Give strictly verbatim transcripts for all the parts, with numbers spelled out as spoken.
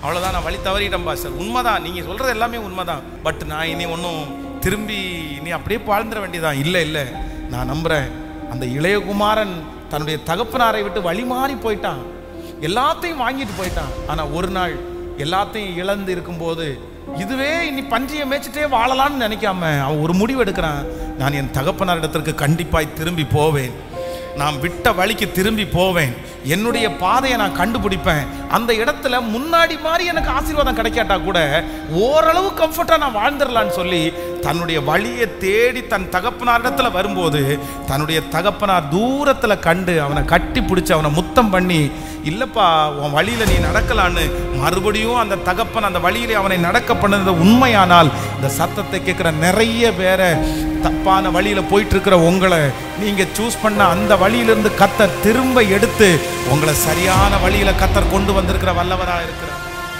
அவ்வளோதான், நான் வழி தவறிட்டேன் பாஸ்டர். உண்மைதான், நீங்கள் சொல்கிறது எல்லாமே உண்மைதான். பட் நான் இனி ஒன்றும் திரும்பி இனி அப்படியே வாழ்ந்துட வேண்டியதான். இல்லை இல்லை, நான் நம்புகிறேன். அந்த இளையகுமாரன் தன்னுடைய தகப்பனாரை விட்டு வழி மாறி போயிட்டான், எல்லாத்தையும் வாங்கிட்டு போயிட்டான். ஆனால் ஒரு நாள் எல்லாத்தையும் இழந்து இருக்கும்போது இதுவே இனி பன்றியை மேய்ச்சிட்டே வாழலான்னு நினைக்காம அவன் ஒரு முடிவு எடுக்கிறான். நான் என் தகப்பனார் இடத்திற்கு கண்டிப்பாய் திரும்பி போவேன், நான் விட்ட வழிக்கு திரும்பி போவேன், என்னுடைய பாதையை நான் கண்டுபிடிப்பேன். அந்த இடத்துல முன்னாடி மாதிரி எனக்கு ஆசீர்வாதம் கிடைக்காட்டா கூட ஓரளவு கம்ஃபர்ட்டாக நான் வாழ்ந்துடலான்னு சொல்லி தன்னுடைய வழியை தேடி தன் தகப்பனார் இடத்துல வரும்போது தன்னுடைய தகப்பனார் தூரத்தில் கண்டு அவனை கட்டி பிடிச்சி அவனை முத்தம் பண்ணி, இல்லைப்பா உன் வழியில் நீ நடக்கலான்னு மறுபடியும் அந்த தகப்பன் அந்த வழியிலே அவனை நடக்க பண்ணது உண்மையானால் இந்த சத்தத்தை கேட்குற நிறைய பேரை தப்பான வழியில் போயிட்டு இருக்கிற உங்களை நீங்கள் சூஸ் பண்ண அந்த வழியிலிருந்து கத்தர் திரும்ப எடுத்து உங்களை சரியான வழியில் கத்தர் கொண்டு வந்திருக்கிற வல்லவராக இருக்கிறார்.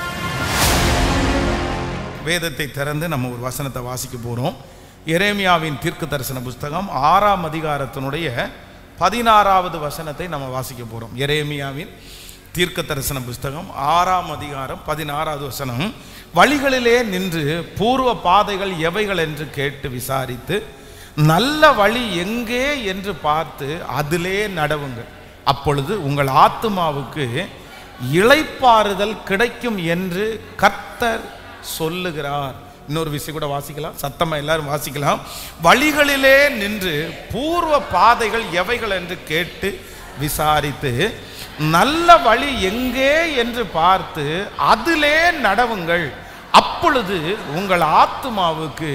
வேதத்தை திறந்து நம்ம ஒரு வசனத்தை வாசிக்க போகிறோம். எரேமியாவின் தீர்க்க தரிசன புஸ்தகம் ஆறாம் அதிகாரத்தினுடைய பதினாறாவது வசனத்தை நம்ம வாசிக்க போகிறோம். எரேமியாவின் தீர்க்க தரிசன புஸ்தகம் ஆறாம் அதிகாரம் பதினாறாவது வசனம். வழிகளிலே நின்று பூர்வ பாதைகள் எவைகள் என்று கேட்டு விசாரித்து நல்ல வழி எங்கே என்று பார்த்து அதிலே நடவுங்கள், அப்பொழுது உங்கள் ஆத்துமாவுக்கு இளைப்பாறுதல் கிடைக்கும் என்று கர்த்தர் சொல்லுகிறார். இன்னொரு விஷயம் கூட வாசிக்கலாம், சத்தமா எல்லாரும் வாசிக்கலாம். வழிகளிலே நின்று பூர்வ பாதைகள் எவைகள் என்று கேட்டு விசாரித்து நல்ல வழி எங்கே என்று பார்த்து அதிலே நடவுங்கள், அப்பொழுது உங்கள் ஆத்துமாவுக்கு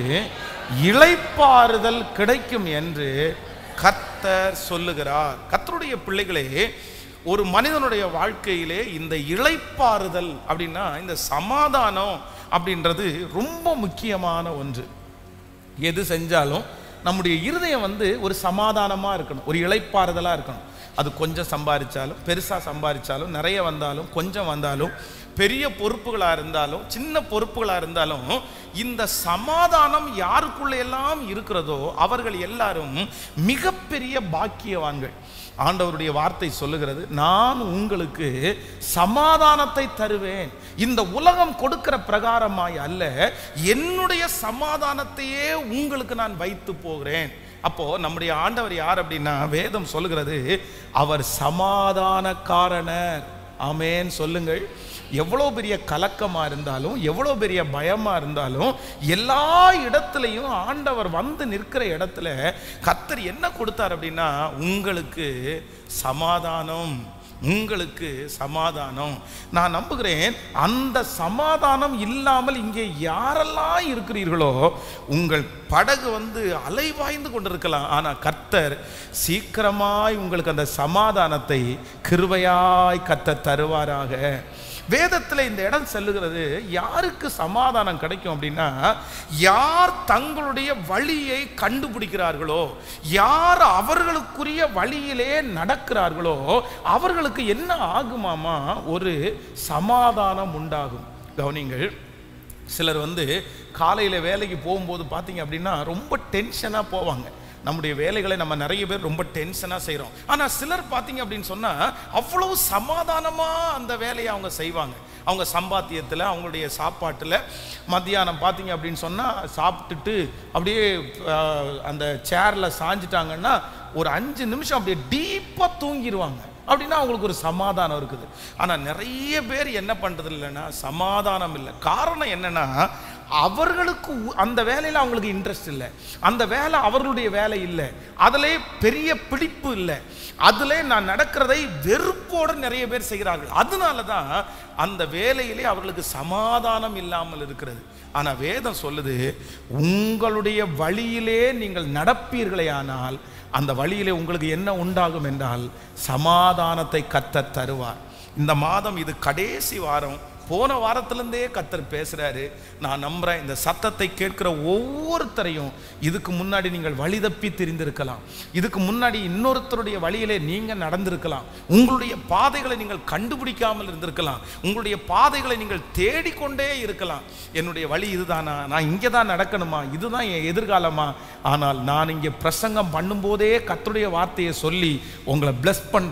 இளைப்பாறுதல் கிடைக்கும் என்று கர்த்தர் சொல்லுகிறார். கர்த்தருடைய பிள்ளைகளே, ஒரு மனிதனுடைய வாழ்க்கையிலே இந்த இளைப்பாறுதல் அப்படின்னா இந்த சமாதானம் அப்படின்றது ரொம்ப முக்கியமான ஒன்று. எது செஞ்சாலும் நம்முடைய இருதயம் வந்து ஒரு சமாதானமாக இருக்கணும், ஒரு இளைப்பாறுதலாக இருக்கணும். அது கொஞ்சம் சம்பாதிச்சாலும் பெருசாக சம்பாதிச்சாலும் நிறைய வந்தாலும் கொஞ்சம் வந்தாலும் பெரிய பொறுப்புகளாக இருந்தாலும் சின்ன பொறுப்புகளாக இருந்தாலும் இந்த சமாதானம் யாருக்குள்ள எல்லாம் இருக்கிறதோ அவர்கள் எல்லாரும் மிகப்பெரிய பாக்கியவான்கள். ஆண்டவருடைய வார்த்தை சொல்லுகிறது, நான் உங்களுக்கு சமாதானத்தை தருவேன், இந்த உலகம் கொடுக்கிற பிரகாரமாய் அல்ல, என்னுடைய சமாதானத்தையே உங்களுக்கு நான் வைத்து போகிறேன். அப்போ நம்முடைய ஆண்டவர் யார் அப்படின்னா, வேதம் சொல்லுகிறது அவர் சமாதானக்காரனர். ஆமென் சொல்லுங்கள். எவ்வளோ பெரிய கலக்கமாக இருந்தாலும் எவ்வளோ பெரிய பயமாக இருந்தாலும் எல்லா இடத்துலையும் ஆண்டவர் வந்து நிற்கிற இடத்துல கர்த்தர் என்ன கொடுத்தார் அப்படின்னா, உங்களுக்கு சமாதானம், உங்களுக்கு சமாதானம். நான் நம்புகிறேன் அந்த சமாதானம் இல்லாமல் இங்கே யாரெல்லாம் இருக்கிறீர்களோ உங்கள் படகு வந்து அலைவாய்ந்து கொண்டிருக்கலாம். ஆனால் கர்த்தர் சீக்கிரமாய் உங்களுக்கு அந்த சமாதானத்தை கிருபையாய் கர்த்தர் தருவாராக. வேதத்தில் இந்த இடம் சொல்லுகிறது, யாருக்கு சமாதானம் கிடைக்கும் அப்படின்னா, யார் தங்களுடைய வழியை கண்டுபிடிக்கிறார்களோ, யார் அவர்களுக்குரிய வழியிலே நடக்கிறார்களோ அவர்களுக்கு என்ன ஆகுமாமா, ஒரு சமாதானம் உண்டாகும். கவனிங்கள், சிலர் வந்து காலையில் வேலைக்கு போகும்போது பார்த்தீங்க அப்படின்னா ரொம்ப டென்ஷனாக போவாங்க. நம்முடைய வேலைகளை நம்ம நிறைய பேர் ரொம்ப டென்ஷனாக செய்கிறோம். ஆனால் சிலர் பார்த்தீங்க அப்படின்னு சொன்னால் அவ்வளவு சமாதானமாக அந்த வேலையை அவங்க செய்வாங்க. அவங்க சம்பாத்தியத்தில் அவங்களுடைய சாப்பாட்டில் மத்தியானம் பார்த்தீங்க அப்படின்னு சொன்னால் சாப்பிட்டுட்டு அப்படியே அந்த சேரில் சாஞ்சிட்டாங்கன்னா ஒரு அஞ்சு நிமிஷம் அப்படியே டீப்பாக தூங்கிடுவாங்க. அப்படின்னா அவங்களுக்கு ஒரு சமாதானம் இருக்குது. ஆனால் நிறைய பேர் என்ன பண்ணுறது இல்லைன்னா சமாதானம் இல்லை. காரணம் என்னன்னா, அவர்களுக்கு அந்த வேலையில் அவங்களுக்கு இன்ட்ரெஸ்ட் இல்லை, அந்த வேலை அவர்களுடைய வேலை இல்லை, அதிலே பெரிய பிடிப்பு இல்லை, அதிலே நான் நடக்கிறதை வெறுப்போடு நிறைய பேர் செய்கிறார்கள். அதனால தான் அந்த வேலையிலே அவர்களுக்கு சமாதானம் இல்லாமல் இருக்கிறது. ஆனால் வேதம் சொல்லுது, உங்களுடைய வழியிலே நீங்கள் நடப்பீர்களே ஆனால் அந்த வழியிலே உங்களுக்கு என்ன உண்டாகும் என்றால் சமாதானத்தை கர்த்தர் தருவார். இந்த மாதம் இது கடைசி வாரம். போன வாரத்திலிருந்தே கர்த்தர் பேசுகிறாரு. நான் நம்புகிறேன் இந்த சத்தத்தை கேட்கிற ஒவ்வொருத்தரையும் இதுக்கு முன்னாடி நீங்கள் வழி தப்பி தெரிந்திருக்கலாம், இதுக்கு முன்னாடி இன்னொருத்தருடைய வழியிலே நீங்கள் நடந்திருக்கலாம், உங்களுடைய பாதைகளை நீங்கள் கண்டுபிடிக்காமல் இருந்திருக்கலாம், உங்களுடைய பாதைகளை நீங்கள் தேடிக்கொண்டே இருக்கலாம். என்னுடைய வழி இதுதானா, நான் இங்கே தான் நடக்கணுமா, இதுதான் என் எதிர்காலமா? ஆனால் நான் இங்கே பிரசங்கம் பண்ணும்போதே கர்த்தருடைய வார்த்தையை சொல்லி உங்களை பிளஸ் பண்ணுறேன்.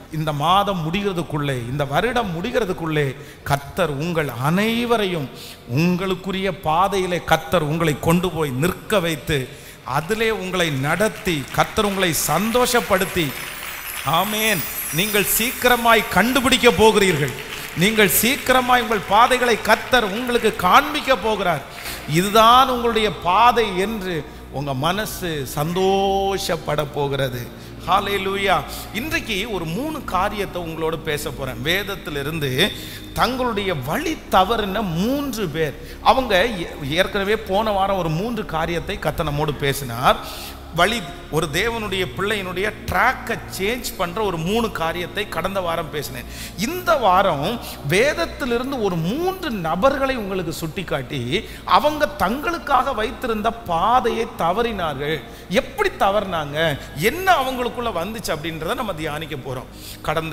இந்த மாதம் முடிகிறதுக்குள்ளே, இந்த வருடம் முடிகிறதுக்குள்ளே கர்த்தர் உங்கள் அனைவரையும் உங்களுக்குரிய பாதையிலே கர்த்தர் உங்களை கொண்டு போய் நிற்க வைத்து அதிலே உங்களை நடத்தி கர்த்தர் உங்களை சந்தோஷப்படுத்தி, ஆமேன், நீங்கள் சீக்கிரமாய் கண்டுபிடிக்க போகிறீர்கள். நீங்கள் சீக்கிரமாய் உங்கள் பாதைகளை கர்த்தர் உங்களுக்கு காண்பிக்க போகிறார். இதுதான் உங்களுடைய பாதை என்று உங்க மனசு சந்தோஷப்பட போகிறது. ஹல்லேலூயா. இன்றைக்கு ஒரு மூணு காரியத்தை உங்களோட பேச போறேன். வேதத்திலிருந்து தங்களுடைய வழி தவறுன மூன்று பேர், அவங்க ஏற்கனவே போன வாரம் ஒரு மூன்று காரியத்தை கர்த்தர் நம்மோடு பேசினார். வழி ஒரு தேவனுடைய பிள்ளையினுடைய ட்ராக்கை சேஞ்ச் பண்ற ஒரு மூணு காரியத்தை கடந்த வாரம் பேசினேன். இந்த வாரம் வேதத்திலிருந்து ஒரு மூன்று நபர்களை உங்களுக்கு சுட்டிக்காட்டி அவங்க தங்களுக்காக வைத்திருந்த பாதையை தவறினார்கள். எப்படி தவறினாங்க, என்ன அவங்களுக்குள்ள வந்துச்சு அப்படின்றத நம்ம தியானிக்க போறோம். கடந்த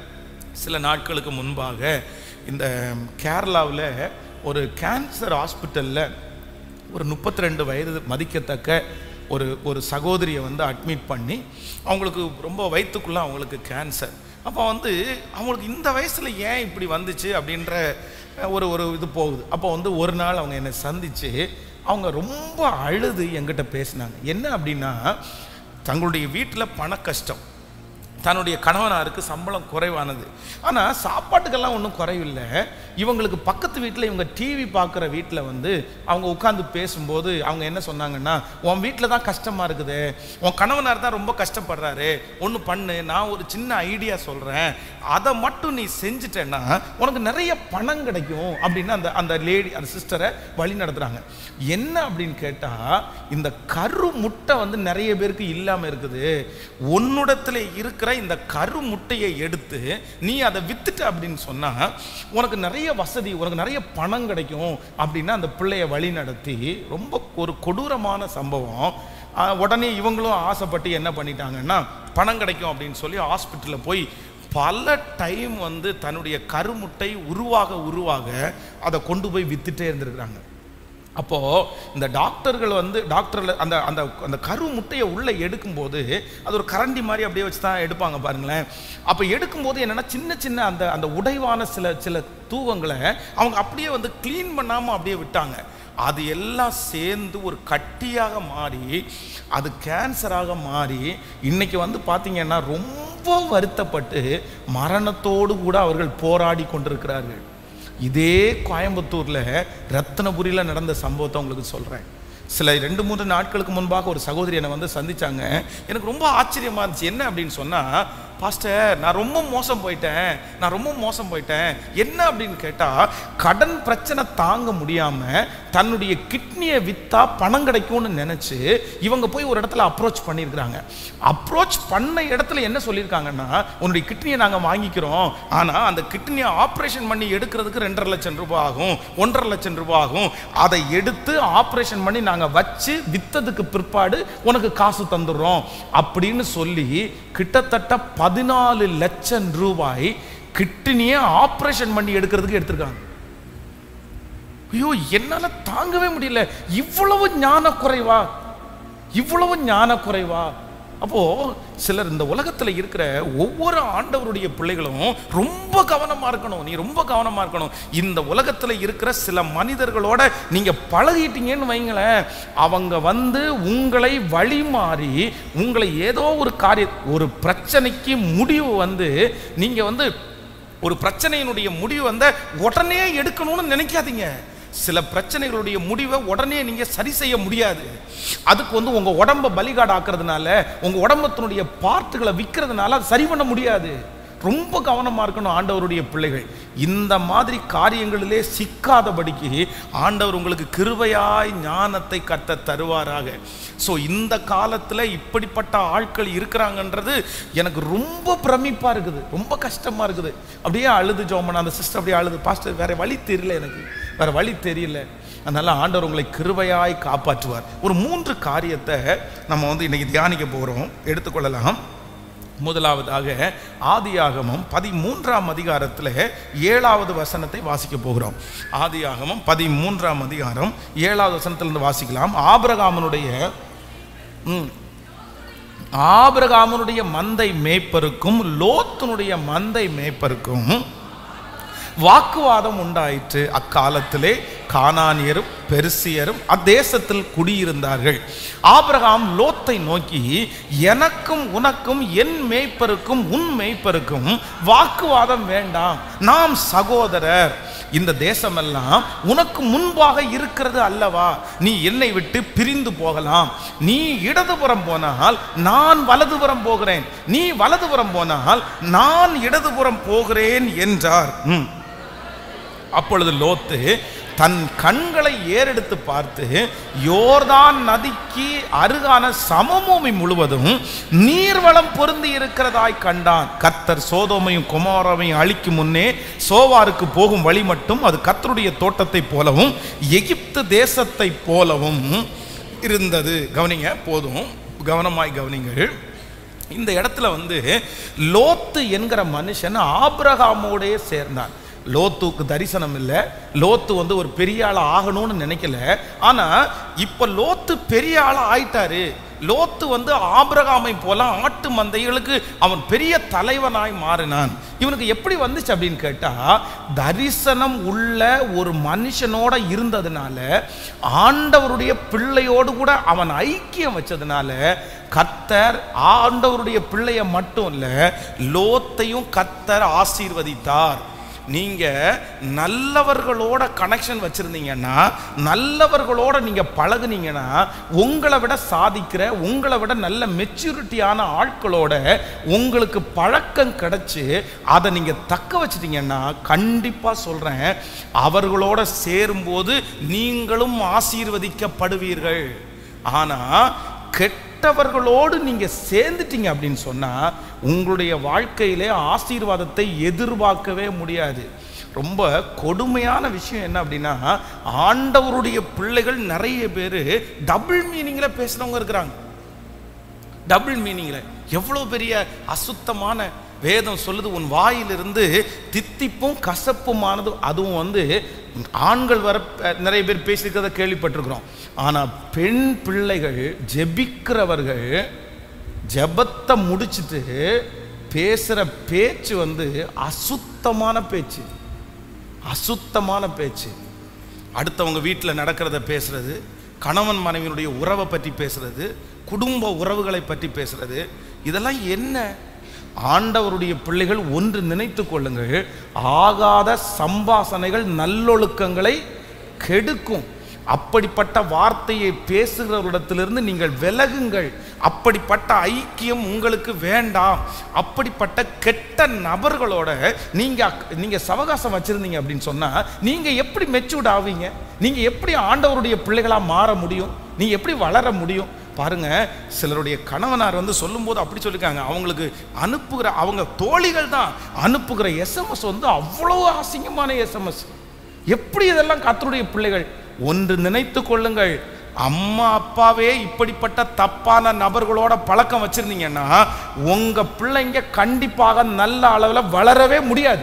சில நாட்களுக்கு முன்பாக இந்த கேரளாவில் ஒரு கேன்சர் ஹாஸ்பிட்டலில் ஒரு முப்பத்தி ரெண்டு வயது மதிக்கத்தக்க ஒரு ஒரு சகோதரியை வந்து அட்மிட் பண்ணி அவங்களுக்கு ரொம்ப வயிற்றுக்குள்ளே அவங்களுக்கு கேன்சர். அப்போ வந்து அவங்களுக்கு இந்த வயசில் ஏன் இப்படி வந்துச்சு அப்படின்ற ஒரு ஒரு இது போகுது. அப்போ வந்து ஒரு நாள் அவங்க என்னை சந்தித்து அவங்க ரொம்ப அழுது என்கிட்ட பேசினாங்க. என்ன அப்படின்னா, தங்களுடைய வீட்டில் பண கஷ்டம், தன்னுடைய கணவனாருக்கு சம்பளம் குறைவானது, ஆனால் சாப்பாட்டுக்கெல்லாம் ஒன்றும் குறைவில்லை. இவங்களுக்கு பக்கத்து வீட்டில் இவங்க டிவி பார்க்குற வீட்டில் வந்து அவங்க உட்காந்து பேசும்போது அவங்க என்ன சொன்னாங்கன்னா, உன் வீட்டில் தான் கஷ்டமாக இருக்குது, உன் கணவனார் தான் ரொம்ப கஷ்டப்படுறாரு, ஒன்று பண்ணு, நான் ஒரு சின்ன ஐடியா சொல்கிறேன், அதை மட்டும் நீ செஞ்சுட்டேன்னா உனக்கு நிறைய பணம் கிடைக்கும் அப்படின்னு அந்த அந்த லேடி அந்த சிஸ்டரை வழி நடத்துகிறாங்க. என்ன அப்படின்னு கேட்டால், இந்த கரு முட்டை வந்து நிறைய பேருக்கு இல்லாமல் இருக்குது, உன்னிடத்தில் இருக்கிற இந்த கரு முட்டையை எடுத்து நீ அதை வித்துட்ட அப்படின்னு சொன்னா உனக்கு நிறைய வசதி, உனக்கு நிறைய பணம் கிடைக்கும் அப்படின்னு அந்த பிள்ளைய வழி நடத்தி, ரொம்ப ஒரு கொடூரமான சம்பவம். உடனே இவங்களும் ஆசைப்பட்டு என்ன பண்ணிட்டாங்கன்னா, பணம் கிடைக்கும் அப்படின்னு சொல்லி ஹாஸ்பிட்டலில் போய் பல டைம் வந்து தன்னுடைய கருமுட்டை உருவாக உருவாக அதை கொண்டு போய் வித்துட்டே இருந்திருக்கிறாங்க. அப்போது இந்த டாக்டர்கள் வந்து டாக்டரில் அந்த அந்த அந்த கரு முட்டையை உள்ளே எடுக்கும்போது அது ஒரு கரண்டி மாதிரி அப்படியே வச்சு தான் எடுப்பாங்க பாருங்களேன். அப்போ எடுக்கும்போது என்னென்னா, சின்ன சின்ன அந்த அந்த உடைவான சில சில தூவங்களை அவங்க அப்படியே வந்து க்ளீன் பண்ணாமல் அப்படியே விட்டாங்க. அது எல்லாம் சேர்ந்து ஒரு கட்டியாக மாறி அது கேன்சராக மாறி இன்னைக்கு வந்து பார்த்தீங்கன்னா ரொம்ப வருத்தப்பட்டு மரணத்தோடு கூட அவர்கள் போராடி கொண்டிருக்கிறார்கள். இதே கோயம்புத்தூரில் ரத்னபுரியில் நடந்த சம்பவத்தை உங்களுக்கு சொல்கிறேன். சில ரெண்டு மூன்று நாட்களுக்கு முன்பாக ஒரு சகோதரி என்னை வந்து சந்தித்தாங்க. எனக்கு ரொம்ப ஆச்சரியமாக இருந்துச்சு. என்ன அப்படின்னு சொன்னால், பாஸ்டர் நான் ரொம்ப மோசம் போயிட்டேன், நான் ரொம்ப மோசம் போயிட்டேன். என்ன அப்படின்னு கேட்டால், கடன் பிரச்சனை தாங்க முடியாமல் தன்னுடைய கிட்னியை விற்றா பணம் கிடைக்கும்னு நினச்சி இவங்க போய் ஒரு இடத்துல அப்ரோச் பண்ணியிருக்கிறாங்க. அப்ரோச் பண்ண இடத்துல என்ன சொல்லியிருக்காங்கன்னா, உன்னுடைய கிட்னியை நாங்கள் வாங்கிக்கிறோம், ஆனால் அந்த கிட்னியை ஆப்ரேஷன் பண்ணி எடுக்கிறதுக்கு ரெண்டரை லட்சம் ரூபாய் ஆகும், ஒன்றரை லட்சம் ரூபாய் ஆகும். அதை எடுத்து ஆப்ரேஷன் பண்ணி நாங்கள் வச்சு விற்றதுக்கு பிற்பாடு உனக்கு காசு தந்துடுறோம் அப்படின்னு சொல்லி கிட்டத்தட்ட பதினாலு லட்சம் ரூபாய் கிட்னியை ஆப்ரேஷன் பண்ணி எடுக்கிறதுக்கு எடுத்திருக்காங்க. ஐயோ, என்னால தாங்கவே முடியல. இவ்வளவு ஞான குறைவா, இவ்வளவு ஞான குறைவா. அப்போ சிலர் இந்த உலகத்துல இருக்கிற ஒவ்வொரு ஆண்டவருடைய பிள்ளைகளும் ரொம்ப கவனமா இருக்கணும். நீ ரொம்ப கவனமா இருக்கணும். இந்த உலகத்துல இருக்கிற சில மனிதர்களோட நீங்க பழகிட்டீங்கன்னு வைங்களேன், அவங்க வந்து உங்களை வழி மாறி உங்களை ஏதோ ஒரு காரிய ஒரு பிரச்சனைக்கு முடிவு வந்து நீங்க வந்து ஒரு பிரச்சனையினுடைய முடிவு வந்து உடனே எடுக்கணும்னு நினைக்காதீங்க. சில பிரச்சனைகளுடைய முடிவை உடனே நீங்க சரி செய்ய முடியாது. அதுக்கு வந்து உங்க உடம்ப பலிகாடு ஆக்குறதுனால, உங்க உடம்பத்தினுடைய பார்ட்டுகளை விற்கிறதுனால அது சரி பண்ண முடியாது. ரொம்ப கவனமா இருக்கணும் ஆண்டவருடைய பிள்ளைகள். இந்த மாதிரி காரியங்களிலே சிக்காதபடிக்கு ஆண்டவர் உங்களுக்கு கிருபையாய் ஞானத்தை கத்த தருவாராக. ஸோ இந்த காலத்தில் இப்படிப்பட்ட ஆட்கள் இருக்கிறாங்கன்றது எனக்கு ரொம்ப பிரமிப்பா இருக்குது, ரொம்ப கஷ்டமா இருக்குது. அப்படியே அழுது ஜோமன் அந்த சிஸ்டர் அப்படியே அழுது, பாஸ்டர் வேற வழி தெரியல, எனக்கு வேற வழி தெரியல. அதனால ஆண்டவர் உங்களை கிருபையாய் காப்பாற்றுவார். ஒரு மூன்று காரியத்தை நம்ம வந்து இன்னைக்கு தியானிக்க போகிறோம், எடுத்துக்கொள்ளலாம். முதலாவதாக ஆதியாகமம் பதிமூன்றாம் அதிகாரத்தில் ஏழாவது வசனத்தை வாசிக்க போகிறோம். ஆதியாகமம் பதிமூன்றாம் அதிகாரம் ஏழாவது வசனத்திலிருந்து வாசிக்கலாம். ஆபிரகாமனுடைய ஆபிரகாமுடைய மந்தை மேய்ப்பருக்கும் லோத்தினுடைய மந்தை மேய்ப்பருக்கும் வாக்குவாதம் உண்டாயிற்று. அக்காலத்திலே கானானியரும் பெர்சியரும் அத்தேசத்தில் குடியிருந்தார்கள். ஆபிரகாம் லோத்தை நோக்கி, எனக்கும் உனக்கும் என் மேய்ப்பருக்கும் உன் மேய்ப்பருக்கும் வாக்குவாதம் வேண்டாம், நாம் சகோதரர். இந்த தேசமெல்லாம் உனக்கு முன்பாக இருக்கிறது அல்லவா, நீ என்னை விட்டு பிரிந்து போகலாம். நீ இடதுபுறம் போனால் நான் வலதுபுறம் போகிறேன், நீ வலதுபுறம் போனால் நான் இடதுபுறம் போகிறேன் என்றார். அப்பொழுது லோத்து தன் கண்களை ஏறெடுத்து பார்த்து யோர்தான் நதிக்கு அருகான சமபூமி முழுவதும் நீர்வளம் பொருந்தி இருக்கிறதாய் கண்டான். கர்த்தர் சோதோமையும் கொமோராவையும் அழிக்கும் முன்னே சோவாருக்கு போகும் வழி மட்டும் அது கர்த்தருடைய தோட்டத்தை போலவும் எகிப்து தேசத்தை போலவும் இருந்தது. கவனிங்க, போதும், கவனமாய் கவனிங்கள். இந்த இடத்துல வந்து லோத்து என்கிற மனுஷன் ஆபிரகாமோடே சேர்ந்தான். லோத்துக்கு தரிசனம் இல்லை, லோத்து வந்து ஒரு பெரிய ஆள் ஆகணும்னு நினைக்கல. ஆனா இப்ப லோத்து பெரிய ஆள் ஆயிட்டாரு. லோத்து வந்து ஆபிரகாமை போல ஆட்டு மந்தைகளுக்கு அவன் பெரிய தலைவனாய் மாறினான். இவனுக்கு எப்படி வந்துச்சு அப்படின்னு கேட்டா, தரிசனம் உள்ள ஒரு மனுஷனோட இருந்ததுனால, ஆண்டவருடைய பிள்ளையோடு கூட அவன் ஐக்கியம் வச்சதுனால கர்த்தர் ஆண்டவருடைய பிள்ளைய மட்டும் இல்ல, லோத்தையும் கர்த்தர் ஆசீர்வதித்தார். நீங்க நல்லவர்களோட கனெக்ஷன் வச்சிருந்தீங்கன்னா, நல்லவர்களோட நீங்க பழகுனீங்கன்னா, உங்களை விட சாதிக்கிற, உங்களை விட நல்ல மெச்சூரிட்டியான ஆட்களோட உங்களுக்கு பழக்கம் கிடைச்சு அதை நீங்க தக்க வச்சிட்டீங்கன்னா, கண்டிப்பா சொல்றேன், அவர்களோட சேரும்போது நீங்களும் ஆசீர்வதிக்கப்படுவீர்கள். ஆனா கெட்டவர்களோடு நீங்க சேர்ந்துட்டீங்க அப்படின்னு சொன்னா உங்களுடைய வாழ்க்கையிலே ஆசீர்வாதத்தை எதிர்பார்க்கவே முடியாது. ரொம்ப கொடுமையான விஷயம் என்ன அப்படின்னா, ஆண்டவருடைய பிள்ளைகள் நிறைய பேர் டபுள் மீனிங்ல பேசுறவங்க இருக்கிறாங்க. டபுள் மீனிங்ல எவ்வளவு பெரிய அசுத்தமான வேதம் சொல்லுது, உன் வாயிலிருந்து தித்திப்பும் கசப்புமானது. அதுவும் வந்து ஆண்கள் வர நிறைய பேர் பேசிக்கிறத கேள்விப்பட்டிருக்கிறோம். ஆனால் பெண் பிள்ளைகள் ஜெபிக்கிறவர்கள் ஜெபத்தை முடிச்சுட்டு பேசுகிற பேச்சு வந்து அசுத்தமான பேச்சு, அசுத்தமான பேச்சு. அடுத்தவங்க வீட்டில் நடக்கிறத பேசுறது, கணவன் மனைவியினுடைய உறவை பற்றி பேசுறது, குடும்ப உறவுகளை பற்றி பேசுறது, இதெல்லாம் என்ன? ஆண்டவருடைய பிள்ளைகள் ஒன்று நினைத்து கொள்ளுங்கள், ஆகாத சம்பாசனைகள் நல்லொழுக்கங்களை கெடுக்கும். அப்படிப்பட்ட வார்த்தையை பேசுகிறவரிடத்திலிருந்து நீங்கள் விலகுங்கள். அப்படிப்பட்ட ஐக்கியம் உங்களுக்கு வேண்டாம். அப்படிப்பட்ட கெட்ட நபர்களோட நீங்க நீங்க சவகாசம் வச்சிருந்தீங்க அப்படின்னு சொன்னா நீங்க எப்படி மெச்சூர்ட் ஆவீங்க? நீங்க எப்படி ஆண்டவருடைய பிள்ளைகளா மாற முடியும்? நீங்க எப்படி வளர முடியும்? பாருங்க, சிலருடைய கணவனார் வந்து சொல்லும்போது அப்படி சொல்லிருக்காங்க, அவங்களுக்கு அனுப்புகிற அவங்க தோழிகள் தான் அனுப்புகிற எஸ்எம்எஸ் வந்து அவ்வளவு அசிங்கமான எஸ்எம்எஸ். எப்படி இதெல்லாம் கர்த்தருடைய பிள்ளைகள் ஒன்று நினைத்து கொள்ளுங்கள், அம்மா அப்பாவே இப்படிப்பட்ட தப்பான நபர்களோட பழக்கம் வச்சிருந்தீங்கன்னா உங்க பிள்ளைங்க கண்டிப்பாக நல்ல அளவில் வளரவே முடியாது,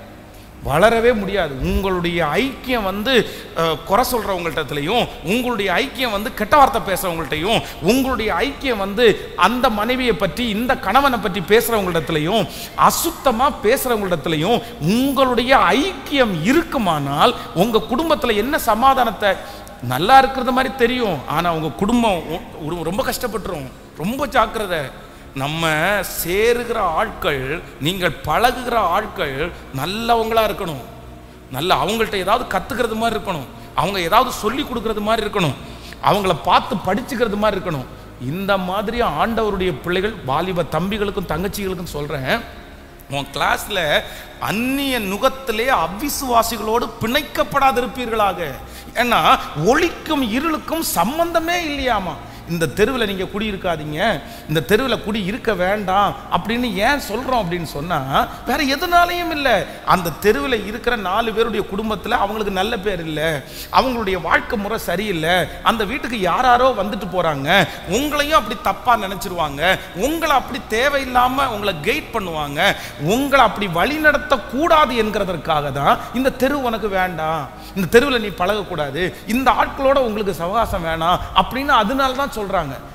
வளரவே முடியாது. உங்களுடைய ஐக்கியம் வந்து குறை சொல்றவங்கள்ட்டயும், உங்களுடைய ஐக்கியம் வந்து கெட்ட வார்த்தை பேசுறவங்கள்ட்டையும், உங்களுடைய ஐக்கியம் வந்து அந்த மனைவியை பற்றி இந்த கணவனை பற்றி பேசுறவங்களிடத்திலையும், அசுத்தமா பேசுறவங்களிடத்திலையும் உங்களுடைய ஐக்கியம் இருக்குமானால் உங்க குடும்பத்தில் என்ன சமாதானத்தை? நல்லா இருக்கிறது மாதிரி தெரியும், ஆனா உங்க குடும்பம் ரொம்ப கஷ்டப்பட்டுரும். ரொம்ப ஜாக்கிரதை. நம்ம சேருகிற ஆட்கள், நீங்கள் பழகுகிற ஆட்கள் நல்லவங்களா இருக்கணும், நல்ல அவங்கள்ட்ட ஏதாவது கத்துக்கிறது மாதிரி இருக்கணும், அவங்க ஏதாவது சொல்லி கொடுக்கறது மாதிரி இருக்கணும், அவங்கள பார்த்து படிச்சுக்கிறது மாதிரி இருக்கணும். இந்த மாதிரி ஆண்டவருடைய பிள்ளைகள் வாலிப தம்பிகளுக்கும் தங்கச்சிகளுக்கும் சொல்றேன், உன் கிளாஸ்ல அந்நிய நுகத்திலே அவிசுவாசிகளோடு பிணைக்கப்படாதிருப்பீர்களாக. ஏன்னா ஒளிக்கும் இருளுக்கும் சம்பந்தமே இல்லையாமா. இந்த தெருவில் நீங்க குடி இருக்காதீங்க, இந்த தெருவில் குடி இருக்க வேண்டாம் அப்படின்னு ஏன் சொல்றோம் அப்படின்னு சொன்னா வேற எதுனாலையும் இல்லை. அந்த தெருவில் இருக்கிற நாலு பேருடைய குடும்பத்தில் அவங்களுக்கு நல்ல பேர் இல்லை, அவங்களுடைய வாழ்க்கை முறை சரியில்லை, அந்த வீட்டுக்கு யாராரோ வந்துட்டு போறாங்க, உங்களையும் அப்படி தப்பா நினைச்சிருவாங்க, உங்களை அப்படி தேவையில்லாம உங்களை கைட் பண்ணுவாங்க, உங்களை அப்படி வழி நடத்த கூடாது என்கிறதற்காக தான் இந்த தெரு உனக்கு வேண்டாம், இந்த தெருவில் நீ பழகக்கூடாது, இந்த ஆட்களோட உங்களுக்கு சவகாசம் வேணாம் அப்படின்னு அதனால தான் சொல்றாங்க.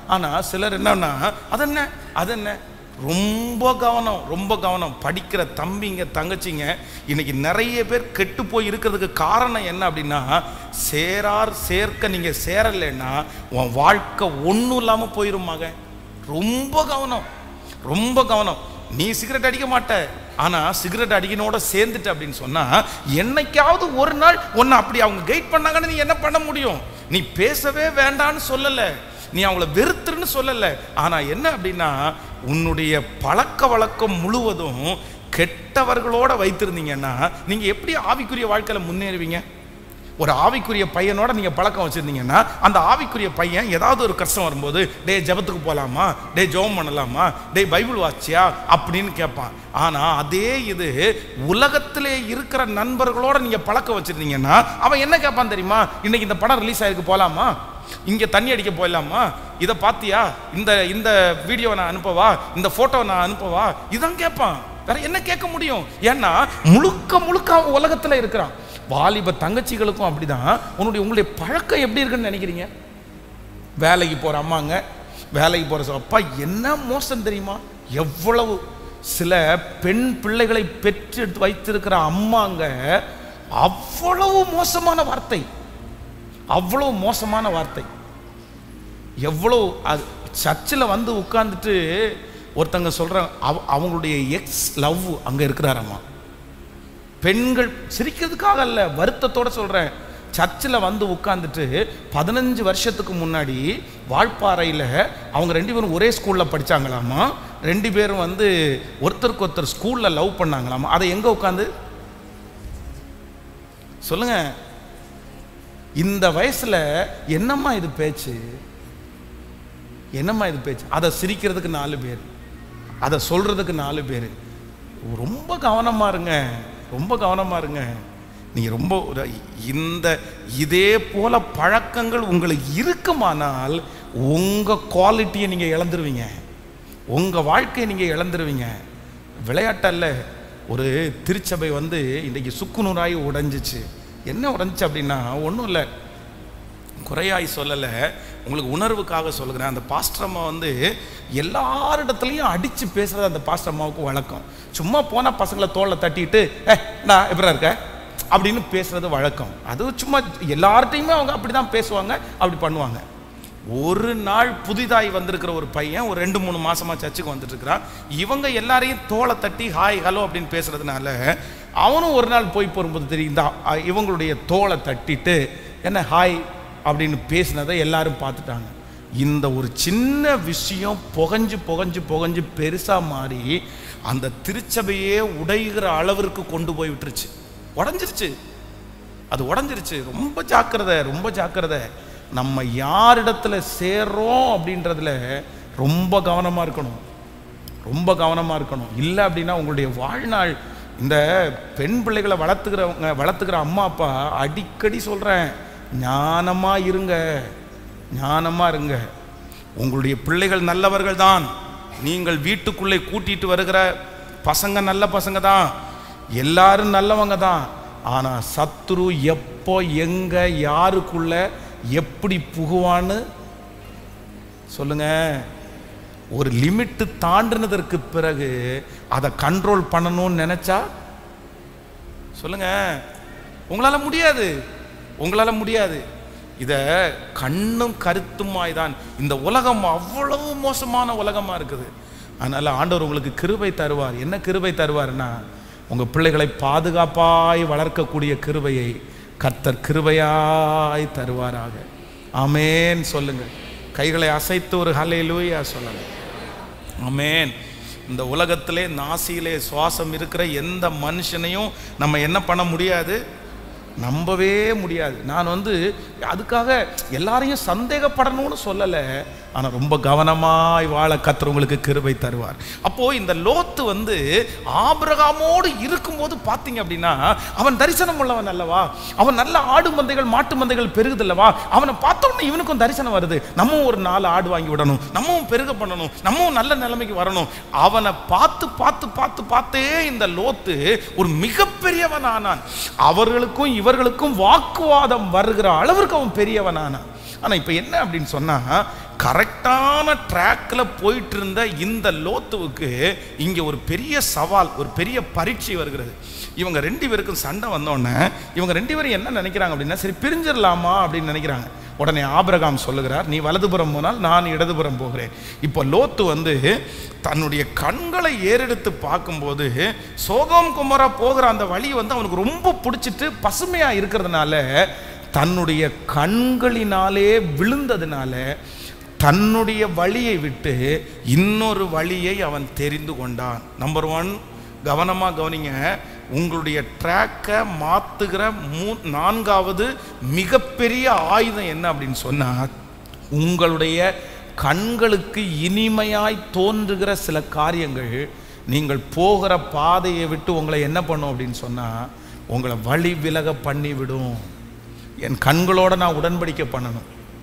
ஆனால் சிலர் என்னன்னா அதென்ன அதென்ன ரொம்ப கவனம், ரொம்ப கவனம். படிக்கிற தம்பிங்க தங்கச்சிங்க இன்னைக்கு நிறைய பேர் கெட்டு போய் இருக்கிறதுக்கு காரணம் என்ன அப்படின்னா, சேரார் சேர்க்க நீங்கள் சேரலைன்னா உன் வாழ்க்கை ஒன்றும் இல்லாமல் போயிருமாங்க. ரொம்ப கவனம், ரொம்ப கவனம். நீ சிகரெட் அடிக்க மாட்ட, ஆனால் சிகரெட் அடிக்கனோட சேர்ந்துட்ட அப்படின்னு சொன்னால் என்னைக்காவது ஒரு நாள் ஒன்று அப்படி அவங்க கைட் பண்ணாங்கன்னு நீ என்ன பண்ண முடியும்? நீ பேசவே வேண்டான்னு சொல்லலை, நீ அவங்கள வெறுத்துருன்னு சொல்லலை. ஆனால் என்ன அப்படின்னா, உன்னுடைய பழக்க வழக்கம் முழுவதும் கெட்டவர்களோட வைத்திருந்தீங்கன்னா நீங்கள் எப்படி ஆவிக்குரிய வாழ்க்கையில் முன்னேறுவீங்க? ஒரு ஆவிக்குரிய பையனோட நீங்கள் பழக்கம் வச்சுருந்தீங்கன்னா அந்த ஆவிக்குரிய பையன் ஏதாவது ஒரு கஷ்டம் வரும்போது, டே ஜபத்துக்கு போகலாமா, டே ஜெபம் பண்ணலாமா, டே பைபிள் வாட்சியா அப்படின்னு கேட்பான். ஆனால் அதே இது உலகத்திலே இருக்கிற நண்பர்களோட நீங்கள் பழக்கம் வச்சுருந்தீங்கன்னா அவன் என்ன கேட்பான் தெரியுமா? இன்னைக்கு இந்த படம் ரிலீஸ் ஆகிருக்கு, போகலாமா, இங்கே தண்ணி அடிக்க போயிடலாமா, இதை பார்த்தியா, இந்த இந்த வீடியோவை நான் அனுப்பவா, இந்த ஃபோட்டோவை நான் அனுப்பவா, இதான் கேட்பான். வேற என்ன கேட்க முடியும்? ஏன்னா முழுக்க முழுக்க அவன் உலகத்தில் இருக்கிறான். வாலிப தங்கச்சிகளுக்கும் அப்படிதான். உன்னுடைய உங்களுடைய பழக்கம் எப்படி இருக்குன்னு நினைக்கிறீங்க? வேலைக்கு போகிற அம்மாங்க, வேலைக்கு போகிற அப்பா என்ன மோசம் தெரியுமா? எவ்வளவு சில பெண் பிள்ளைகளை பெற்று வைத்திருக்கிற அம்மாங்க அவ்வளவு மோசமான வார்த்தை, அவ்வளவு மோசமான வார்த்தை. எவ்வளோ அது சர்ச்சில் வந்து உட்கார்ந்துட்டு ஒருத்தங்க சொல்கிறாங்க, அவ அவங்களுடைய எக்ஸ் லவ் அங்கே இருக்கிறாரம்மா. பெண்கள் சிரிக்கிறதுக்காக அல்ல, வருத்தத்தோடு சொல்கிறேன். சர்ச்சில் வந்து உட்காந்துட்டு பதினஞ்சு வருஷத்துக்கு முன்னாடி வால்பாறையில் அவங்க ரெண்டு பேரும் ஒரே ஸ்கூலில் படித்தாங்களாமா. ரெண்டு பேரும் வந்து ஒருத்தருக்கு ஒருத்தர் ஸ்கூலில் லவ் பண்ணாங்களாமா. அதை எங்கே உட்காந்து சொல்லுங்க? இந்த வயசில் என்னம்மா இது பேச்சு, என்னம்மா இது பேச்சு? அதை சிரிக்கிறதுக்கு நாலு பேர், அதை சொல்கிறதுக்கு நாலு பேர். ரொம்ப கவனமாக இருங்க, ரொம்ப கவனமாக இருங்க. நீங்கள் ரொம்ப இந்த இதே போல பழக்கங்கள் உங்களுக்கு இருக்குமானால் உங்கள் குவாலிட்டியை நீங்கள் இழந்துருவீங்க, உங்கள் வாழ்க்கையை நீங்கள் இழந்துருவீங்க. விளையாட்டல்ல. ஒரு திருச்சபை வந்து இன்றைக்கி சுக்குநூறாய் உடைஞ்சிச்சு. என்ன உடைஞ்சிச்சு அப்படின்னா, ஒன்றும் இல்லை, குறையாய் சொல்லலை, உங்களுக்கு உணர்வுக்காக சொல்லுகிறேன். அந்த பாஸ்டரம்மா வந்து எல்லாரிடத்துலையும் அடித்து பேசுகிறது அந்த பாஸ்டரம்மாவுக்கு வழக்கம். சும்மா போனால் பசங்களை தோளில் தட்டிட்டு ஏ நான் எப்படா இருக்க அப்படின்னு பேசுகிறது வழக்கம். அது சும்மா எல்லார்ட்டையுமே அவங்க அப்படி தான் பேசுவாங்க, அப்படி பண்ணுவாங்க. ஒரு நாள் புதிதாய் வந்திருக்கிற ஒரு பையன் ஒரு ரெண்டு மூணு மாசமாக சர்ச்சுக்கு வந்துட்டு இருக்கிறான். இவங்க எல்லாரையும் தோலை தட்டி ஹாய் ஹலோ அப்படின்னு பேசுறதுனால அவனும் ஒரு நாள் போய் போகும்போது தெரியும், இந்த இவங்களுடைய தோலை தட்டிட்டு என்ன ஹாய் அப்படின்னு பேசினதை எல்லாரும் பார்த்துட்டாங்க. இந்த ஒரு சின்ன விஷயம் புகஞ்சு புகஞ்சு புகஞ்சு பெருசாக மாறி அந்த திருச்சபையே உடைகிற அளவிற்கு கொண்டு போய் விட்டுருச்சு. உடஞ்சிருச்சு, அது உடஞ்சிருச்சு. ரொம்ப ஜாக்கிரதை, ரொம்ப ஜாக்கிரதை. நம்ம யாரிடத்துல சேர்றோம் அப்படின்றதுல ரொம்ப கவனமாக இருக்கணும், ரொம்ப கவனமாக இருக்கணும். இல்லை அப்படின்னா உங்களுடைய வாழ்நாள், இந்த பெண் பிள்ளைகளை வளர்த்துக்கிறவங்க வளர்த்துக்கிற அம்மா அப்பா அடிக்கடி சொல்கிறேன், ஞானமாக இருங்க, ஞானமாக இருங்க. உங்களுடைய பிள்ளைகள் நல்லவர்கள் தான், நீங்கள் வீட்டுக்குள்ளே கூட்டிகிட்டு வருகிற பசங்க நல்ல பசங்க தான், எல்லாரும் நல்லவங்க தான். ஆனால் சத்துரு எப்போ எங்கே யாருக்குள்ள எப்படி புகுவான்னு சொல்லுங்க. ஒரு லிமிட்டு தாண்டினதற்கு பிறகு அதை கண்ட்ரோல் பண்ணணும்னு நினைச்சா சொல்லுங்க, உங்களால் முடியாது, உங்களால் முடியாது. இதை கண்ணும் கருத்துமாய் தான். இந்த உலகம் அவ்வளவு மோசமான உலகமாக இருக்குது. அதனால் ஆண்டவர் உங்களுக்கு கிருபை தருவார். என்ன கிருபை தருவார்னா, உங்கள் பிள்ளைகளை பாதுகாப்பாய் வளர்க்கக்கூடிய கிருபையை கர்த்தர் கிருபையாய் தருவாராக. ஆமேன் சொல்லுங்க. கைகளை அசைத்து ஒரு ஹல்லேலூயா சொல்லுங்க. ஆமேன். இந்த உலகத்திலே நாசியிலே சுவாசம் இருக்கிற எந்த மனுஷனையும் நம்ம என்ன பண்ண முடியாது, நம்பவே முடியாது. நான் வந்து அதுக்காக எல்லாரையும் சந்தேகப்படணும்னு சொல்லலை, ஆனால் ரொம்ப கவனமாய் வாழ கர்த்தர் உங்களுக்கு கிருபை தருவார். அப்போது இந்த லோத்து வந்து ஆபிரகாமோடு இருக்கும்போது பார்த்தீங்க அப்படின்னா அவன் தரிசனம் உள்ளவன் அல்லவா, அவன் நல்ல ஆடு மந்தைகள் மாட்டு மந்தைகள் பெருகுது அல்லவா. அவனை பார்த்தோன்னே இவனுக்கும் தரிசனம் வருது, நம்மவும் ஒரு நாலு ஆடு வாங்கி விடணும், நம்மவும் பெருக பண்ணணும், நம்மவும் நல்ல நிலைமைக்கு வரணும். அவனை பார்த்து பார்த்து பார்த்து பார்த்தே இந்த லோத்து ஒரு மிகப்பெரியவன் ஆனான். அவர்களுக்கும் இவர்களுக்கும் வாக்குவாதம் வருகிற அளவிற்கு அவன் பெரியவனானான். ஆனால் இப்போ என்ன அப்படின்னு சொன்னால், கரெக்டான ட்ராக்கில் போயிட்டு இருந்த இந்த லோத்துவுக்கு இங்கே ஒரு பெரிய சவால், ஒரு பெரிய பரீட்சை வருகிறது. இவங்க ரெண்டு பேருக்கும் சண்டை வந்தோடனே இவங்க ரெண்டு பேரும் என்ன நினைக்கிறாங்க அப்படின்னா, சரி பிரிஞ்சிடலாமா அப்படின்னு நினைக்கிறாங்க. உடனே ஆபிரகாம் சொல்லுகிறார், நீ வலதுபுறம் போனால் நான் இடதுபுறம் போகிறேன். இப்போ லோத்து வந்து தன்னுடைய கண்களை ஏறெடுத்து பார்க்கும்போது சோதோம் குமோரா போகிற அந்த வழி வந்து அவனுக்கு ரொம்ப பிடிச்சிட்டு பசுமையாக இருக்கிறதுனால, தன்னுடைய கண்களினாலே விழுந்ததுனால தன்னுடைய வழியை விட்டு இன்னொரு வழியை அவன் தெரிந்து கொண்டான். நம்பர் ஒன், கவனமாக கவனிங்க, உங்களுடைய ட்ராக்கை மாற்றுகிற மூ நான்காவது மிகப்பெரிய ஆயுதம் என்ன அப்படின்னு சொன்னால், உங்களுடைய கண்களுக்கு இனிமையாய் தோன்றுகிற சில காரியங்கள் நீங்கள் போகிற பாதையை விட்டு உங்களை என்ன பண்ணும் அப்படின்னு சொன்னால், உங்களை வழி விலக பண்ணிவிடும். என் கண்களோடு நான் உடன்படிக்கை பண்ணணும்,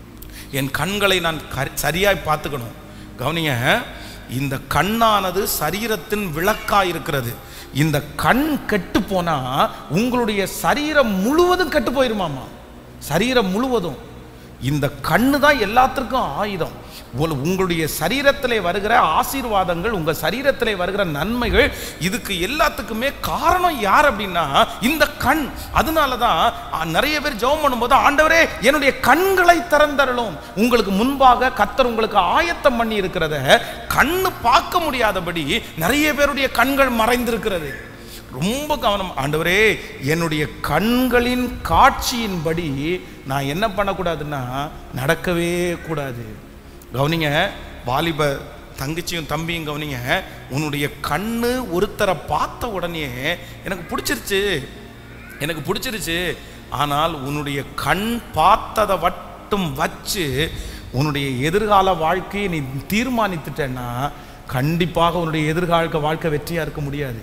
என் கண்களை நான் சரியாய் பார்த்துக்கணும். கவனிங்க, இந்த கண்ணானது சரீரத்தின் விளக்காய் இருக்கிறது. இந்த கண் கெட்டு போனா உங்களுடைய சரீரம் முழுவதும் கெட்டு போயிருமாமா. சரீரம் முழுவதும். இந்த கண்ணு தான் எல்லாத்திற்கும் ஆயுதம். உங்களுடைய சரீரத்திலே வருகிற ஆசீர்வாதங்கள், உங்க சரீரத்திலே வருகிற நன்மைகள், இதுக்கு எல்லாத்துக்குமே காரணம் யார் அப்படின்னா இந்த கண். அதனால தான் நிறைய பேர் ஜெபம் பண்ணும்போது, ஆண்டவரே என்னுடைய கண்களை திறந்தருளும். உங்களுக்கு முன்பாக கர்த்தர் உங்களுக்கு ஆயத்தம் பண்ணி இருக்கிறத கண்ணு பார்க்க முடியாதபடி நிறைய பேருடைய கண்கள் மறைந்திருக்கிறது. ரொம்ப கவனம். ஆண்டவரே என்னுடைய கண்களின் காட்சியின்படி நான் என்ன பண்ணக்கூடாதுன்னா நடக்கவே கூடாது. கவனிங்க, வாலிப தங்கச்சியும் தம்பியும் கவனிங்க, உன்னுடைய கண்ணு ஒருத்தரை பார்த்த உடனே எனக்கு பிடிச்சிருச்சு எனக்கு பிடிச்சிருச்சு ஆனால் உன்னுடைய கண் பார்த்ததை மட்டும் வச்சு உன்னுடைய எதிர்கால வாழ்க்கையை நீ தீர்மானித்துட்டேன்னா கண்டிப்பாக உன்னுடைய எதிர்கால வாழ்க்கை வெற்றியாக இருக்க முடியாது.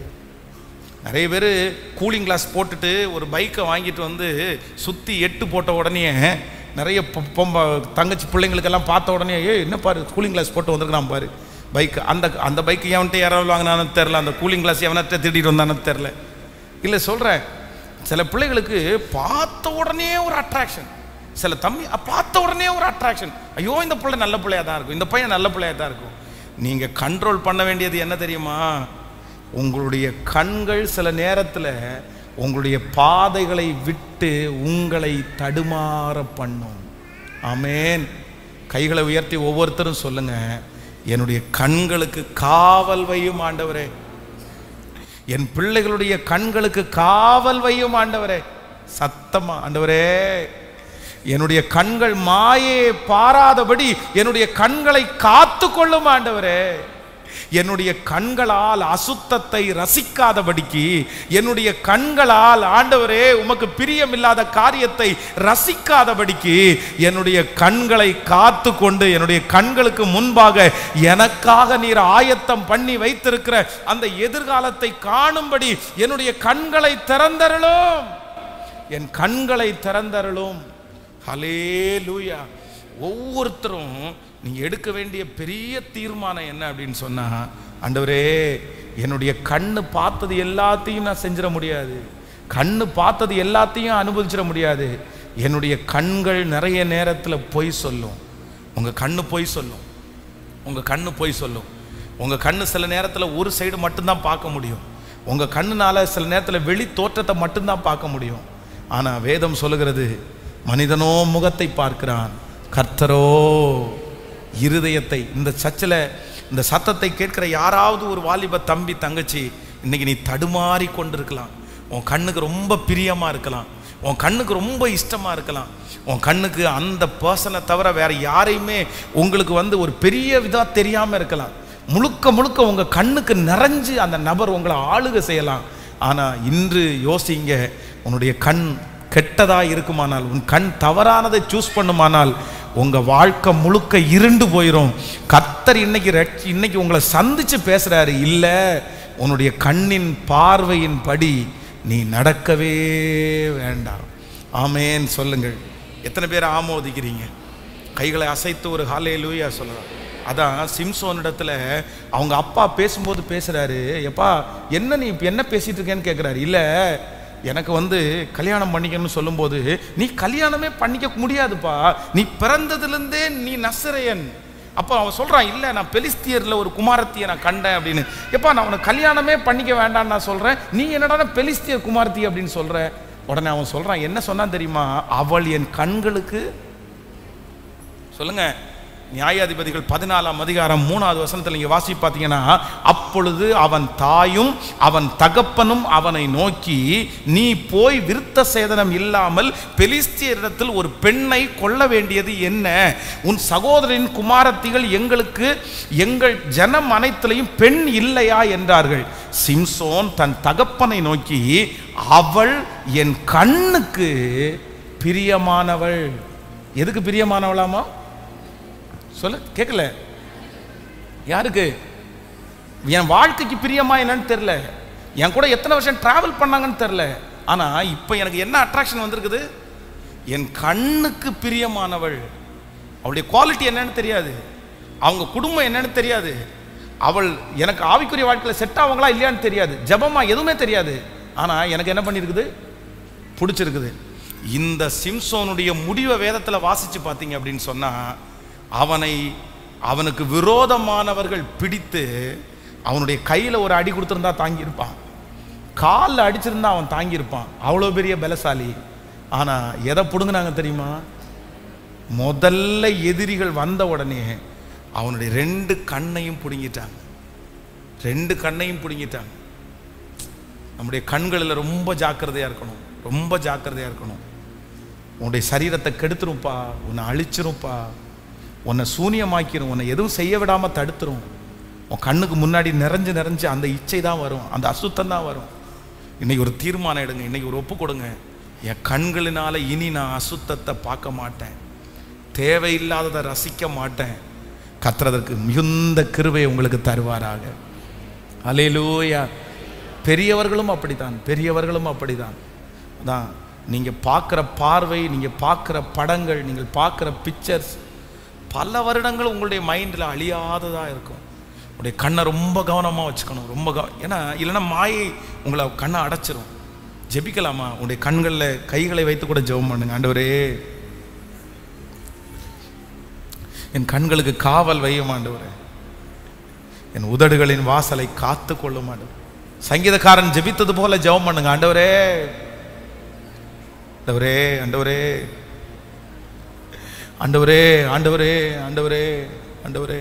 நிறைய பேர் கூலிங் கிளாஸ் போட்டுட்டு ஒரு பைக்கை வாங்கிட்டு வந்து சுற்றி எட்டு போட்ட உடனே நிறைய பொம்ப தங்கச்சி பிள்ளைங்களுக்கெல்லாம் பார்த்த உடனே, ஏ என்ன பாரு கூலிங் கிளாஸ் போட்டு வந்திருக்கிறான் பாரு பைக். அந்த அந்த பைக்கு எவன்ட்டு யாராவது வாங்கினான்னு தெரில, அந்த கூலிங் கிளாஸ் எவனத்தை திருடிட்டு வந்தானு தெரில. இல்லை சொல்கிறேன், சில பிள்ளைகளுக்கு பார்த்த உடனே ஒரு அட்ராக்ஷன், சில தம்பி பார்த்த உடனே ஒரு அட்ராக்ஷன். ஐயோ இந்த பிள்ளை நல்ல பிள்ளையாக தான் இருக்கும், இந்த பையன் நல்ல பிள்ளையாக தான் இருக்கும். நீங்கள் கண்ட்ரோல் பண்ண வேண்டியது என்ன தெரியுமா? உங்களுடைய கண்கள் சில நேரத்தில் உங்களுடைய பாதைகளை விட்டு உங்களை தடுமாற பண்ணும். ஆமேன். கைகளை உயர்த்தி ஒவ்வொருத்தரும் சொல்லுங்க, என்னுடைய கண்களுக்கு காவல் வையும் ஆண்டவரே, என் பிள்ளைகளுடைய கண்களுக்கு காவல் வையும் ஆண்டவரே. சத்தமா ஆண்டவரே, என்னுடைய கண்கள் மாயை பாராதபடி என்னுடைய கண்களை காத்து கொள்ளும் ஆண்டவரே. என்னுடைய கண்களால் அசுத்தத்தை ரசிக்காதபடிக்கு, என்னுடைய கண்களால் ஆண்டவரே உமக்கு பிரியமில்லாத காரியத்தை ரசிக்காதபடிக்கு என்னுடைய கண்களை காத்து கொண்டு என்னுடைய கண்களுக்கு முன்பாக எனக்காக நீர் ஆயத்தம் பண்ணி வைத்திருக்கிற அந்த எதிர்காலத்தை காணும்படி என்னுடைய கண்களை திறந்தருளும், என் கண்களை திறந்தருளும். ஹல்லேலூயா. ஒவ்வொருத்தரும் நீங்க எடுக்க வேண்டிய பெரிய தீர்மானம் என்ன அப்படின்னு சொன்னா, ஆண்டவரே என்னுடைய கண்ணு பார்த்தது எல்லாத்தையும் நான் செஞ்சிட முடியாது, கண்ணு பார்த்தது எல்லாத்தையும் அனுபவிச்சிட முடியாது. என்னுடைய கண்கள் நிறைய நேரத்தில் பொய் சொல்லும். உங்க கண்ணு பொய் சொல்லும், உங்க கண்ணு பொய் சொல்லும். உங்க கண்ணு சில நேரத்தில் ஒரு சைடு மட்டும்தான் பார்க்க முடியும். உங்க கண்ணுனால சில நேரத்தில் வெளி தோற்றத்தை மட்டும்தான் பார்க்க முடியும். ஆனா வேதம் சொல்லுகிறது, மனிதனோ முகத்தை பார்க்கிறான், கர்த்தரோ இருதயத்தை. இந்த சர்ச்சில் இந்த சத்தத்தை கேட்கிற யாராவது ஒரு வாலிப தம்பி தங்கச்சி, இன்னைக்கு நீ தடுமாறி கொண்டிருக்கலாம். உன் கண்ணுக்கு ரொம்ப பிரியமா இருக்கலாம், உன் கண்ணுக்கு ரொம்ப இஷ்டமா இருக்கலாம், உன் கண்ணுக்கு அந்த பர்சனை தவிர வேற யாரையுமே உங்களுக்கு வந்து ஒரு பெரிய விதா தெரியாம இருக்கலாம். முழுக்க முழுக்க உங்க கண்ணுக்கு நிறைஞ்சு அந்த நபர் உங்களை ஆளுகை செய்யலாம். ஆனா இன்று யோசிங்க, உன்னுடைய கண் கெட்டதா இருக்குமானால், உன் கண் தவறானதை சூஸ் பண்ணுமானால் உங்க வாழ்க்கை முழுக்க இருண்டு போயிடும். கர்த்தர் இன்னைக்கு இன்னைக்கு உங்களை சந்திச்சு பேசுறாரு, இல்ல உன்னுடைய கண்ணின் பார்வையின் படி நீ நடக்கவே வேண்டாம். ஆமேன் சொல்லுங்கள். எத்தனை பேர் ஆமோதிக்கிறீங்க? கைகளை அசைத்து ஒரு ஹல்லேலூயா சொல்லலாம். அதான் சிம்சோனிடத்துல அவங்க அப்பா பேசும்போது பேசுறாரு, எப்பா என்ன நீ என்ன பேசிட்டு இருக்கேன்னு கேட்குறாரு. இல்லை எனக்கு வந்து கல்யாணம் பண்ணிக்கணும்னு சொல்லும்போது, நீ கல்யாணமே பண்ணிக்க முடியாதுப்பா, நீ பிறந்ததுலேருந்தே நீ நசரேயன். அப்போ அவன் சொல்கிறான், இல்லை நான் பெலிஸ்தியரில் ஒரு குமாரத்தியை நான் கண்டேன் அப்படின்னு. எப்பா நான் உனக்கு கல்யாணமே பண்ணிக்க வேண்டான்னு நான் சொல்கிறேன், நீ என்னடா பெலிஸ்தியர் குமாரத்தி அப்படின்னு சொல்கிற. உடனே அவன் சொல்கிறான், என்ன சொன்னான் தெரியுமா? அவள் என் கண்களுக்கு, சொல்லுங்க, நியாயாதிபதிகள் பதினாலாம் அதிகாரம் மூணாவது வசனத்தில் நீங்க வாசி பார்த்தீங்கன்னா, அப்பொழுது அவன் தாயும் அவன் தகப்பனும் அவனை நோக்கி, நீ போய் விருத்த சேதனம் இல்லாமல் பெலிஸ்தியரிடத்தில் ஒரு பெண்ணை கொள்ள வேண்டியது என்ன? உன் சகோதரின் குமாரத்திகள் எங்களுக்கு எங்கள் ஜனம் அனைத்திலையும் பெண் இல்லையா என்றார்கள். சிம்சோன் தன் தகப்பனை நோக்கி, அவள் என் கண்ணுக்கு பிரியமானவள். எதுக்கு பிரியமானவளாமா? சொல்ல கேட்கல. யாருக்கு? என் வாழ்க்கைக்கு பிரியமா என்னன்னு தெரியல, என் கூட எத்தனை வருஷம் டிராவல் பண்ணாங்கன்னு தெரியல, ஆனா இப்ப எனக்கு என்ன அட்ராக்ஷன் வந்திருக்குது? என் கண்ணுக்கு பிரியமானவள். அவளுடைய குவாலிட்டி என்னன்னு தெரியாது, அவங்க குடும்பம் என்னன்னு தெரியாது, அவள் எனக்கு ஆவிக்குரிய வாழ்க்கையில் செட் ஆவாங்களா இல்லையான்னு தெரியாது, ஜபமா எதுவுமே தெரியாது, ஆனா எனக்கு என்ன பண்ணிருக்குது? பிடிச்சிருக்குது. இந்த சிம்சோனுடைய முடிவை வேதத்தில் வாசிச்சு பார்த்தீங்க அப்படின்னு சொன்னா, அவனை அவனுக்கு விரோதமானவர்கள் பிடித்து அவனுடைய கையில் ஒரு அடி கொடுத்துருந்தா தாங்கியிருப்பான், காலில் அடிச்சிருந்தா அவன் தாங்கியிருப்பான், அவ்வளோ பெரிய பலசாலி. ஆனால் எதை பிடுங்கினாங்க தெரியுமா? முதல்ல எதிரிகள் வந்த உடனே அவனுடைய ரெண்டு கண்ணையும் பிடுங்கிட்டாங்க, ரெண்டு கண்ணையும் பிடுங்கிட்டாங்க. நம்முடைய கண்களில் ரொம்ப ஜாக்கிரதையாக இருக்கணும், ரொம்ப ஜாக்கிரதையாக இருக்கணும். உன்னுடைய சரீரத்தை கெடுத்துருப்பா, உன்னை அழிச்சிருப்பா, உன்னை சூனியமாக்கிரும், உன்னை எதுவும் செய்ய விடாமல் தடுத்துரும். உன் கண்ணுக்கு முன்னாடி நிறைஞ்சு நிறைஞ்சு அந்த இச்சை தான் வரும், அந்த அசுத்தம் தான் வரும். இன்னைக்கு ஒரு தீர்மானம் எடுங்க, இன்னைக்கு ஒரு ஒப்பு கொடுங்க. என் கண்களினால இனி நான் அசுத்தத்தை பார்க்க மாட்டேன், தேவையில்லாததை ரசிக்க மாட்டேன். கர்த்தருக்கு மிகுந்த கிருபை உங்களுக்கு தருவாராக. அல்லேலூயா. பெரியவர்களும் அப்படித்தான், பெரியவர்களும் அப்படிதான். அதான் நீங்கள் பார்க்குற பார்வை, நீங்கள் பார்க்குற படங்கள், நீங்கள் பார்க்குற பிக்சர்ஸ் பல வருடங்கள் உங்களுடைய மைண்டில் அழியாததாக இருக்கும். உங்களுடைய கண்ணை ரொம்ப கவனமாக வச்சுக்கணும், ரொம்ப கவனம். ஏன்னா இல்லைன்னா மாயை உங்களை கண்ணை அடைச்சிரும். ஜெபிக்கலாமா? உங்களுடைய கண்களில் கைகளை வைத்து கூட ஜெபம் பண்ணுங்க. ஆண்டவரே, என் கண்களுக்கு காவல் வையும் ஆண்டவரே, என் உதடுகளின் வாசலை காத்து கொள்ளும் ஆண்டவரே. சங்கீதக்காரன் ஜெபித்தது போல ஜெபம் பண்ணுங்க. ஆண்டவரே, ஆண்டவரே, ஆண்டவரே, ஆண்டவரே, ஆண்டவரே, ஆண்டவரே, ஆண்டவரே,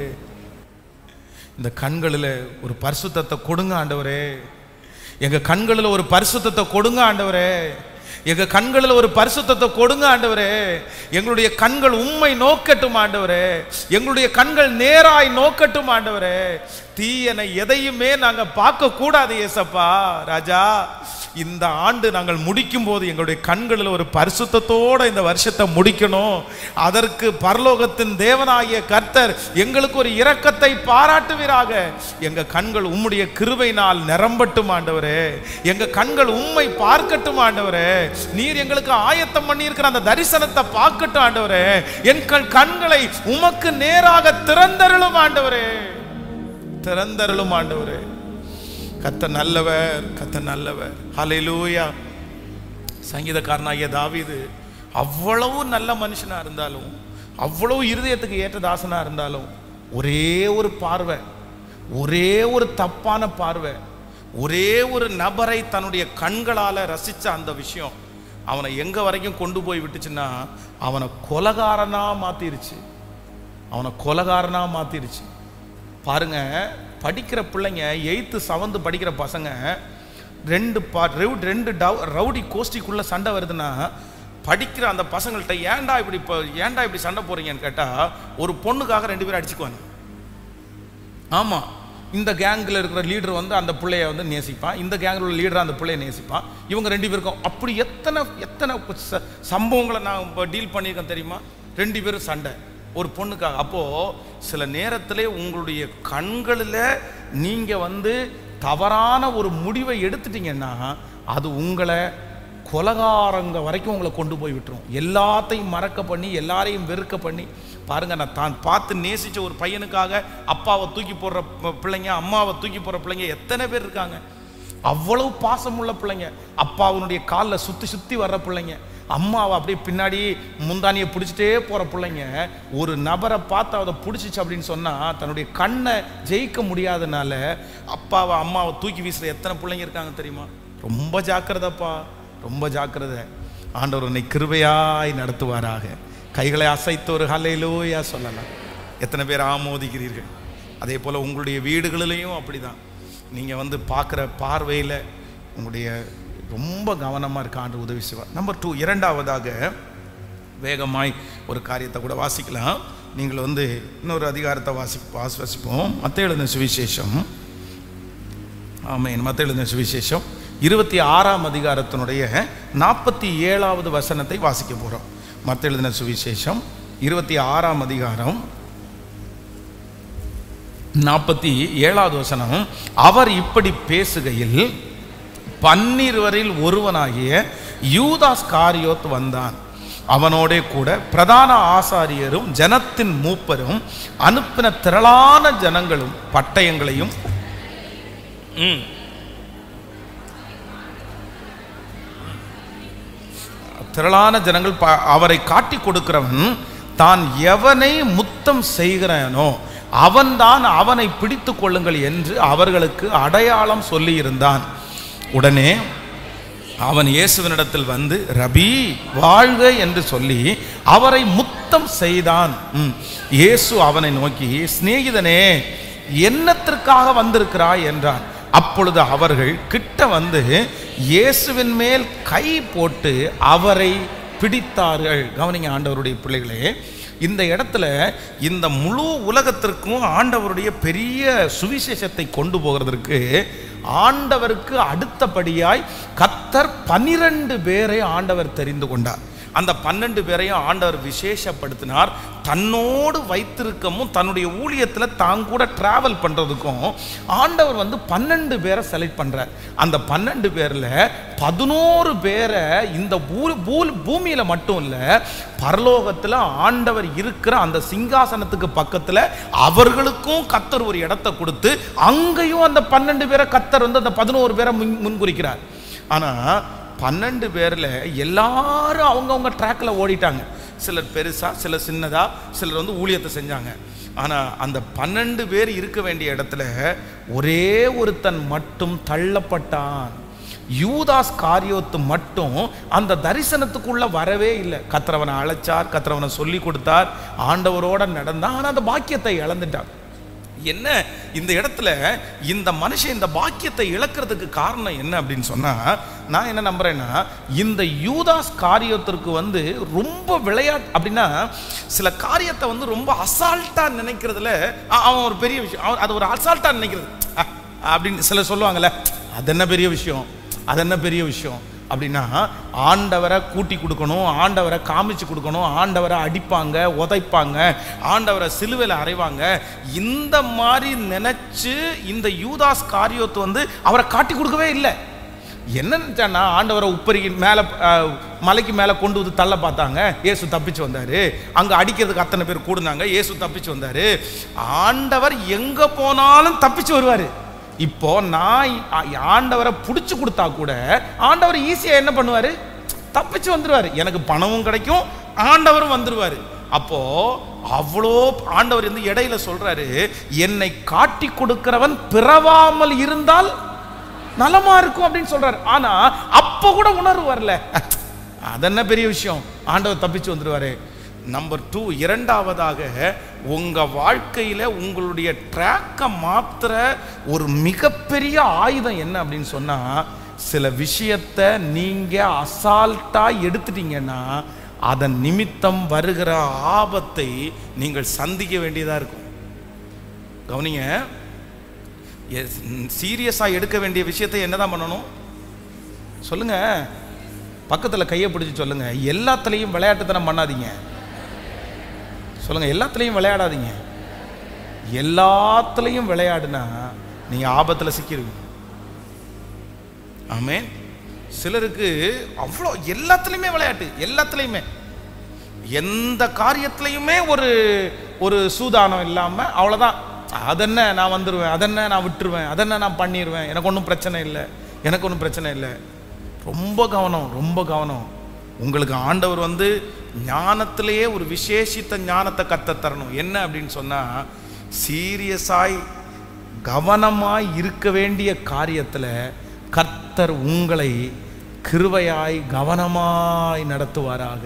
இந்த கண்களில் ஒரு பரிசுத்தத்தை கொடுங்க ஆண்டவரே. எங்க கண்களில் ஒரு பரிசுத்தத்தை கொடுங்க ஆண்டவரே. எங்க கண்களில் ஒரு பரிசுத்தத்தை கொடுங்க ஆண்டவரே. எங்களுடைய கண்கள் உம்மை நோக்கட்டும் ஆண்டவரே. எங்களுடைய கண்கள் நேராய் நோக்கட்டும் ஆண்டவரே. தீயனை எதையுமே நாங்க பார்க்க கூடாது ஏசப்பா. ராஜா, இந்த ஆண்டு நாங்கள் முடிக்கும் போது எங்களுடைய கண்களில் ஒரு பரிசுத்தத்தோட இந்த வருஷத்தை முடிக்கணும். அதற்கு பரலோகத்தின் தேவனாகிய கர்த்தர் எங்களுக்கு ஒரு இரக்கத்தை பாராட்டுவீராக. எங்க கண்கள் உம்முடைய கிருபையினால் நிரம்பட்டும் ஆண்டவரே. எங்க கண்கள் உம்மை பார்க்கட்டும் ஆண்டவரே. நீர் எங்களுக்கு ஆயத்தம் பண்ணியிருக்கிற அந்த தரிசனத்தை பார்க்கட்டும் ஆண்டவரே. என் கண்களை உமக்கு நேராக திறந்தருளும் ஆண்டவரே, திறந்தருளும் ஆண்டவரே. கர்த்தர் நல்லவர், கர்த்தர் நல்லவர். ஹல்லேலூயா. சங்கீதக்காரனாகிய தாவீது அவ்வளவு நல்ல மனுஷனா இருந்தாலும், அவ்வளவு இருதயத்துக்கு ஏற்ற தாசனா இருந்தாலும், ஒரே ஒரு பார்வை, ஒரே ஒரு தப்பான பார்வை, ஒரே ஒரு நபரை தன்னுடைய கண்களால் ரசித்த அந்த விஷயம் அவனை எங்க வரைக்கும் கொண்டு போய் விட்டுச்சுன்னா, அவனை கொலகாரனா மாத்திருச்சு, அவனை கொலகாரனா மாத்திருச்சு. பாருங்க, படிக்கிற பிள்ளைங்க, எயித்து செவன்த்து படிக்கிற பசங்க, ரெண்டு பா ரெண்டு ரவுடி கோஷ்டிக்குள்ள சண்டை வருதுன்னா, படிக்கிற அந்த பசங்கள்கிட்ட ஏன்டா இப்படி இப்போ ஏன்டா இப்படி சண்டை போறீங்கன்னு கேட்டால், ஒரு பொண்ணுக்காக ரெண்டு பேரும் அடிச்சுக்குவாங்க. ஆமாம், இந்த கேங்கில் இருக்கிற லீடர் வந்து அந்த பிள்ளைய வந்து நேசிப்பான், இந்த கேங்கில் உள்ள லீடர் அந்த பிள்ளைய நேசிப்பான். இவங்க ரெண்டு பேருக்கும் அப்படி எத்தனை எத்தனை சம்பவங்களை நான் இப்போ டீல் பண்ணியிருக்கேன் தெரியுமா? ரெண்டு பேரும் சண்டை ஒரு பொண்ணுக்காக. அப்போது சில நேரத்திலே உங்களுடைய கண்களில் நீங்கள் வந்து தவறான ஒரு முடிவை எடுத்துட்டீங்கன்னா, அது உங்களை கொலகாரங்க வரைக்கும் உங்களை கொண்டு போய் விட்டுரும். எல்லாத்தையும் மறக்க பண்ணி, எல்லாரையும் வெறுக்க பண்ணி. பாருங்க, நான் தான் பார்த்து நேசித்த ஒரு பையனுக்காக அப்பாவை தூக்கி போடுற பிள்ளைங்க, அம்மாவை தூக்கி போடுற பிள்ளைங்க எத்தனை பேர் இருக்காங்க. அவ்வளவு பாசமுள்ள பிள்ளைங்க. அப்பாவுடைய காலில் சுற்றி சுற்றி வர்ற பிள்ளைங்க, அம்மாவை அப்படியே பின்னாடி முந்தானியை பிடிச்சிட்டே போகிற பிள்ளைங்க. ஒரு நபரை பார்த்து அதை பிடிச்சிச்சு அப்படின்னு சொன்னால் தன்னுடைய கண்ணை ஜெயிக்க முடியாதனால அப்பாவை அம்மாவை தூக்கி வீசுகிற எத்தனை பிள்ளைங்க இருக்காங்க தெரியுமா? ரொம்ப ஜாக்கிரதைப்பா, ரொம்ப ஜாக்கிரதை. ஆண்டவர் உன்னை கிருபையாய் நடத்துவாராக. கைகளை அசைத்து ஒரு ஹல்லேலூயா சொல்லலாம். எத்தனை பேர் ஆமோதிக்கிறீர்கள்? அதே போல் உங்களுடைய வீடுகளிலையும் அப்படிதான். நீங்கள் வந்து பார்க்குற பார்வையில் உங்களுடைய ரொம்ப கவனமாக இருக்க ஆண்டு உதவி செய்வார். நம்பர் டூ, இரண்டாவதாக வேகமாய் ஒரு காரியத்தை கூட வாசிக்கலாம். நீங்கள் வந்து இன்னொரு அதிகாரத்தை வாசி வாசிப்போம். மத்தேயு எழுதின சுவிசேஷம், ஆமென், மத்தேயு எழுதின சுவிசேஷம் இருபத்தி ஆறாம் அதிகாரத்தினுடைய நாற்பத்தி ஏழாவது வசனத்தை வாசிக்க போகிறோம். மத்தேயு எழுதின சுவிசேஷம் இருபத்தி ஆறாம் அதிகாரம் நாற்பத்தி ஏழாவது வசனம். அவர் இப்படி பேசுகையில் பன்னிருவரில் ஒருவனாகிய யூதாஸ் காரியோத் வந்தான். அவனோட கூட பிரதான ஆசாரியரும் ஜனத்தின் மூப்பரும் அனுப்பின திரளான ஜனங்களும் பட்டயங்களையும் திரளான ஜனங்கள் அவரை காட்டி கொடுக்கிறவன் தான் எவனை முத்தம் செய்கிறானோ அவன்தான் அவனை பிடித்து கொள்ளுங்கள் என்று அவர்களுக்கு அடையாளம் சொல்லி இருந்தான். உடனே அவன் இயேசுவினிடத்தில் வந்து ரபி வாழ்க என்று சொல்லி அவரை முத்தம் செய்தான். இயேசு அவனை நோக்கி சிநேகிதனே என்னத்திற்காக வந்திருக்கிறாய் என்றான். அப்பொழுது அவர்கள் கிட்ட வந்து இயேசுவின் மேல் கை போட்டு அவரை பிடித்தார்கள். கவனிங்க ஆண்டவருடைய பிள்ளைகளே, இந்த இடத்துல இந்த முழு உலகத்திற்கும் ஆண்டவருடைய பெரிய சுவிசேஷத்தை கொண்டு போகிறதற்கு ஆண்டவருக்கு அடுத்தபடியாய் கர்த்தர் பன்னிரண்டு பேரை ஆண்டவர் தெரிந்து கொண்டார். அந்த பன்னெண்டு பேரையும் ஆண்டவர் விசேஷப்படுத்தினார். தன்னோடு வைத்திருக்கவும் தன்னுடைய ஊழியத்தில் தான் கூட டிராவல் பண்ணுறதுக்கும் ஆண்டவர் வந்து பன்னெண்டு பேரை செலக்ட் பண்ணுறார். அந்த பன்னெண்டு பேரில் பதினோரு பேரை இந்த பூமியில் மட்டும் இல்லை, பரலோகத்தில் ஆண்டவர் இருக்கிற அந்த சிங்காசனத்துக்கு பக்கத்தில் அவர்களுக்கும் கர்த்தர் ஒரு இடத்தை கொடுத்து அங்கேயும் அந்த பன்னெண்டு பேரை கர்த்தர் வந்து அந்த பதினோரு பேரை முன் முன்குறிக்கிறார். ஆனால் பன்னெண்டு பேரில் எல்லாரும் அவங்கவுங்க ட்ராக்கில் ஓடிட்டாங்க. சிலர் பெருசாக, சிலர் சின்னதாக, சிலர் வந்து ஊழியத்தை செஞ்சாங்க. ஆனால் அந்த பன்னெண்டு பேர் இருக்க வேண்டிய இடத்துல ஒரே ஒருத்தன் மட்டும் தள்ளப்பட்டான். யூதாஸ் காரியோத்து மட்டும் அந்த தரிசனத்துக்குள்ள வரவே இல்லை. கர்த்தரவனை அழைச்சார், கர்த்தரவனை சொல்லி கொடுத்தார், ஆண்டவரோட நடந்தான். ஆனால் அந்த பாக்கியத்தை இழந்துட்டான். என்ன இந்த இடத்துல இந்த மனுஷன் இந்த பாக்கியத்தை இழக்கிறதுக்கு காரணம் என்ன அப்படின்னு சொன்னா, நான் என்ன நம்புறேன்னா, இந்த யூதாஸ் காரியத்திற்கு வந்து ரொம்ப விளையாட்டு அப்படின்னா சில காரியத்தை வந்து ரொம்ப அசால்ட்டா நினைக்கிறதுல அவன் ஒரு பெரிய விஷயம், அது ஒரு அசால்ட்டா நினைக்கிறது அப்படின்னு சிலர் சொல்லுவாங்கல்ல, அது என்ன பெரிய விஷயம், அது என்ன பெரிய விஷயம் அப்படின்னா, ஆண்டவரை கூட்டி கொடுக்கணும், ஆண்டவரை காமிச்சு கொடுக்கணும், ஆண்டவரை அடிப்பாங்க, உதைப்பாங்க, ஆண்டவரை சிலுவையில் அறைவாங்க. இந்த மாதிரி நினைச்சு இந்த யூதாஸ் காரியோத்து வந்து அவரை காட்டி கொடுக்கவே இல்லை. என்னன்னா, ஆண்டவரை உப்பரிக்கு மேலே மலைக்கு மேலே கொண்டு வந்து தள்ள பார்த்தாங்க, இயேசு தப்பிச்சு வந்தாரு. அங்கே அடிக்கிறதுக்கு அத்தனை பேர் கூடுனாங்க, இயேசு தப்பிச்சு வந்தாரு. ஆண்டவர் எங்கே போனாலும் தப்பிச்சு வருவார். இப்போ நான் ஆண்டவரை பிடிச்சு கொடுத்தா கூட ஆண்டவர் ஈஸியா என்ன பண்ணுவாரு, தப்பிச்சு வந்துருவாரு. எனக்கு பணமும் கிடைக்கும், ஆண்டவரும் வந்துருவாரு. அப்போ அவ்வளோ ஆண்டவர் வந்து இடையில சொல்றாரு, என்னை காட்டி கொடுக்கிறவன் பிறவாமல் இருந்தால் நலமா இருக்கும் அப்படின்னு சொல்றாரு. ஆனா அப்ப கூட உணர்வு வரல, அதென்ன பெரிய விஷயம், ஆண்டவர் தப்பிச்சு வந்துருவாரு. நம்பர் டூ, இரண்டாவதாக உங்க வாழ்க்கையில உங்களுடைய ட்ராக்கை மாத்திர ஒரு மிகப்பெரிய ஆயுதம் என்ன அப்படின்னு சொன்னா, சில விஷயத்தை நீங்க அசால்ட்டா எடுத்துட்டீங்கன்னா அதன் நிமித்தம் வருகிற ஆபத்தை நீங்கள் சந்திக்க வேண்டியதா இருக்கும். கவனிங்க, சீரியஸா எடுக்க வேண்டிய விஷயத்தை என்னதான் பண்ணணும் சொல்லுங்க, பக்கத்துல கையை பிடிச்சு சொல்லுங்க, எல்லாத்துலயும் விளையாட்டுத்தனம் பண்ணாதீங்க. சொல்லுங்க, எல்லாத்துலேயும் விளையாடாதீங்க. எல்லாத்துலேயும் விளையாடுனா நீங்க ஆபத்தில் சிக்கிருவீங்க. ஆமென். சிலருக்கு அவ்வளோ எல்லாத்துலேயுமே விளையாட்டு, எல்லாத்துலேயுமே எந்த காரியத்திலையுமே ஒரு ஒரு சூதானம் இல்லாமல் அவ்வளோதான், அதென்ன நான் வந்துடுவேன், அதென்ன நான் விட்டுருவேன், அதென்ன நான் பண்ணிடுவேன், எனக்கு ஒன்றும் பிரச்சனை இல்லை, எனக்கு ஒன்றும் பிரச்சனை இல்லை. ரொம்ப கவனம், ரொம்ப கவனம். உங்களுக்கு ஆண்டவர் வந்து ஞானத்திலேயே ஒரு விசேஷித்த ஞானத்தை கத்த தரணும். என்ன அப்படின்னு சொன்னால், சீரியஸாய் கவனமாய் இருக்க வேண்டிய காரியத்தில் கர்த்தர் உங்களை கிருபையாய் கவனமாய் நடத்துவாராக.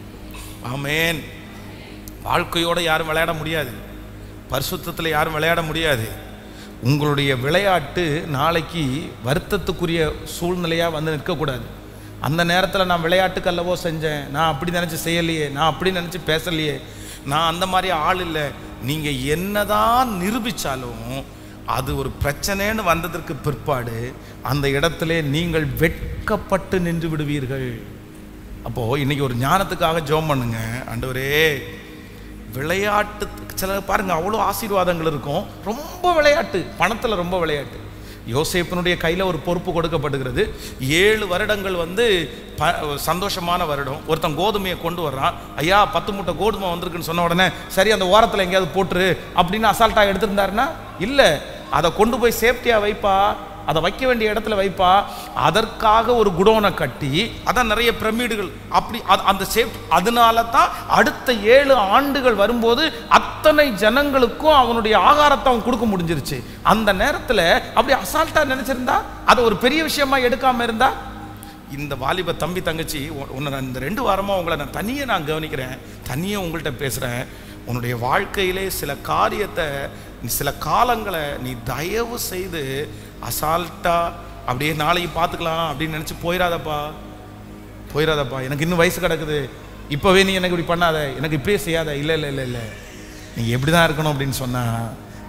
ஆமென். வாழ்க்கையோடு யாரும் விளையாட முடியாது, பரிசுத்தத்தில் யாரும் விளையாட முடியாது. உங்களுடைய விளையாட்டு நாளைக்கு வருத்தத்துக்குரிய சூழ்நிலையாக வந்து நிற்கக்கூடாது. அந்த நேரத்தில் நான் விளையாட்டுக்கு அல்லவோ செஞ்சேன், நான் அப்படி நினச்சி செய்யலையே, நான் அப்படி நினச்சி பேசலையே, நான் அந்த மாதிரி ஆள் இல்லை. நீங்கள் என்னதான் நிரூபித்தாலும் அது ஒரு பிரச்சனைன்னு வந்ததற்கு பிற்பாடு அந்த இடத்துல நீங்கள் வெட்கப்பட்டு நின்று விடுவீர்கள். அப்போது இன்றைக்கி ஒரு ஞானத்துக்காக ஜெபம் பண்ணுங்க. ஆண்டவரே, விளையாட்டு சில பாருங்க அவ்வளோ ஆசீர்வாதங்கள் இருக்கும், ரொம்ப விளையாட்டு, பணத்தில் ரொம்ப விளையாட்டு. யோசேப்பினுடைய கையில் ஒரு பொறுப்பு கொடுக்கப்படுகிறது. ஏழு வருடங்கள் வந்து ப சந்தோஷமான வருடம். ஒருத்தன் கோதுமையை கொண்டு வர்றான். ஐயா பத்து மூட்டை கோதுமை வந்திருக்குன்னு சொன்ன உடனே சரி அந்த ஓரத்தில் எங்கேயாவது போட்டுரு அப்படின்னு அசால்ட்டாக எடுத்திருந்தாருன்னா இல்லை, அதை கொண்டு போய் சேஃப்டியாக வைப்பா, அதை வைக்க வேண்டிய இடத்துல வைப்பா. அதற்காக ஒரு குடோனை கட்டி அதான் நிறைய பிரமிடுகள் அப்படி அந்த சேஃப். அதனால தான் அடுத்த ஏழு ஆண்டுகள் வரும்போது அத்தனை ஜனங்களுக்கும் அவனுடைய ஆகாரத்தை அவன் கொடுக்க முடிஞ்சிருச்சு. அந்த நேரத்தில் அப்படி அசால்ட்டா நினைச்சிருந்தா, அதை ஒரு பெரிய விஷயமா எடுக்காம இருந்தா, இந்த வாலிப தம்பி தங்கச்சி உன்னை நான் இந்த ரெண்டு வாரமாக உங்களை நான் தனியே நான் கவனிக்கிறேன், தனியே உங்கள்கிட்ட பேசுகிறேன். உன்னுடைய வாழ்க்கையிலே சில காரியத்தை, சில காலங்களை நீ தயவு செய்து அசால்ட்டா அப்படியே நாளைக்கு பார்த்துக்கலாம் அப்படின்னு நினச்சி போயிடாதப்பா, போயிடாதப்பா. எனக்கு இன்னும் வயசு கிடக்குது, இப்போவே நீ எனக்கு இப்படி பண்ணாத, எனக்கு இப்படியே செய்யாத. இல்லை இல்லை இல்லை இல்லை, நீங்கள் எப்படி தான் இருக்கணும் அப்படின்னு சொன்னால்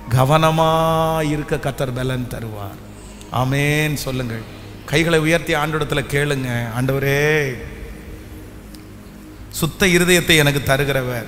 கவனமாக இருக்க கர்த்தர் பலன் தருவார். ஆமேன் சொல்லுங்கள். கைகளை உயர்த்தி ஆண்டவரிடத்தில் கேளுங்க. ஆண்டவரே, சுத்த இருதயத்தை எனக்கு தருகிறவர்.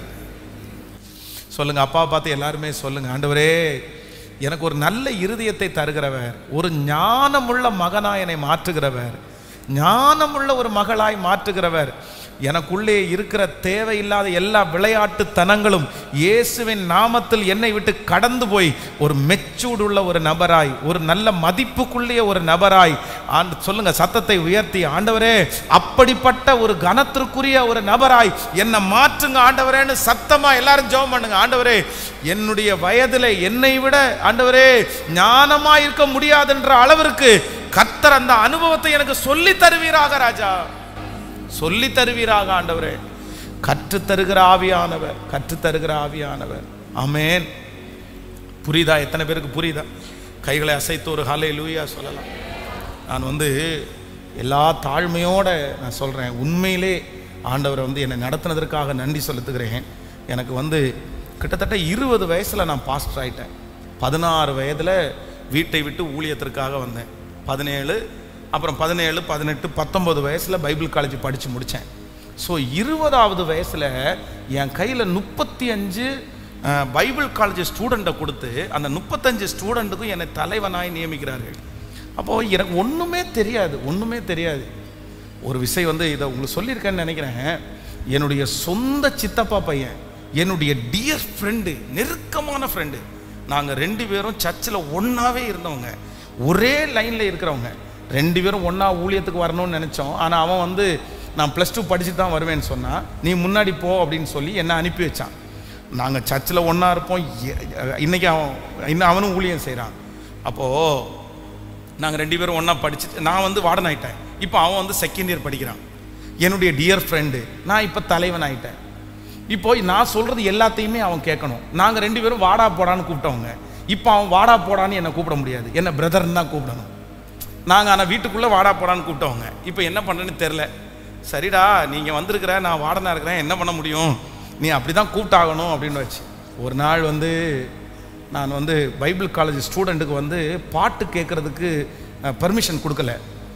சொல்லுங்க, அப்பா பார்த்து எல்லாருமே சொல்லுங்க, ஆண்டவரே எனக்கு ஒரு நல்ல இருதயத்தை தருகிறவர், ஒரு ஞானமுள்ள மகனாய் என்னை மாற்றுகிறவர், ஞானமுள்ள ஒரு மகளாய் மாற்றுகிறவர். எனக்குள்ளே இருக்கிற தேவையில்லாத எல்லா விளையாட்டு தனங்களும் இயேசுவின் நாமத்தில் என்னை விட்டு கடந்து போய் ஒரு மெச்சூர்டுள்ள ஒரு நபராய், ஒரு நல்ல மதிப்புக்குள்ளே ஒரு நபராய் ஆண்டு சொல்லுங்க, சத்தத்தை உயர்த்தி, ஆண்டவரே அப்படிப்பட்ட ஒரு கனத்திற்குரிய ஒரு நபராய் என்னை மாற்றுங்க ஆண்டவரேன்னு சத்தமா எல்லாரும் ஜெபம் பண்ணுங்க. ஆண்டவரே, என்னுடைய வயதில் என்னை விட ஆண்டவரே ஞானமா இருக்க முடியாதுன்ற அளவிற்கு கர்த்தர் அந்த அனுபவத்தை எனக்கு சொல்லி தருவீராக ராஜா, சொல்லி தருவீராக ஆண்டவரே. கற்று தருகிற ஆவியானவர், கற்று தருகிற ஆவியானவர். ஆமென். புரியுதா? எத்தனை பேருக்கு புரியுதா? கைகளை அசைத்து ஒரு ஹல்லேலூயா சொல்லலாம். நான் வந்து எல்லா தாழ்மையோட நான் சொல்கிறேன், உண்மையிலே ஆண்டவரை வந்து என்னை நடத்தினதற்காக நன்றி செலுத்துகிறேன். எனக்கு வந்து கிட்டத்தட்ட இருபது வயசில் நான் பாஸ்டர் ஆகிட்டேன். பதினாறு வயதில் வீட்டை விட்டு ஊழியத்திற்காக வந்தேன். பதினேழு அப்புறம் பதினேழு பதினெட்டு பத்தொம்பது வயசில் பைபிள் காலேஜ் படித்து முடித்தேன். ஸோ இருபதாவது வயசில் என் கையில் முப்பத்தி அஞ்சு பைபிள் காலேஜ் ஸ்டூடெண்ட்டை கொடுத்து அந்த முப்பத்தஞ்சு ஸ்டூடெண்ட்டுக்கும் என்னை தலைவனாய் நியமிக்கிறார்கள். அப்போது எனக்கு ஒன்றுமே தெரியாது, ஒன்றுமே தெரியாது. ஒரு விஷயம் வந்து இதை உங்களுக்கு சொல்லியிருக்கேன்னு நினைக்கிறேன். என்னுடைய சொந்த சித்தப்பா பையன், என்னுடைய டியர் ஃப்ரெண்டு, நெருக்கமான ஃப்ரெண்டு, நாங்கள் ரெண்டு பேரும் சர்ச்சில் ஒன்றாவே இருந்தவங்க, ஒரே லைனில் இருக்கிறவங்க, ரெண்டு பேரும் ஒன்றா ஊழியத்துக்கு வரணும்னு நினச்சோம். ஆனால் அவன் வந்து நான் ப்ளஸ் டூ படிச்சுட்டு தான் வருவேன்னு சொன்னான். நீ முன்னாடி போ அப்படின்னு சொல்லி என்னை அனுப்பி வச்சான். நாங்கள் சர்ச்சில் ஒன்றா இருப்போம். இன்றைக்கி அவன் இன்னும் அவனும் ஊழியம் செய்கிறான். அப்போது நாங்கள் ரெண்டு பேரும் ஒன்றா படிச்சுட்டு நான் வந்து வார்டன் ஆகிட்டேன். இப்போ அவன் வந்து செகண்ட் இயர் படிக்கிறான். என்னுடைய டியர் ஃப்ரெண்டு, நான் இப்போ தலைவன் ஆகிட்டேன். இப்போ நான் சொல்கிறது எல்லாத்தையுமே அவன் கேட்கணும். நாங்கள் ரெண்டு பேரும் வாடா போடான்னு கூப்பிட்டவங்க. இப்போ அவன் வாடா போடான்னு என்னை கூப்பிட முடியாது, என்னை பிரதர்ன்னு தான் கூப்பிடணும். நாங்கள் ஆனால் வீட்டுக்குள்ளே வாடா போடான்னு கூப்பிட்டவங்க. இப்போ என்ன பண்ணுறேன்னு தெரில. சரிடா, நீங்கள் வந்திருக்கிற, நான் வாடனாக இருக்கிறேன், என்ன பண்ண முடியும், நீ அப்படி தான் கூப்பிட்டாகணும் அப்படின்னு வச்சு. ஒரு நாள் வந்து நான் வந்து பைபிள் காலேஜ் ஸ்டூடெண்ட்டுக்கு வந்து பாட்டு கேட்குறதுக்கு பர்மிஷன் கொடுக்கல.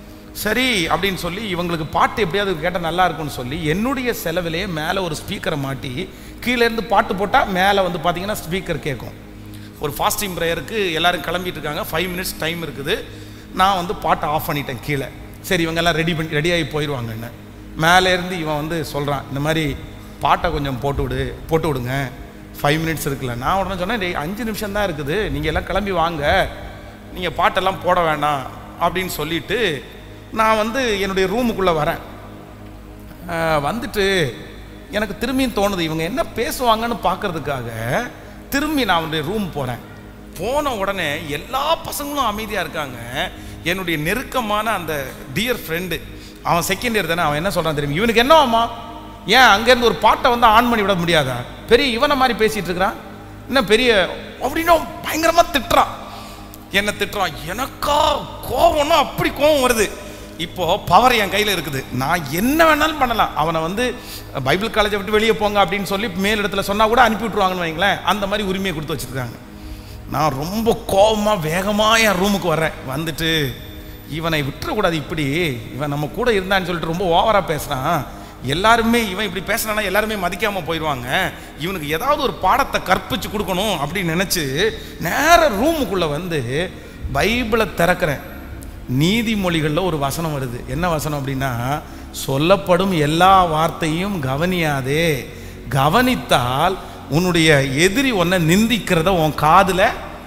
சரி அப்படின்னு சொல்லி இவங்களுக்கு பாட்டு எப்படியாவது கேட்டால் நல்லா இருக்கும்னு சொல்லி என்னுடைய செலவிலே மேலே ஒரு ஸ்பீக்கரை மாட்டி கீழேருந்து பாட்டு போட்டால் மேலே வந்து பார்த்தீங்கன்னா ஸ்பீக்கர் கேட்கும். ஒரு ஃபாஸ்டிங் ப்ரேயருக்கு எல்லோரும் கிளம்பிட்டு இருக்காங்க, ஃபைவ் மினிட்ஸ் டைம் இருக்குது. நான் வந்து பாட்டை ஆஃப் பண்ணிட்டேன் கீழே. சரி இவங்கெல்லாம் ரெடி பண்ணி ரெடியாகி போயிடுவாங்கன்னு மேலேருந்து இவன் வந்து சொல்கிறான், இந்த மாதிரி பாட்டை கொஞ்சம் போட்டு விடு போட்டு விடுங்க ஃபைவ் மினிட்ஸ் இருக்குல்ல. நான் உடனே சொன்னேன், அஞ்சு நிமிஷம் தான் இருக்குது, நீங்கள் எல்லாம் கிளம்பி வாங்க, நீங்கள் பாட்டெல்லாம் போட வேண்டாம் அப்படின்னு சொல்லிட்டு நான் வந்து என்னுடைய ரூமுக்குள்ளே வரேன். வந்துட்டு எனக்கு திரும்பியும் தோணுது இவங்க என்ன பேசுவாங்கன்னு பார்க்கறதுக்காக திரும்பி நான் அவனுடைய ரூம் போகிறேன். போன உடனே எல்லா பசங்களும் அமைதியாக இருக்காங்க. என்னுடைய நெருக்கமான அந்த டியர் ஃப்ரெண்டு, அவன் செகண்ட் இயர் தானே, அவன் என்ன சொல்கிறான் தெரியும், இவனுக்கு என்ன ஆமா ஏன் அங்கேருந்து ஒரு பாட்டை வந்து ஆன் பண்ணி விட முடியாதா, பெரிய இவனை மாதிரி பேசிகிட்டு இருக்கிறான், இன்னும் பெரிய அப்படின்னா பயங்கரமாக திட்டுறான். என்ன திட்டுறான், எனக்கா கோவம்னா அப்படி கோவம் வருது. இப்போ பவர் என் கையில் இருக்குது, நான் என்ன வேணாலும் பண்ணலாம். அவனை வந்து பைபிள் காலேஜை விட்டு வெளியே போங்க அப்படின்னு சொல்லி மேல் இடத்துல சொன்னால் கூட அனுப்பி விட்ருவாங்கன்னு வைங்களேன். அந்த மாதிரி உரிமையை கொடுத்து வச்சுருக்காங்க. நான் ரொம்ப கோபமாக வேகமாக என் ரூமுக்கு வர்றேன். வந்துட்டு இவனை விட்டுறக்கூடாது, இப்படி இவன் நம்ம கூட இருந்தான்னு சொல்லிட்டு ரொம்ப ஓவராக பேசுகிறான், எல்லாருமே இவன் இப்படி பேசுனானா எல்லாருமே மதிக்காமல் போயிடுவாங்க, இவனுக்கு ஏதாவது ஒரு பாடத்தை கற்பிச்சு கொடுக்கணும் அப்படின்னு நினச்சி நேர ரூமுக்குள்ளே வந்து பைபிளை திறக்கிறேன். நீதிமொழிகளில் ஒரு வசனம் வருது. என்ன வசனம் அப்படின்னா, சொல்லப்படும் எல்லா வார்த்தையும் கவனியாதே, கவனித்தால் உன்னுடைய எதிரி உன்னை நிந்திக்கிறத உன் காதில்,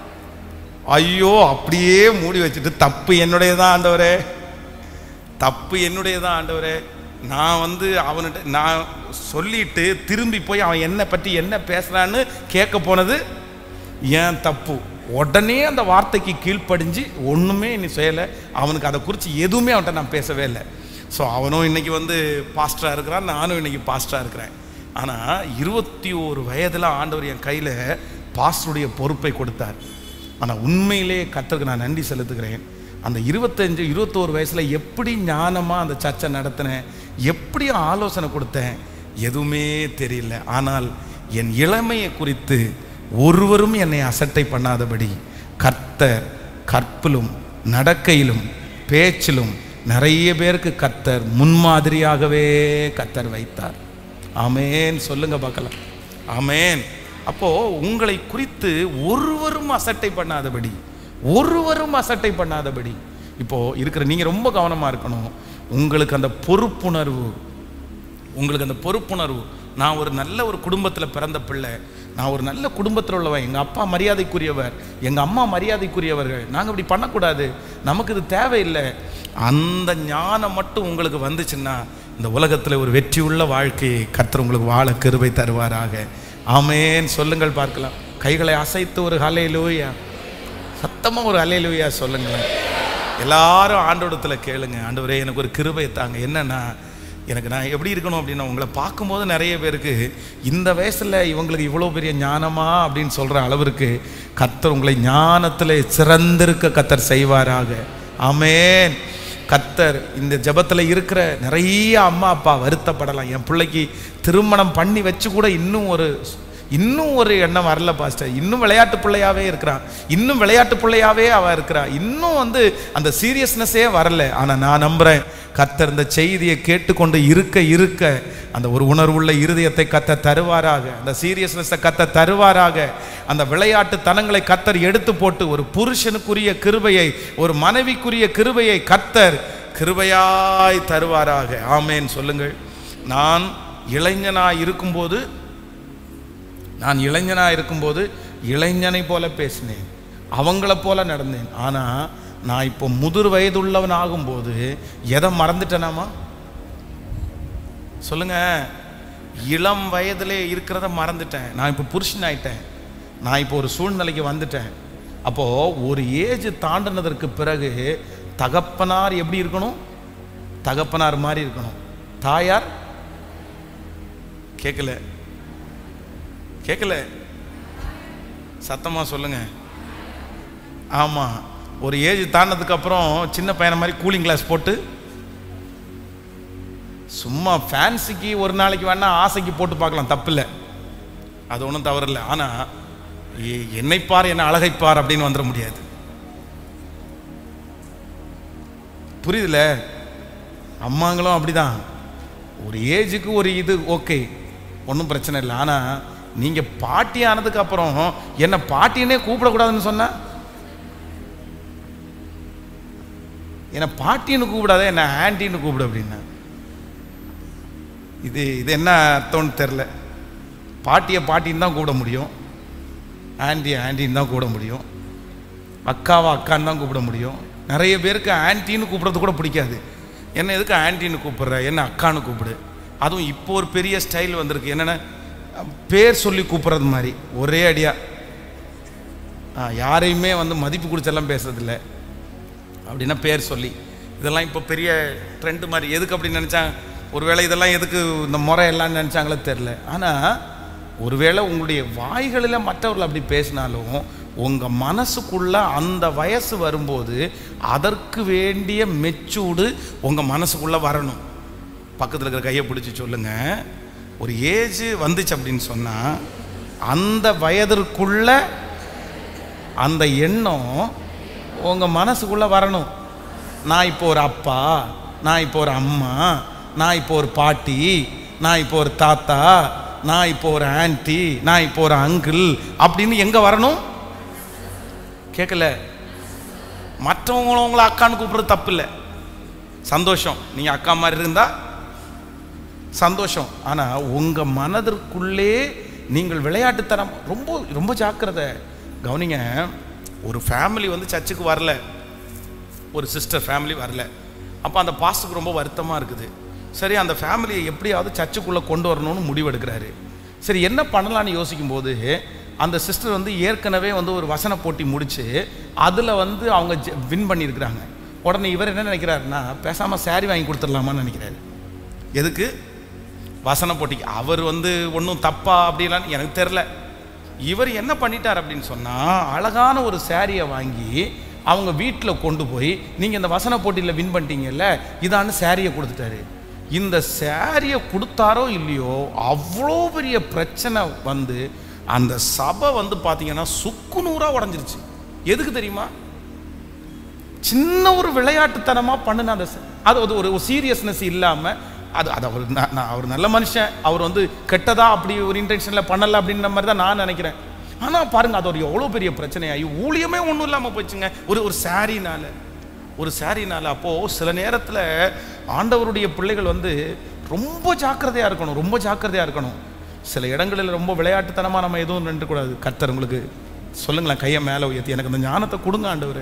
ஐயோ அப்படியே மூடி வச்சுட்டு தப்பு என்னுடையதான் ஆண்டவரே, தப்பு என்னுடையதான் ஆண்டவரே, நான் வந்து அவன்கிட்ட நான் சொல்லிட்டு திரும்பி போய் அவன் என்னை பற்றி என்ன பேசுகிறான்னு கேட்க போனது ஏன் தப்பு. உடனே அந்த வார்த்தைக்கு கீழ்ப்படிஞ்சு ஒன்றுமே நீ செய்யலை, அவனுக்கு அதை குறித்து எதுவுமே அவன்கிட்ட நான் பேசவே இல்லை. ஸோ அவனும் இன்றைக்கி வந்து பாஸ்டராக இருக்கிறான், நானும் இன்றைக்கி பாஸ்டராக இருக்கிறேன். ஆனால் இருபத்தி ஒரு வயதில் ஆண்டவர் என் கையில் பாஸ்டருடைய பொறுப்பை கொடுத்தார். ஆனால் உண்மையிலே கர்த்தருக்கு நான் நன்றி செலுத்துகிறேன். அந்த இருபத்தஞ்சு இருபத்தோரு வயசில் எப்படி ஞானமாக அந்த சர்ச்சை நடத்தினேன், எப்படி ஆலோசனை கொடுத்தேன், எதுவுமே தெரியல. ஆனால் என் இளமையை குறித்து ஒருவரும் என்னை அசட்டை பண்ணாதபடி கர்த்தர் கற்பிலும் நடக்கையிலும் பேச்சிலும் நிறைய பேருக்கு கர்த்தர் முன்மாதிரியாகவே கர்த்தர் வைத்தார். ஆமேன் சொல்லுங்க பார்க்கலாம். ஆமேன். அப்போ உங்களை குறித்து ஒருவரும் அசட்டை பண்ணாதபடி, ஒருவரும் அசட்டை பண்ணாதபடி இப்போ இருக்கிற நீங்க ரொம்ப கவனமா இருக்கணும். உங்களுக்கு அந்த பொறுப்புணர்வு, உங்களுக்கு அந்த பொறுப்புணர்வு, நான் ஒரு நல்ல ஒரு குடும்பத்தில் பிறந்த பிள்ளை, நான் ஒரு நல்ல குடும்பத்தில் உள்ளவன், எங்கள் அப்பா மரியாதைக்குரியவர், எங்கள் அம்மா மரியாதைக்குரியவர்கள், நாங்கள் இப்படி பண்ணக்கூடாது, நமக்கு இது தேவையில்லை. அந்த ஞானம் மட்டும் உங்களுக்கு வந்துச்சுன்னா இந்த உலகத்தில் ஒரு வெற்றியுள்ள வாழ்க்கையை கர்த்தர் உங்களுக்கு வாழ கிருபை தருவாராக. ஆமேன் சொல்லுங்கள் பார்க்கலாம். கைகளை அசைத்து ஒரு ஹல்லேலூயா, சத்தமாக ஒரு ஹல்லேலூயா சொல்லுங்களேன். எல்லாரும் ஆண்டவரிடத்தில் கேளுங்க, ஆண்டவரே எனக்கு ஒரு கிருபை தாங்க. என்னன்னா எனக்கு நான் எப்படி இருக்கணும் அப்படின்னா, உங்களை பார்க்கும்போது நிறைய பேருக்கு இந்த வயசில் இவங்களுக்கு இவ்வளோ பெரிய ஞானமா அப்படின்னு சொல்கிற அளவிற்கு கர்த்தர் உங்களை ஞானத்தில் சிறந்திருக்க கர்த்தர் செய்வாராக. ஆமேன். கர்த்தர் இந்த ஜெபத்தில் இருக்கிற நிறைய அம்மா அப்பா வருத்தப்படலாம், என் பிள்ளைக்கு திருமணம் பண்ணி வச்சு கூட இன்னும் ஒரு இன்னும் ஒரு எண்ணம் வரல பாஸ்டர், இன்னும் விளையாட்டு பிள்ளையாவே இருக்கிறான், இன்னும் விளையாட்டு பிள்ளையாவே அவ இருக்கிறா, இன்னும் வந்து அந்த சீரியஸ்னஸே வரல. ஆனால் நான் நம்புகிறேன் கர்த்தர் இந்த செய்தியை கேட்டுக்கொண்டு இருக்க இருக்க அந்த ஒரு உணர்வுள்ள இருதயத்தை கர்த்தர் தருவாராக, அந்த சீரியஸ்னஸை கர்த்தர் தருவாராக, அந்த விளையாட்டு தனங்களை கர்த்தர் எடுத்து போட்டு ஒரு புருஷனுக்குரிய கிருபையை, ஒரு மனைவிக்குரிய கிருபையை கர்த்தர் கிருபையாய் தருவாராக. ஆமேன் சொல்லுங்கள். நான் இளைஞனாய் இருக்கும்போது நான் இளைஞனாக இருக்கும்போது இளைஞனை போல பேசினேன், அவங்கள போல நடந்தேன். ஆனால் நான் இப்போ முதிர் வயதுள்ளவன் ஆகும்போது எதை மறந்துட்டேனாமா சொல்லுங்க? இளம் வயதிலே இருக்கிறத மறந்துட்டேன். நான் இப்போ புருஷன் ஆயிட்டேன், நான் இப்போ ஒரு சூழ்நிலைக்கு வந்துட்டேன். அப்போது ஒரு ஏஜ் தாண்டினதற்கு பிறகு தகப்பனார் எப்படி இருக்கணும்? தகப்பனார் மாதிரி இருக்கணும். தாயார் கேட்கல கேட்கல சத்தமாக சொல்லுங்க. ஆமாம், ஒரு ஏஜ் தாண்டதுக்கு அப்புறம் சின்ன பையனை மாதிரி கூலிங் கிளாஸ் போட்டு சும்மா ஃபேன்சிக்கு ஒரு நாளைக்கு வேணா ஆசைக்கு போட்டு பார்க்கலாம், தப்பில்லை, அது ஒன்றும் தவறில்லை. ஆனால் என்னைப்பார் என்ன அழகைப்பார் அப்படின்னு வந்துட முடியாது. புரியுதுல? அம்மாங்களும் அப்படிதான், ஒரு ஏஜுக்கு ஒரு இது ஓகே, ஒன்றும் பிரச்சனை இல்லை. ஆனால் நீங்கள் பாட்டி ஆனதுக்கு அப்புறம் என்ன பாட்டினே கூப்பிடக்கூடாதுன்னு சொன்ன, என்ன பாட்டின்னு கூப்பிடாத, என்ன ஆன்டின்னு கூப்பிடு அப்படின்னா இது இது என்ன அர்த்தம்னு தெரில. பாட்டியை பாட்டின்னு தான் கூப்பிட முடியும், ஆன்டியை ஆன்டின்னு தான் கூப்பிட முடியும், அக்காவை அக்கான்னு தான் கூப்பிட முடியும், நிறைய பேருக்கு ஆன்ட்டின்னு கூப்பிட்றது கூட பிடிக்காது. என்ன எதுக்கு ஆன்ட்டின்னு கூப்பிட்ற, என்ன அக்கான்னு கூப்பிடு. அதுவும் இப்போ ஒரு பெரிய ஸ்டைல் வந்திருக்கு, என்னென்ன பேர் சொல்லி கூப்பிட்றது மாதிரி. ஒரே அடியா யாரையுமே வந்து மதிப்பு கொடுத்தெல்லாம் பேசுறதில்ல, அப்படின்னா பேர் சொல்லி. இதெல்லாம் இப்போ பெரிய ட்ரெண்டு மாதிரி. எதுக்கு அப்படின்னு நினச்சாங்க, ஒருவேளை இதெல்லாம் எதுக்கு இந்த முறை எல்லாம் நினச்சாங்களோ தெரில. ஆனால் ஒருவேளை உங்களுடைய வாய்களில் மற்றவர்கள் அப்படி பேசினாலும் உங்கள் மனசுக்குள்ள அந்த வயசு வரும்போது அதற்கு வேண்டிய மெச்சூர்டு உங்கள் மனசுக்குள்ளே வரணும். பக்கத்தில் இருக்கிற கையை பிடிச்சி சொல்லுங்க, ஒரு ஏஜ் வந்துச்சு அப்படின்னு சொன்னால் அந்த வயதிற்குள்ள அந்த எண்ணம் உங்கள் மனசுக்குள்ளே வரணும். நான் இப்போ ஒரு அப்பா, நான் இப்போ ஒரு அம்மா, நான் இப்போ ஒரு பாட்டி, நான் இப்போ ஒரு தாத்தா, நான் இப்போ ஒரு ஆன்ட்டி, நான் இப்போ ஒரு அங்கிள் அப்படின்னு எங்கே வரணும்? கேட்கல. மற்றவங்களும் உங்களை அக்கான்னு கூப்பிட்றது தப்பு இல்லை, சந்தோஷம். நீங்கள் அக்கா மாதிரி இருந்தால் சந்தோஷம். ஆனால் உங்கள் மனதிற்குள்ளே நீங்கள் விளையாட்டுத்தனம் ரொம்ப ரொம்ப ஜாக்கிரதை. கவனிங்க, ஒரு ஃபேமிலி வந்து சர்ச்சுக்கு வரல, ஒரு சிஸ்டர் ஃபேமிலி வரல. அப்போ அந்த பாஸ்டருக்கு ரொம்ப வருத்தமாக இருக்குது. சரி, அந்த ஃபேமிலியை எப்படியாவது சர்ச்சுக்குள்ளே கொண்டு வரணும்னு முடிவெடுக்கிறாரு. சரி, என்ன பண்ணலான்னு யோசிக்கும்போது அந்த சிஸ்டர் வந்து ஏற்கனவே வந்து ஒரு வசன போட்டி முடித்து அதில் வந்து அவங்க வின் பண்ணியிருக்கிறாங்க. உடனே இவர் என்ன நினைக்கிறாருன்னா, பேசாமல் சாரி வாங்கி கொடுத்துடலாமான்னு நினைக்கிறாரு. எதுக்கு? வசன போட்டிக்கு. அவர் வந்து ஒன்றும் தப்பா அப்படின்லாம் எனக்கு தெரில. இவர் என்ன பண்ணிட்டார் அப்படின்னு சொன்னால், அழகான ஒரு சாரியை வாங்கி அவங்க வீட்டில் கொண்டு போய், நீங்கள் இந்த வசன போட்டியில் வின் பண்ணிட்டீங்கல்ல, இதான்னு சாரியை கொடுத்துட்டாரு. இந்த சாரியை கொடுத்தாரோ இல்லையோ, அவ்வளோ பெரிய பிரச்சனை வந்து அந்த சபை வந்து பார்த்தீங்கன்னா சுக்கு நூறாக உடஞ்சிருச்சு. எதுக்கு தெரியுமா? சின்ன ஒரு விளையாட்டுத்தனமாக பண்ணுன அந்த அது ஒரு சீரியஸ்னஸ் இல்லாமல், அது அது அவர் நான் அவர் நல்ல மனுஷன், அவர் வந்து கெட்டதா அப்படி ஒரு இன்டென்ஷனில் பண்ணலை அப்படின்ற மாதிரி தான் நான் நினைக்கிறேன். ஆனால் பாருங்கள், அது ஒரு எவ்வளோ பெரிய பிரச்சனையாகி ஊழியமே ஒன்றும் இல்லாமல் போச்சுங்க, ஒரு ஒரு சாரினால ஒரு சாரினால. அப்போது சில நேரத்தில் ஆண்டவருடைய பிள்ளைகள் வந்து ரொம்ப ஜாக்கிரதையாக இருக்கணும், ரொம்ப ஜாக்கிரதையாக இருக்கணும். சில இடங்களில் ரொம்ப விளையாட்டுத்தனமாக நம்ம எதுவும் நின்றுக்கூடாது. கர்த்தர் உங்களுக்கு சொல்லுங்களேன், கையை மேலே உயர்த்தி, எனக்கு அந்த ஞானத்தை கொடுங்க ஆண்டவரே,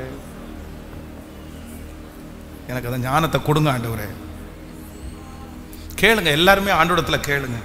எனக்கு அந்த ஞானத்தை கொடுங்க ஆண்டவரே. கேளுங்க, எல்லாருமே ஆண்டவரிடத்துல கேளுங்க.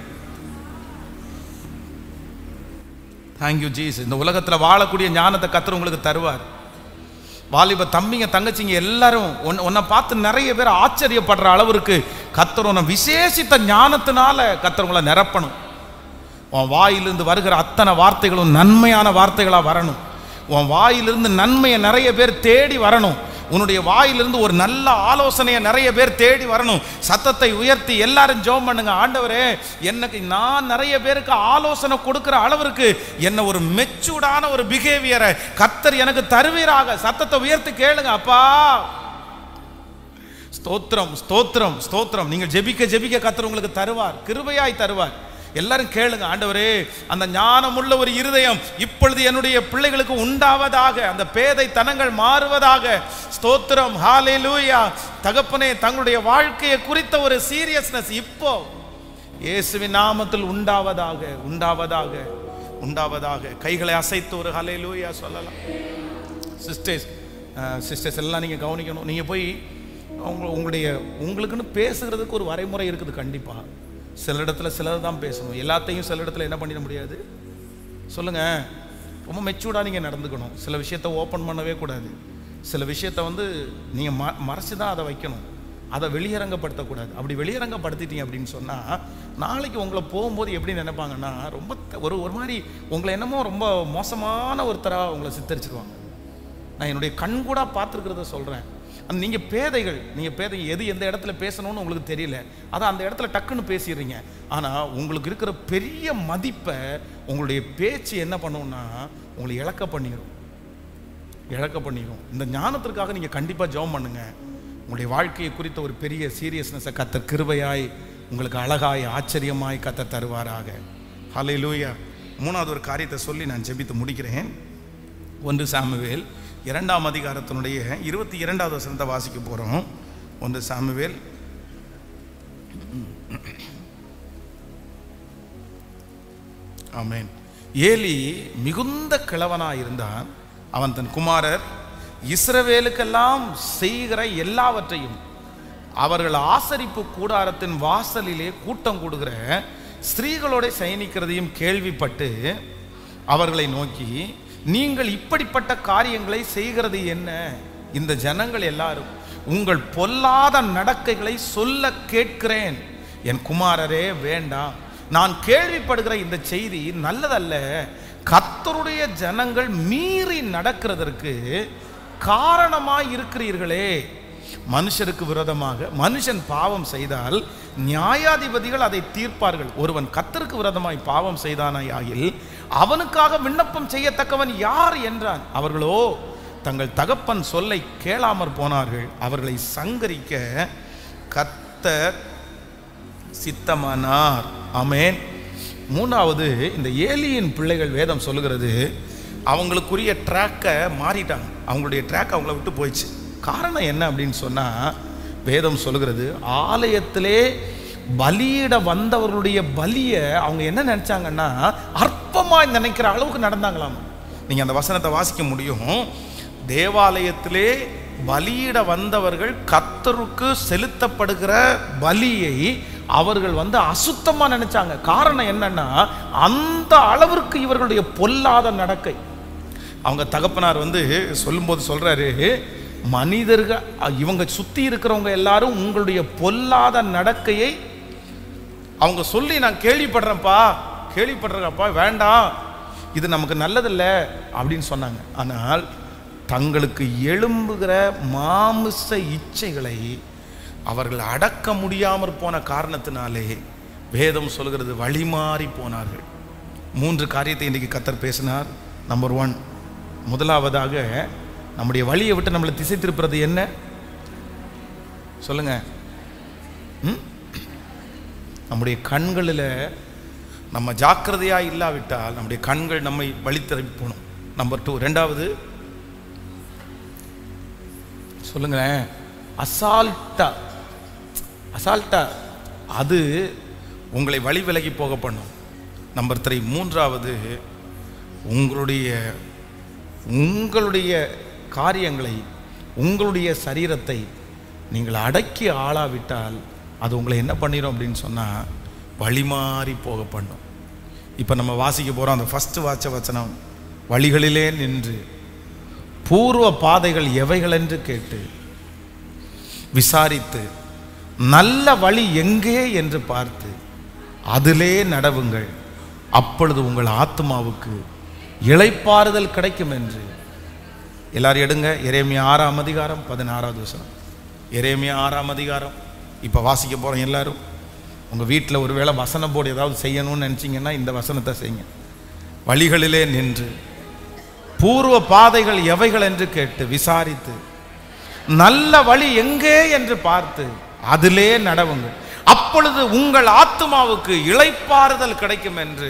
Thank you Jesus. இந்த உலகத்தில் வாழக்கூடிய ஞானத்தை கர்த்தர் உங்களுக்கு தருவார். வாலிப தம்பிங்க தங்கச்சிங்க எல்லாரும் உன்னை பார்த்து நிறைய பேர் ஆச்சரியப்படுற அளவிற்கு கர்த்தர் உன்னை விசேஷித்த ஞானத்தினால கர்த்தர் உங்களை நிரப்பணும். உன் வாயிலிருந்து வருகிற அத்தனை வார்த்தைகளும் நன்மையான வார்த்தைகளாக வரணும். உன் வாயிலிருந்து நன்மையை நிறைய பேர் தேடி வரணும். உன்னுடைய வாயிலிருந்து ஒரு நல்ல ஆலோசனையை நிறைய பேர் தேடி வரணும். சத்தத்தை உயர்த்தி எல்லாரும் ஜெபம் பண்ணுங்க, ஆண்டவரே எனக்கு நான் நிறைய பேருக்கு ஆலோசனை கொடுக்கிற அளவிற்கு என்ன ஒரு மெச்சூர்டான ஒரு பிஹேவியரை கர்த்தர் எனக்கு தருவீராக. சத்தத்தை உயர்த்தி கேளுங்க. அப்பா ஸ்தோத்திரம், ஸ்தோத்திரம், ஸ்தோத்திரம். நீங்கள் ஜெபிக்க ஜெபிக்க கர்த்தர் உங்களுக்கு தருவார், கிருபையாய் தருவார். எல்லாரும் கேளுங்க, ஆண்டவரே அந்த ஞானமுள்ள ஒரு இருதயம் இப்பொழுது என்னுடைய பிள்ளைகளுக்கு உண்டாவதாக, அந்த பேதை தனங்கள் மாறுவதாக. ஸ்தோத்திரம், ஹalleluya. தகப்பனே, தங்களுடைய வாழ்க்கையை குறித்த ஒரு சீரியஸ்னஸ் இப்போ இயேசுவின் நாமத்தில் உண்டாவதாக, உண்டாவதாக, உண்டாவதாக. கைகளை அசைத்து ஒரு ஹalleluya சொல்லலாம். சிஸ்டர்ஸ் சிஸ்டர்ஸ் எல்லாம் நீங்கள் கவனிக்கணும். நீங்கள் போய் உங்க உங்களுடைய உங்களுக்குன்னு பேசுகிறதுக்கு ஒரு வரைமுறை இருக்குது கண்டிப்பாக. சில இடத்துல சிலர் தான் பேசணும், எல்லாத்தையும் சில இடத்துல என்ன பண்ணிட முடியாது. சொல்லுங்கள், ரொம்ப மெச்சூர்டாக நீங்கள் நடந்துக்கணும். சில விஷயத்தை ஓப்பன் பண்ணவே கூடாது. சில விஷயத்தை வந்து நீங்கள் ம மறைச்சி தான் அதை வைக்கணும், அதை வெளியரங்கப்படுத்தக்கூடாது. அப்படி வெளியரங்கப்படுத்திட்டீங்க அப்படின்னு சொன்னால் நாளைக்கு உங்களை போகும்போது எப்படி நினைப்பாங்கன்னா, ரொம்ப ஒரு ஒரு மாதிரி உங்களை என்னமோ ரொம்ப மோசமான ஒருத்தராக உங்களை சித்தரிச்சிருவாங்க. நான் என்னுடைய கண்கூடா பார்த்துருக்கிறத சொல்கிறேன். நீங்கள் பேதைகள், நீங்கள் பேதைங்க, எது எந்த இடத்துல பேசணும்னு உங்களுக்கு தெரியல, அதான் அந்த இடத்துல டக்குன்னு பேசிடுறீங்க. ஆனால் உங்களுக்கு இருக்கிற பெரிய மதிப்பை உங்களுடைய பேச்சு என்ன பண்ணுன்னா உங்களை இழக்க பண்ணிடும், இழக்க பண்ணிடும். இந்த ஞானத்திற்காக நீங்கள் கண்டிப்பாக ஜெபம் பண்ணுங்க. உங்களுடைய வாழ்க்கையை குறித்த ஒரு பெரிய சீரியஸ்னஸை கர்த்தர் கிருபையாய் உங்களுக்கு அழகாய் ஆச்சரியமாய் கர்த்தர் தருவாராக. ஹல்லேலூயா. மூணாவது ஒரு காரியத்தை சொல்லி நான் ஜெபித்து முடிக்கிறேன். ஒன்று சாமுவேல் இரண்டாம் அதிகாரத்தினுடைய இருபத்தி இரண்டாவது வசனத்தை வாசிக்க போகிறோம். ஒன்று சாமுவேல் ஆமென். ஏலி மிகுந்த கிழவனாக இருந்தான். அவன் தன் குமாரர் இஸ்ரவேலுக்கெல்லாம் செய்கிற எல்லாவற்றையும் அவர்கள் ஆசரிப்பு கூடாரத்தின் வாசலிலே கூட்டம் கூடுகிற ஸ்திரீகளோட சயனிக்கிறதையும் கேள்விப்பட்டு அவர்களை நோக்கி, நீங்கள் இப்படிப்பட்ட காரியங்களை செய்கிறது என்ன? இந்த ஜனங்கள் எல்லாரும் உங்கள் பொல்லாத நடக்கைகளை சொல்ல கேட்கிறேன். என் குமாரரே வேண்டாம், நான் கேள்விப்படுகிற இந்த செய்தி நல்லதல்ல. கர்த்தருடைய ஜனங்கள் மீறி நடக்கிறதற்கு காரணமாய் இருக்கிறீர்களே. மனுஷருக்கு விரோதமாக மனுஷன் பாவம் செய்தால் நியாயாதிபதிகள் அதை தீர்ப்பார்கள். ஒருவன் கர்த்தருக்கு விரோதமாய் பாவம் செய்தானாயில் அவனுக்காக விண்ணப்பம் செய்யத்தக்கவன் யார் என்றான். அவர்களோ தங்கள் தகப்பன் சொல்லை கேளாமற் போனார்கள். அவர்களை சங்கரிக்க கர்த்தர் சித்தமானார். ஆமென். மூணாவது, இந்த ஏலியின் பிள்ளைகள் வேதம் சொல்லுகிறது அவங்களுக்குரிய ட்ராக்கை மாறிட்டாங்க. அவங்களுடைய ட்ராக் அவங்கள விட்டு போயிடுச்சு. காரணம் என்ன அப்படின்னு சொன்னால், வேதம் சொல்லுகிறது ஆலயத்திலே பலியிட வந்தவர்களுடைய பலியை அவங்க என்ன நினச்சாங்கன்னா அற்பமாக நினைக்கிற அளவுக்கு நடந்தாங்களாம். நீங்கள் அந்த வசனத்தை வாசிக்க முடியும். தேவாலயத்திலே பலியிட வந்தவர்கள் கர்த்தருக்கு செலுத்தப்படுகிற பலியை அவர்கள் வந்து அசுத்தமா நினைச்சாங்க. காரணம் என்னன்னா, அந்த அளவிற்கு இவர்களுடைய பொல்லாத நடக்கை. அவங்க தகப்பனார் வந்து சொல்லும்போது சொல்றாரு, மனிதர்கள் இவங்க சுத்தி இருக்கிறவங்க எல்லாரும் உங்களுடைய பொல்லாத நடக்கையை அவங்க சொல்லி நான் கேள்விப்படுறேன்ப்பா கேள்விப்படுறப்பா வேண்டாம், இது நமக்கு நல்லதில்லை அப்படின்னு சொன்னாங்க. ஆனால் தங்களுக்கு எழும்புகிற மாமிச இச்சைகளை அவர்கள் அடக்க முடியாமற் போன காரணத்தினாலே வேதம் சொல்கிறது வழிமாறி போனார்கள். மூன்று காரியத்தை இன்றைக்கு கர்த்தர் பேசினார். நம்பர் ஒன், முதலாவதாக நம்முடைய வழியை விட்டு நம்மளை திசை திருப்புறது என்ன சொல்லுங்க? நம்முடைய கண்களில் நம்ம ஜாக்கிரதையாக இல்லாவிட்டால் நம்முடைய கண்கள் நம்மை வழி திருப்பி போகணும். நம்பர் டூ, ரெண்டாவது சொல்லுங்களேன், அசால்ட்டா அசால்ட்டா அது உங்களை வழி விலகி போக பண்ணும். நம்பர் த்ரீ, மூன்றாவது உங்களுடைய உங்களுடைய காரியங்களை உங்களுடைய சரீரத்தை நீங்கள் அடக்கி ஆளாவிட்டால் அது உங்களை என்ன பண்ணிடும் அப்படின்னு சொன்னால் வழிமாறி போக பண்ணும். இப்போ நம்ம வாசிக்க போகிறோம் அந்த ஃபஸ்ட்டு வாச்ச வச்சனம், வழிகளிலே நின்று பூர்வ பாதைகள் எவைகளென்று கேட்டு விசாரித்து நல்ல வழி எங்கே என்று பார்த்து அதிலே நடவுங்கள், அப்பொழுது உங்கள் ஆத்மாவுக்கு இளைப்பாறுதல் கிடைக்கும் என்று. எல்லாரும் எடுங்க, எரேமியா ஆறாம் அதிகாரம் பதினாறாவது வசனம். எரேமியா ஆறாம் அதிகாரம் இப்போ வாசிக்க போகிறோம். எல்லாரும் உங்கள் வீட்டில் ஒருவேளை வசன போர்டு ஏதாவது செய்யணும்னு நினச்சிங்கன்னா இந்த வசனத்தை செய்யுங்க. வழிகளிலே நின்று பூர்வ பாதைகள் எவைகள் என்று கேட்டு விசாரித்து நல்ல வழி எங்கே என்று பார்த்து அதிலே நடவுங்கள், அப்பொழுது உங்கள் ஆத்மாவுக்கு இளைப்பாறுதல் கிடைக்கும் என்று.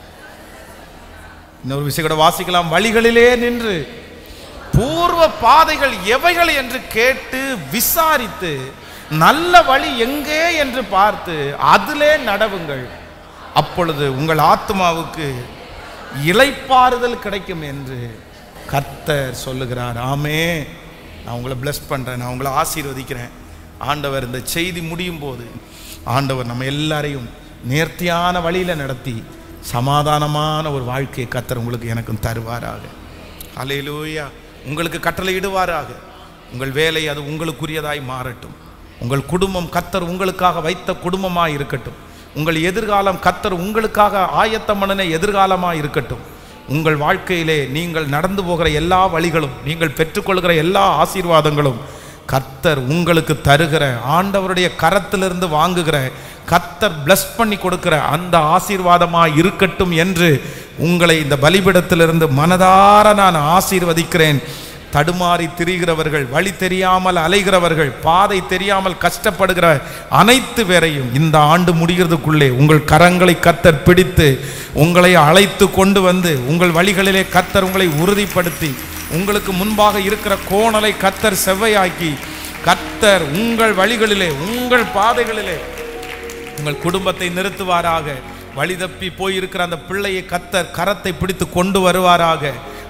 இன்னொரு விஷயம் கூட வாசிக்கலாம். வழிகளிலே நின்று பூர்வ பாதைகள் எவைகள் என்று கேட்டு விசாரித்து நல்ல வழி எங்கே என்று பார்த்து அதிலே நடவுங்கள், அப்பொழுது உங்கள் ஆத்மாவுக்கு இளைப்பாறுதல் கிடைக்கும் என்று கர்த்தர் சொல்லுகிறார். ஆமே. நான் உங்களை பிளஸ் பண்ணுறேன், நான் உங்களை ஆசீர்வதிக்கிறேன். ஆண்டவர் இந்த செய்தி முடியும் போது ஆண்டவர் நம்ம எல்லாரையும் நேர்த்தியான வழியில் நடத்தி சமாதானமான ஒரு வாழ்க்கையை கர்த்தர் உங்களுக்கு எனக்கும் தருவாராக. அல்லேலூயா. உங்களுக்கு கட்டளை இடுவாராக. உங்கள் வேலை அது உங்களுக்குரியதாய் மாறட்டும். உங்கள் குடும்பம் கர்த்தர் உங்களுக்காக வைத்த குடும்பமாக இருக்கட்டும். உங்கள் எதிர்காலம் கர்த்தர் உங்களுக்காக ஆயத்தம் பண்ணின எதிர்காலமாக இருக்கட்டும். உங்கள் வாழ்க்கையிலே நீங்கள் நடந்து போகிற எல்லா வழிகளும், நீங்கள் பெற்றுக்கொள்கிற எல்லா ஆசீர்வாதங்களும் கர்த்தர் உங்களுக்கு தருகிற, ஆண்டவருடைய கரத்திலிருந்து வாங்குகிற, கர்த்தர் பிளஸ் பண்ணி கொடுக்கிற அந்த ஆசீர்வாதமாக இருக்கட்டும் என்று உங்களை இந்த பலிபீடத்திலிருந்து மனதார நான் ஆசீர்வதிக்கிறேன். தடுமாறி திரிகிறவர்கள், வழி தெரியாமல் அலைகிறவர்கள், பாதை தெரியாமல் கஷ்டப்படுகிற அனைத்து பேரையும் இந்த ஆண்டு முடிகிறதுக்குள்ளே உங்கள் கரங்களை கர்த்தர் பிடித்து உங்களை அழைத்து கொண்டு வந்து உங்கள் வழிகளிலே கர்த்தர் உங்களை உறுதிப்படுத்தி உங்களுக்கு முன்பாக இருக்கிற கோணலை கர்த்தர் செவ்வையாக்கி கர்த்தர் உங்கள் வழிகளிலே உங்கள் பாதைகளிலே உங்கள் குடும்பத்தை நிறுத்துவாராக. வழி தப்பி போயிருக்கிற அந்த பிள்ளையை கர்த்தர் கரத்தை பிடித்து கொண்டு வருவாராக.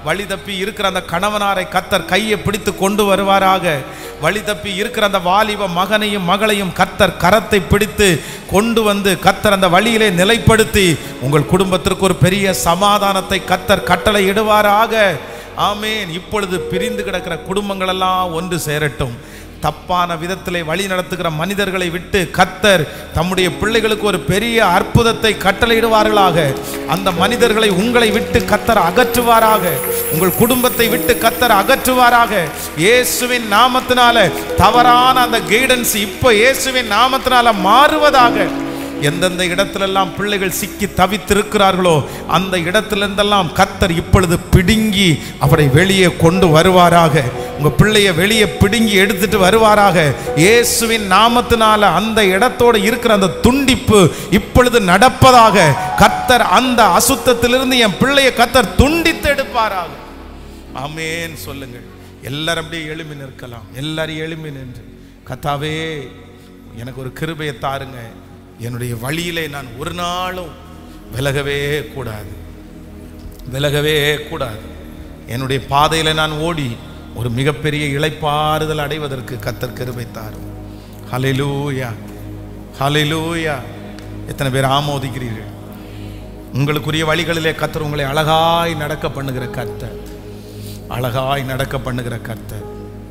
வழி தப்பி இருக்கிற அந்த கணவனாரை கர்த்தர் கையை பிடித்து கொண்டு வருவாராக. வழி தப்பி இருக்கிற அந்த வாலிப மகனையும் மகளையும் கர்த்தர் கரத்தை பிடித்து கொண்டு வந்து கர்த்தர் அந்த வழியிலே நிலைப்படுத்தி உங்கள் குடும்பத்திற்கு ஒரு பெரிய சமாதானத்தை கர்த்தர் கட்டளை இடுவாராக. ஆமேன். இப்பொழுது பிரிந்து கிடக்கிற குடும்பங்கள் எல்லாம் ஒன்று சேரட்டும். தப்பான விதத்திலே வழி நடத்துகிற மனிதர்களை விட்டு கர்த்தர் தம்முடைய பிள்ளைகளுக்கு ஒரு பெரிய அற்புதத்தை கட்டளையிடுவார்களாக. அந்த மனிதர்களை உங்களை விட்டு கர்த்தர் அகற்றுவாராக. உங்கள் குடும்பத்தை விட்டு கர்த்தர் அகற்றுவாராக. இயேசுவின் நாமத்தினால தவறான அந்த கைடன்ஸ் இப்போ இயேசுவின் நாமத்தினால மாறுவதாக. எந்தெந்த இடத்திலெல்லாம் பிள்ளைகள் சிக்கி தவித்திருக்கிறார்களோ அந்த இடத்திலிருந்தெல்லாம் கர்த்தர் இப்பொழுது பிடுங்கி அவரை வெளியே கொண்டு வருவாராக. உங்க பிள்ளையை வெளியே பிடுங்கி எடுத்துட்டு வருவாராக. இயேசுவின் நாமத்தினால அந்த இடத்தோடு இருக்கிற அந்த துண்டிப்பு இப்பொழுது நடப்பதாக. கர்த்தர் அந்த அசுத்தத்திலிருந்து என் பிள்ளையை கர்த்தர் துண்டித்து எடுப்பாராக. ஆமேன் சொல்லுங்கள். எல்லாரும் அப்படியே எழும்பி நிற்கலாம். எல்லாரும் எழும்பி நின்று, கர்த்தாவே எனக்கு ஒரு கிருபையை தாருங்க. என்னுடைய வழியிலே நான் ஒரு நாளும் விலகவே கூடாது, விலகவே கூடாது. என்னுடைய பாதையில் நான் ஓடி ஒரு மிகப்பெரிய இளைப்பாறுதல் அடைவதற்கு கர்த்தர் கிருபை தாரும். ஹல்லேலூயா, ஹல்லேலூயா. எத்தனை பேர் ஆமோதிக்கிறீர்கள்? உங்களுக்குரிய வழிகளிலே கர்த்தர் உங்களை அழகாய் நடக்க பண்ணுகிற கர்த்தர், அழகாய் நடக்க பண்ணுகிற கர்த்தர்,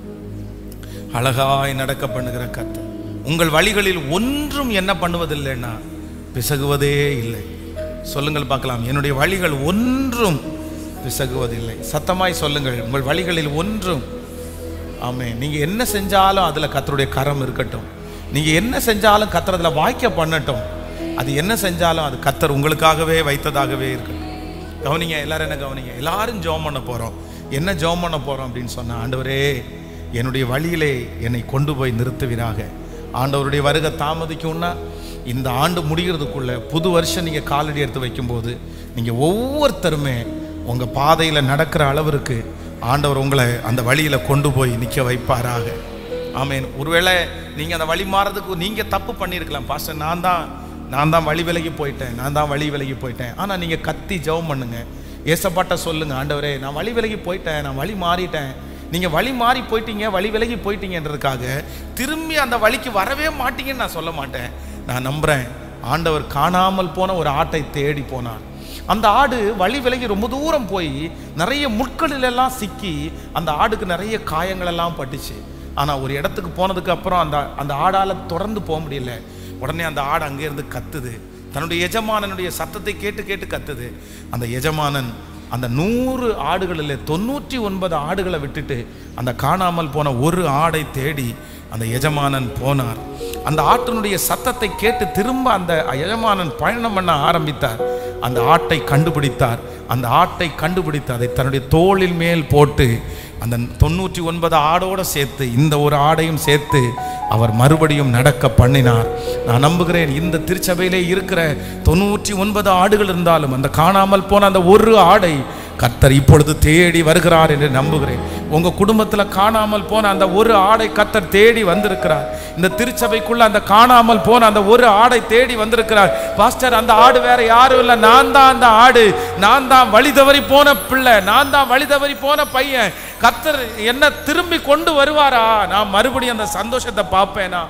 அழகாய் நடக்க பண்ணுகிற கர்த்தர். உங்கள் வழிகளில் ஒன்றும் என்ன பண்ணுவதில்லைன்னா பிசகுவதே இல்லை. சொல்லுங்கள் பார்க்கலாம். என்னுடைய வழிகள் ஒன்றும் பிசகுவதில்லை. சத்தமாய் சொல்லுங்கள். உங்கள் வழிகளில் ஒன்றும். ஆமென். நீங்க என்ன செஞ்சாலும் அதுல கர்த்தருடைய கரம் இருக்கட்டும். நீங்க என்ன செஞ்சாலும் கர்த்தர் அதுல வாய்க்க பண்ணட்டும். அது என்ன செஞ்சாலும் அது கர்த்தர் உங்களுக்காகவே வைத்ததாகவே இருக்கட்டும். கவனிங்க, எல்லாரும் என்ன கவனிங்க. எல்லாரும் ஜெபம் பண்ண போறோம். என்ன ஜெபம் பண்ண போறோம் அப்படின்னு சொன்னா, ஆண்டவரே என்னுடைய வழியிலே என்னை கொண்டு போய் நிறுத்துவீராக. ஆண்டவருடைய வருகை தாமதிக்கும்னா இந்த ஆண்டு முடிகிறதுக்குள்ள புது வருஷம் நீங்கள் காலடி எடுத்து வைக்கும்போது நீங்கள் ஒவ்வொருத்தருமே உங்கள் பாதையில் நடக்கிற அளவிற்கு ஆண்டவர் உங்களை அந்த வழியில் கொண்டு போய் நிற்க வைப்பாராக. ஆமேன். ஒருவேளை நீங்கள் அந்த வழி மாறதுக்கு நீங்கள் தப்பு பண்ணியிருக்கலாம். பாஸ்டர் நான் தான் நான் தான் வழி விலகி போயிட்டேன், நான் தான் வழி விலகி போயிட்டேன். ஆனால் நீங்கள் கத்தி ஜெபம் பண்ணுங்க. ஏசப்பாட்ட சொல்லுங்க, ஆண்டவரே நான் வழி விலகி போயிட்டேன், நான் வழி மாறிட்டேன். நீங்கள் வழி மாறி போயிட்டீங்க, வழி விலகி போயிட்டீங்கன்றதுக்காக திரும்பி அந்த வழிக்கு வரவே மாட்டீங்கன்னு நான் சொல்ல மாட்டேன். நான் நம்புகிறேன். ஆண்டவர் காணாமல் போன ஒரு ஆட்டை தேடி போனார். அந்த ஆடு வழி விலகி ரொம்ப தூரம் போய் நிறைய முட்களிலெல்லாம் சிக்கி அந்த ஆடுக்கு நிறைய காயங்களெல்லாம் பட்டுச்சு. ஆனால் ஒரு இடத்துக்கு போனதுக்கு அப்புறம் அந்த அந்த ஆடால் தொடர்ந்து போக முடியல. உடனே அந்த ஆடு அங்கேருந்து கத்துது. தன்னுடைய எஜமானனுடைய சத்தத்தை கேட்டு கேட்டு கத்துது. அந்த எஜமானன் அந்த நூறு ஆடுகளில் தொண்ணூற்றி ஒன்பது ஆடுகளை விட்டுட்டு அந்த காணாமல் போன ஒரு ஆடை தேடி அந்த எஜமானன் போனார். அந்த ஆட்டினுடைய சத்தத்தை கேட்டு திரும்ப அந்த எஜமானன் பயணம் பண்ண ஆரம்பித்தார். அந்த ஆட்டை கண்டுபிடித்தார். அந்த ஆட்டை கண்டுபிடித்து அதை தன்னுடைய தோளில் மேல் போட்டு அந்த தொண்ணூற்றி ஒன்பது ஆடோடு சேர்த்து இந்த ஒரு ஆடையும் சேர்த்து அவர் மறுபடியும் நடக்க பண்ணினார். நான் நம்புகிறேன் இந்த திருச்சபையிலே இருக்கிற தொண்ணூற்றி ஒன்பது ஆடுகள் இருந்தாலும் அந்த காணாமல் போன அந்த ஒரு ஆடை கர்த்தர் இப்பொழுது தேடி வருகிறார் என்று நம்புகிறேன். உங்க குடும்பத்தில் காணாமல் போன அந்த ஒரு ஆடை கர்த்தர் தேடி வந்திருக்கிறார். இந்த திருச்சபைக்குள்ள அந்த காணாமல் போன அந்த ஒரு ஆடை தேடி வந்திருக்கிறார். பாஸ்டர் அந்த ஆடு வேற யாரும் இல்லை, நான் தான் அந்த ஆடு, நான் தான் வழி தவறி போன பிள்ளை, நான் தான் வழி தவறி போன பையன். கர்த்தர் என்ன திரும்பி கொண்டு வருவாரா? நான் மறுபடியும் அந்த சந்தோஷத்தை பார்ப்பேனா?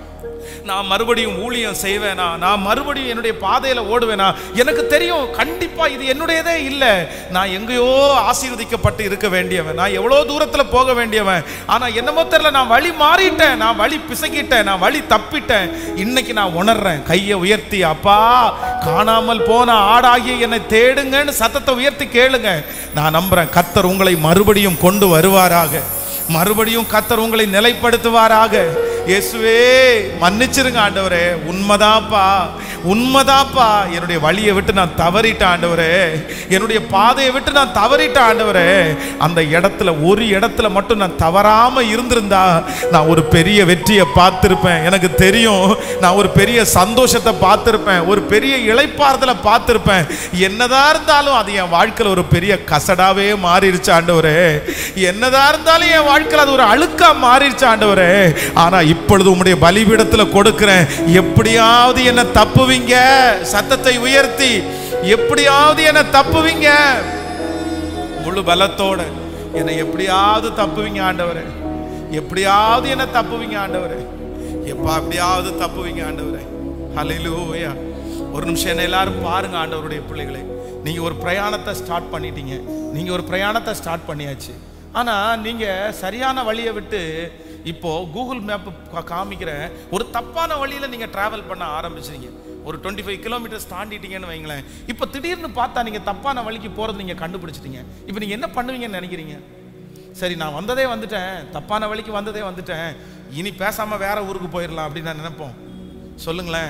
நான் மறுபடியும் ஊழியம் செய்வேனா? நான் மறுபடியும் என்னுடைய பாதையில ஓடுவேனா? எனக்கு தெரியும் கண்டிப்பா இது என்னுடையதே இல்லை. நான் எங்கேயோ ஆசீர்வதிக்கப்பட்டு இருக்க வேண்டியவன், நான் எவ்வளோ தூரத்துல போக வேண்டியவன். ஆனா என்னமோ தெரியல, நான் வழி மாறிட்டேன், நான் வழி பிசகிட்டேன், நான் வழி தப்பிட்டேன். இன்னைக்கு நான் உணர்றேன். கையை உயர்த்தி, அப்பா காணாமல் போன ஆடாகிய என்னை தேடுங்கன்னு சத்தத்தை உயர்த்தி கேளுங்க. நான் நம்புறேன் கர்த்தர் உங்களை மறுபடியும் கொண்டு வருவாராக. மறுபடியும் கர்த்தர் உங்களை நிலைப்படுத்துவாராக. இயேசுவே மன்னிச்சிருங்க ஆண்டவரே, உண்மைதாப்பா உண்மைதாப்பா, என்னுடைய வழியை விட்டு நான் தவறிட்டேன் ஆண்டவரே, என்னுடைய பாதையை விட்டு நான் தவறிட்டேன் ஆண்டவரே. அந்த இடத்துல ஒரு இடத்துல மட்டும் நான் தவறாம இருந்திருந்தா நான் ஒரு பெரிய வெற்றியை பார்த்திருப்பேன். எனக்கு தெரியும் நான் ஒரு பெரிய சந்தோஷத்தை பார்த்திருப்பேன், ஒரு பெரிய இளைப்பாறுதலை பார்த்திருப்பேன். என்னதான் இருந்தாலும் அது என் வாழ்க்கையில் ஒரு பெரிய கசடாவே மாறிடுச்சு ஆண்டவரே. என்னதான் இருந்தாலும் என் வாழ்க்கையில் அது ஒரு அழுக்கா மாறிடுச்சு ஆண்டவரே. ஆனா இப்பொழுது உம்முடைய பலிபீடத்தில் கொடுக்கிறேன். எப்படியாவது என்ன தப்புவீங்க, சத்தத்தை உயர்த்தி எப்படியாவது என்ன தப்புவீங்க. முழு பலத்தோட என்னை எப்படியாவது தப்புவீங்க ஆண்டவரே, எப்படியாவது என்ன தப்புவீங்க ஆண்டவரே, எப்ப அப்படியாவது தப்புவீங்க ஆண்டவரே. ஹல்லேலூயா. ஒரு நிமிஷம் என்ன எல்லாரும் பாருங்க ஆண்டவருடைய பிள்ளைகளை. நீங்க ஒரு பிரயாணத்தை ஸ்டார்ட் பண்ணிட்டீங்க, நீங்க ஒரு பிரயாணத்தை ஸ்டார்ட் பண்ணியாச்சு. ஆனா நீங்க சரியான வழியை விட்டு இப்போ கூகுள் மேப் காமிக்கிற ஒரு தப்பான வழியில நீங்க டிராவல் பண்ண ஆரம்பிச்சிட்டீங்க. ஒரு டுவெண்ட்டி ஃபைவ் கிலோமீட்டர்ஸ் தாண்டிட்டீங்கன்னு வைங்களேன். இப்போ திடீர்னு பார்த்தா நீங்க தப்பான வழிக்கு போறது நீங்க கண்டுபிடிச்சிட்டீங்க. இப்போ நீங்க என்ன பண்ணுவீங்கன்னு நினைக்கிறீங்க? சரி, நான் வந்ததே வந்துட்டேன், தப்பான வழிக்கு வந்ததே வந்துட்டேன், இனி பேசாம வேற ஊருக்கு போயிடலாம் அப்படின்னு நான் நினைப்போம். சொல்லுங்களேன்.